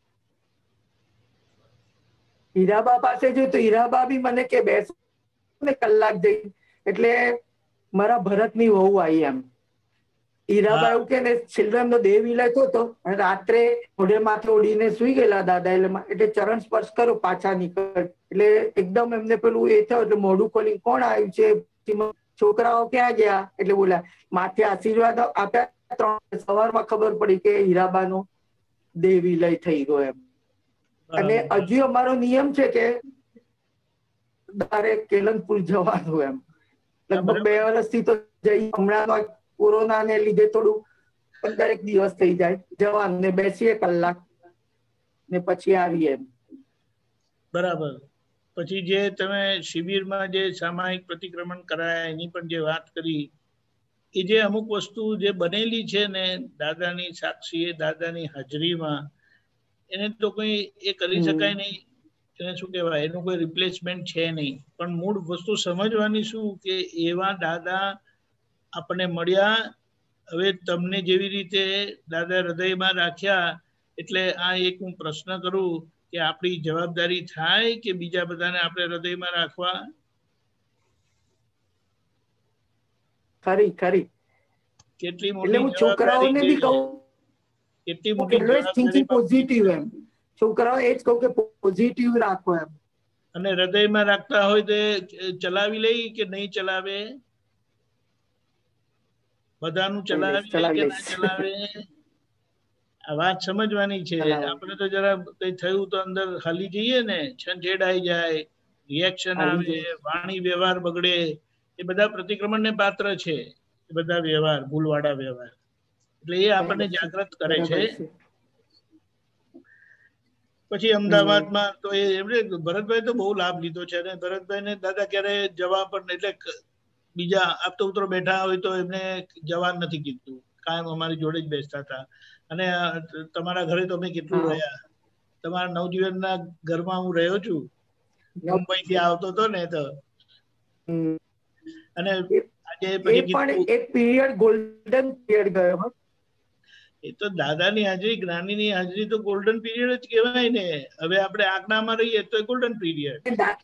હીરાબા પાસે જઈએ તો હીરાબા બી મને કે બેસો ને કલાક જઈ. એટલે મારા ભરતની વહુ આવી એમ. હીરાબા એવું કે ને ચિલ્ડ્રન નો દેહ વિલાયતો હતો અને રાત્રે ઓઢે માથે ઓઢીને સુઈ ગયેલા દાદા. એટલે ચરણ સ્પર્શ કરો પાછા નીકળ. એટલે એકદમ એમને પેલું એ થયો એટલે મોઢું ખોલી કોણ આવ્યું છે, છોકરાઓ ક્યાં ગયા, એટલે બોલ્યા માથે આશીર્વાદ આપ્યા. ત્રણ સવારમાં ખબર પડી કે હીરાબાનો દેહ વિલય થઈ ગયો એમ. અને હજી અમારો નિયમ છે કે તારે કેલનપુર જવાનું એમ. લગભગ બે વર્ષથી તો જઈ, હમણાં કોરોના ને લીધે થોડું પંદરેક દિવસ થઈ જાય જવાનું ને બેસીએ કલાક ને પછી આવીએ એમ. બરાબર. પછી જે તમે શિબિરમાં જે સામાયિક પ્રતિક્રમણ કરાયા એની પણ જે વાત કરી, એ જે અમુક વસ્તુ જે બનેલી છે ને દાદાની સાક્ષી દાદાની હાજરીમાં, એને તો કોઈ એ કરી શકાય નહીં. એને શું કહેવાય, એનું કોઈ રિપ્લેસમેન્ટ છે નહીં. પણ મૂળ વસ્તુ સમજવાની શું કે એવા દાદા આપણને મળ્યા. હવે તમને જેવી રીતે દાદા હૃદયમાં રાખ્યા, એટલે આ એક હું પ્રશ્ન કરું કે આપણી જવાબદારી થાય કે બીજા બધાને આપણે હૃદયમાં રાખવા? ખરી ખરી. કેટલી મોટી છોકરાઓને બી કહું, કેટલી મોટી પોઝિટિવ એમ. છોકરાઓ એ જ કહું કે પોઝિટિવ રાખો એમ. અને હૃદયમાં રાખતા હોય તો ચલાવી લઈ કે નહીં ચલાવે, બધાનું ચલાવી લે કે ના ચલાવે, આ વાત સમજવાની છે. આપણે તો જરા કઈ થયું તો અંદર હાલી જઈએ ને, છંછેડાઈ જાય, રિએક્શન આવે, વાણી વ્યવહાર બગડે. એ બધા પ્રતિક્રમણ ને પાત્ર છે, એ બધા વ્યવહાર, ભૂલવાળા વ્યવહાર. એટલે એ આપણને જાગૃત કરે છે. બરાબર છે. પછી અમદાવાદમાં તો એ એમણે ભરતભાઈ તો બહુ લાભ લીધો છે અને ભરતભાઈ ને દાદા ક્યારે જવા પણ એટલે બીજા આપતો ઉતરો બેઠા હોય તો એમને જવા નથી કીધું, કાયમ અમારી જોડે જ બેસતા હતા. અને તમારા ઘરે તો અમે કેટલું હા. રહ્યા, તમારા નવજીવનના ઘરમાં હું રહ્યો છું, મુંબઈ થી આવતો હતો ને તો. હમ. અને એ આજે એ પછી પણ કીધું એક પીરિયડ ગોલ્ડન પીરિયડ ગયો હો. એ તો દાદાની હાજરી, જ્ઞાનીની હાજરી તો ગોલ્ડન પીરિયડ જ કહેવાય ને. હવે આપણે આજ્ઞામાં રહીએ તો ગોલ્ડન પીરિયડ.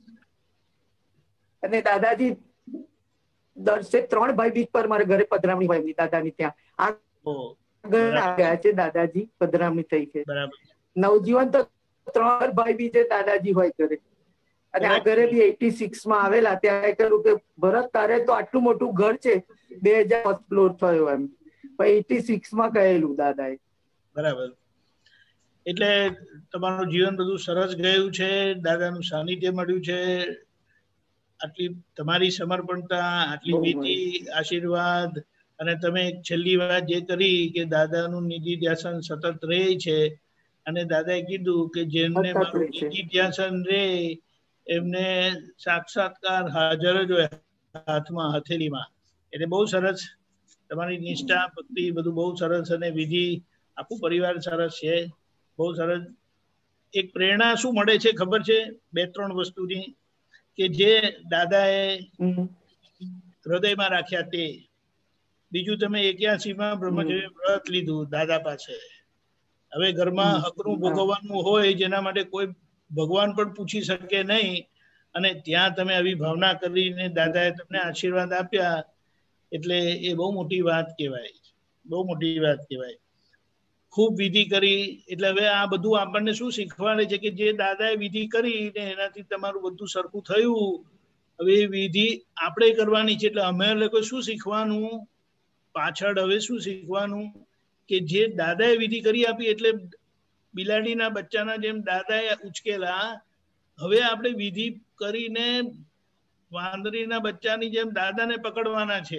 અને દાદાજી દર્શે ત્રણ ભાઈ બીજ પર મારા ઘરે પધરામણી હોય દાદાની ત્યાં. આગળ આવ્યા છે દાદાજી, પધરામણી થઈ છે. બરાબર. નવજીવન તો ત્રણ ભાઈ બીજે દાદાજી હોય ઘરે. અને આ ઘરે બી એટી સિક્સ માં આવેલા, ત્યાં કહ્યું કે ભરત તારે તો આટલું મોટું ઘર છે, બે હજાર ફર્સ્ટ ફ્લોર થયો એમ. એટી સિક્સ માં કહેલું દાદાએ. બરાબર. એટલે તમારું જીવન બધું સરસ ગયું છે, દાદાનું સાનિધ્ય મળ્યું છે. આટલી તમારી સમર્પણતા, આટલી વિધિ, આશીર્વાદ, અને તમે છેલ્લી વાત જે કરી કે દાદાનું નિધિ ધ્યાસન સતત રહે છે. અને દાદાએ કીધું કે જેમને મારું નિધિ ધ્યાસન રહે એમને સાક્ષાત્કાર હાજર જ હોય હાથમાં, હથેળીમાં. એટલે બહુ સરસ તમારી નિષ્ઠા, ભક્તિ બધું બહુ સરસ, અને વિધિ આખું પરિવાર સરસ છે, બહુ સરસ. એક પ્રેરણા શું મળે છે ખબર છે? બે ત્રણ વસ્તુની, કે જે દાદાએ હૃદયમાં રાખ્યા તે. બીજું, તમે એક્યાસી માં બ્રહ્મચર્ય વ્રત લીધું દાદા પાસે. હવે ઘરમાં હકનું ભોગવવાનું હોય જેના માટે કોઈ ભગવાન પણ પૂછી શકે નહીં, અને ત્યાં તમે આવી ભાવના કરીને દાદાએ તમને આશીર્વાદ આપ્યા, એટલે એ બહુ મોટી વાત કહેવાય, બહુ મોટી વાત કહેવાય. ખૂબ વિધિ કરી, એટલે હવે આ બધું આપણને શું શીખવાડે છે કે જે દાદાએ વિધિ કરી ને એનાથી તમારું બધું સરખું થયું. હવે એ વિધિ આપણે કરવાની છે. એટલે અમે લોકો શું શીખવાનું પાછળ, હવે શું શીખવાનું કે જે દાદાએ વિધિ કરી આપી, એટલે બિલાડીના બચ્ચાના જેમ દાદાએ ઉચકેલા, હવે આપણે વિધિ કરીને વાંદરીના બચ્ચાની જેમ દાદાને પકડવાના છે.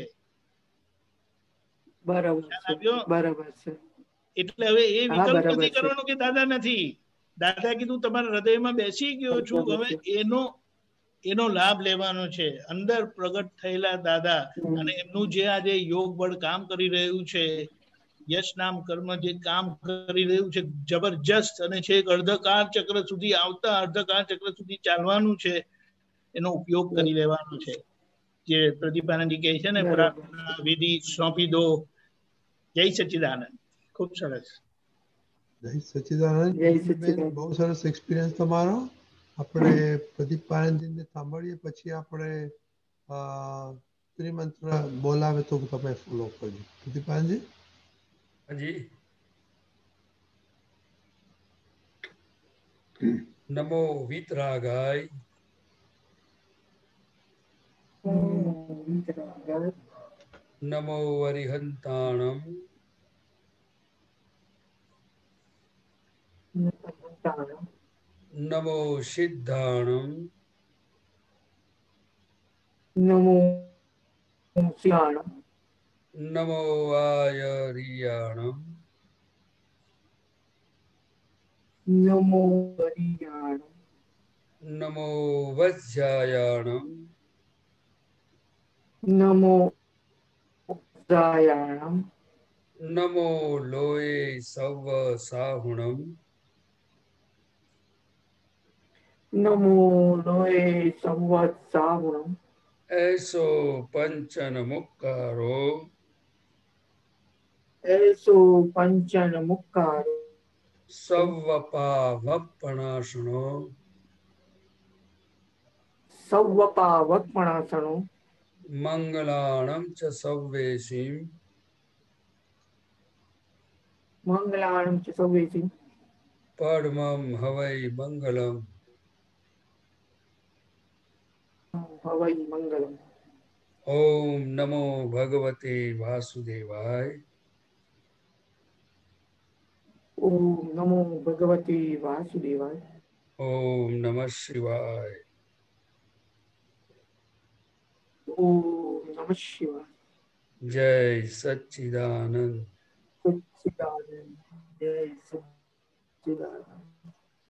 બરાબર છે, બરાબર છે. એટલે હવે એ વિકલ્પ નથી કરવાનો કે દાદા નથી. દાદા કીધું તમારા હૃદયમાં બેસી ગયો છું, હવે એનો એનો લાભ લેવાનો છે. અંદર પ્રગટ થયેલા દાદા અને એમનું જે આજે યોગ બળ કામ કરી રહ્યું છે, યશ નામ કર્મ જે કામ કરી રહ્યું છે જબરજસ્ત, અને છે એક અર્ધકાળ ચક્ર સુધી આવતા, અર્ધકાળ ચક્ર સુધી ચાલવાનું છે, એનો ઉપયોગ કરી લેવાનો છે. જે પ્રદીપાનંદજી કહે છે ને, પ્રાર્થના વિધિ સોંપી દો. જય સચ્ચિદાનંદ. ખૂબ સરસ. જય સચ્ચિદાનંદ. બહુ સરસ એક્સપિરિયન્સ તમારો. આપણે પ્રદીપાનંદજીને સાંભળીએ, પછી આપણે ત્રિમંત્ર બોલાવે તો તમે ફોલો કરજો. પ્રદીપાનંદજી. હાજી. નમો વિતરાગાય, નમો અરિહંતાણમ, નમો સિદ્ધાણમ, નમો સિદ્ધાણમ, નમો આયરિયાણમ, નમો હરિયાણમ, નમો વજ્જાયાણમ, નમો ઉદ્ધાયાણમ, નમો લોય સવ સાહુણમ, નમો લોય સંવત સાહુણમ, એસો પંચન મુક્કારો, એસો પંચન મુક્કારો, સવપા વપણાસણો, સવપા વપણાસણો, મંગલાણમ ચ સવ્વેસીમ, મંગલાણમ ચ સવ્વેસીમ, પડમમ હવૈ મંગલમ, હવૈ મંગલમ. ઓમ નમો ભગવતે વાસુદેવાય, ઓમ નમો ભગવતે વાસુદેવાય, ઓમ નમઃ શિવાય, ઓમ નમઃ શિવાય. જય સચ્ચિદાનંદ. સચ્ચિદાનંદ જય સચ્ચિદાનંદ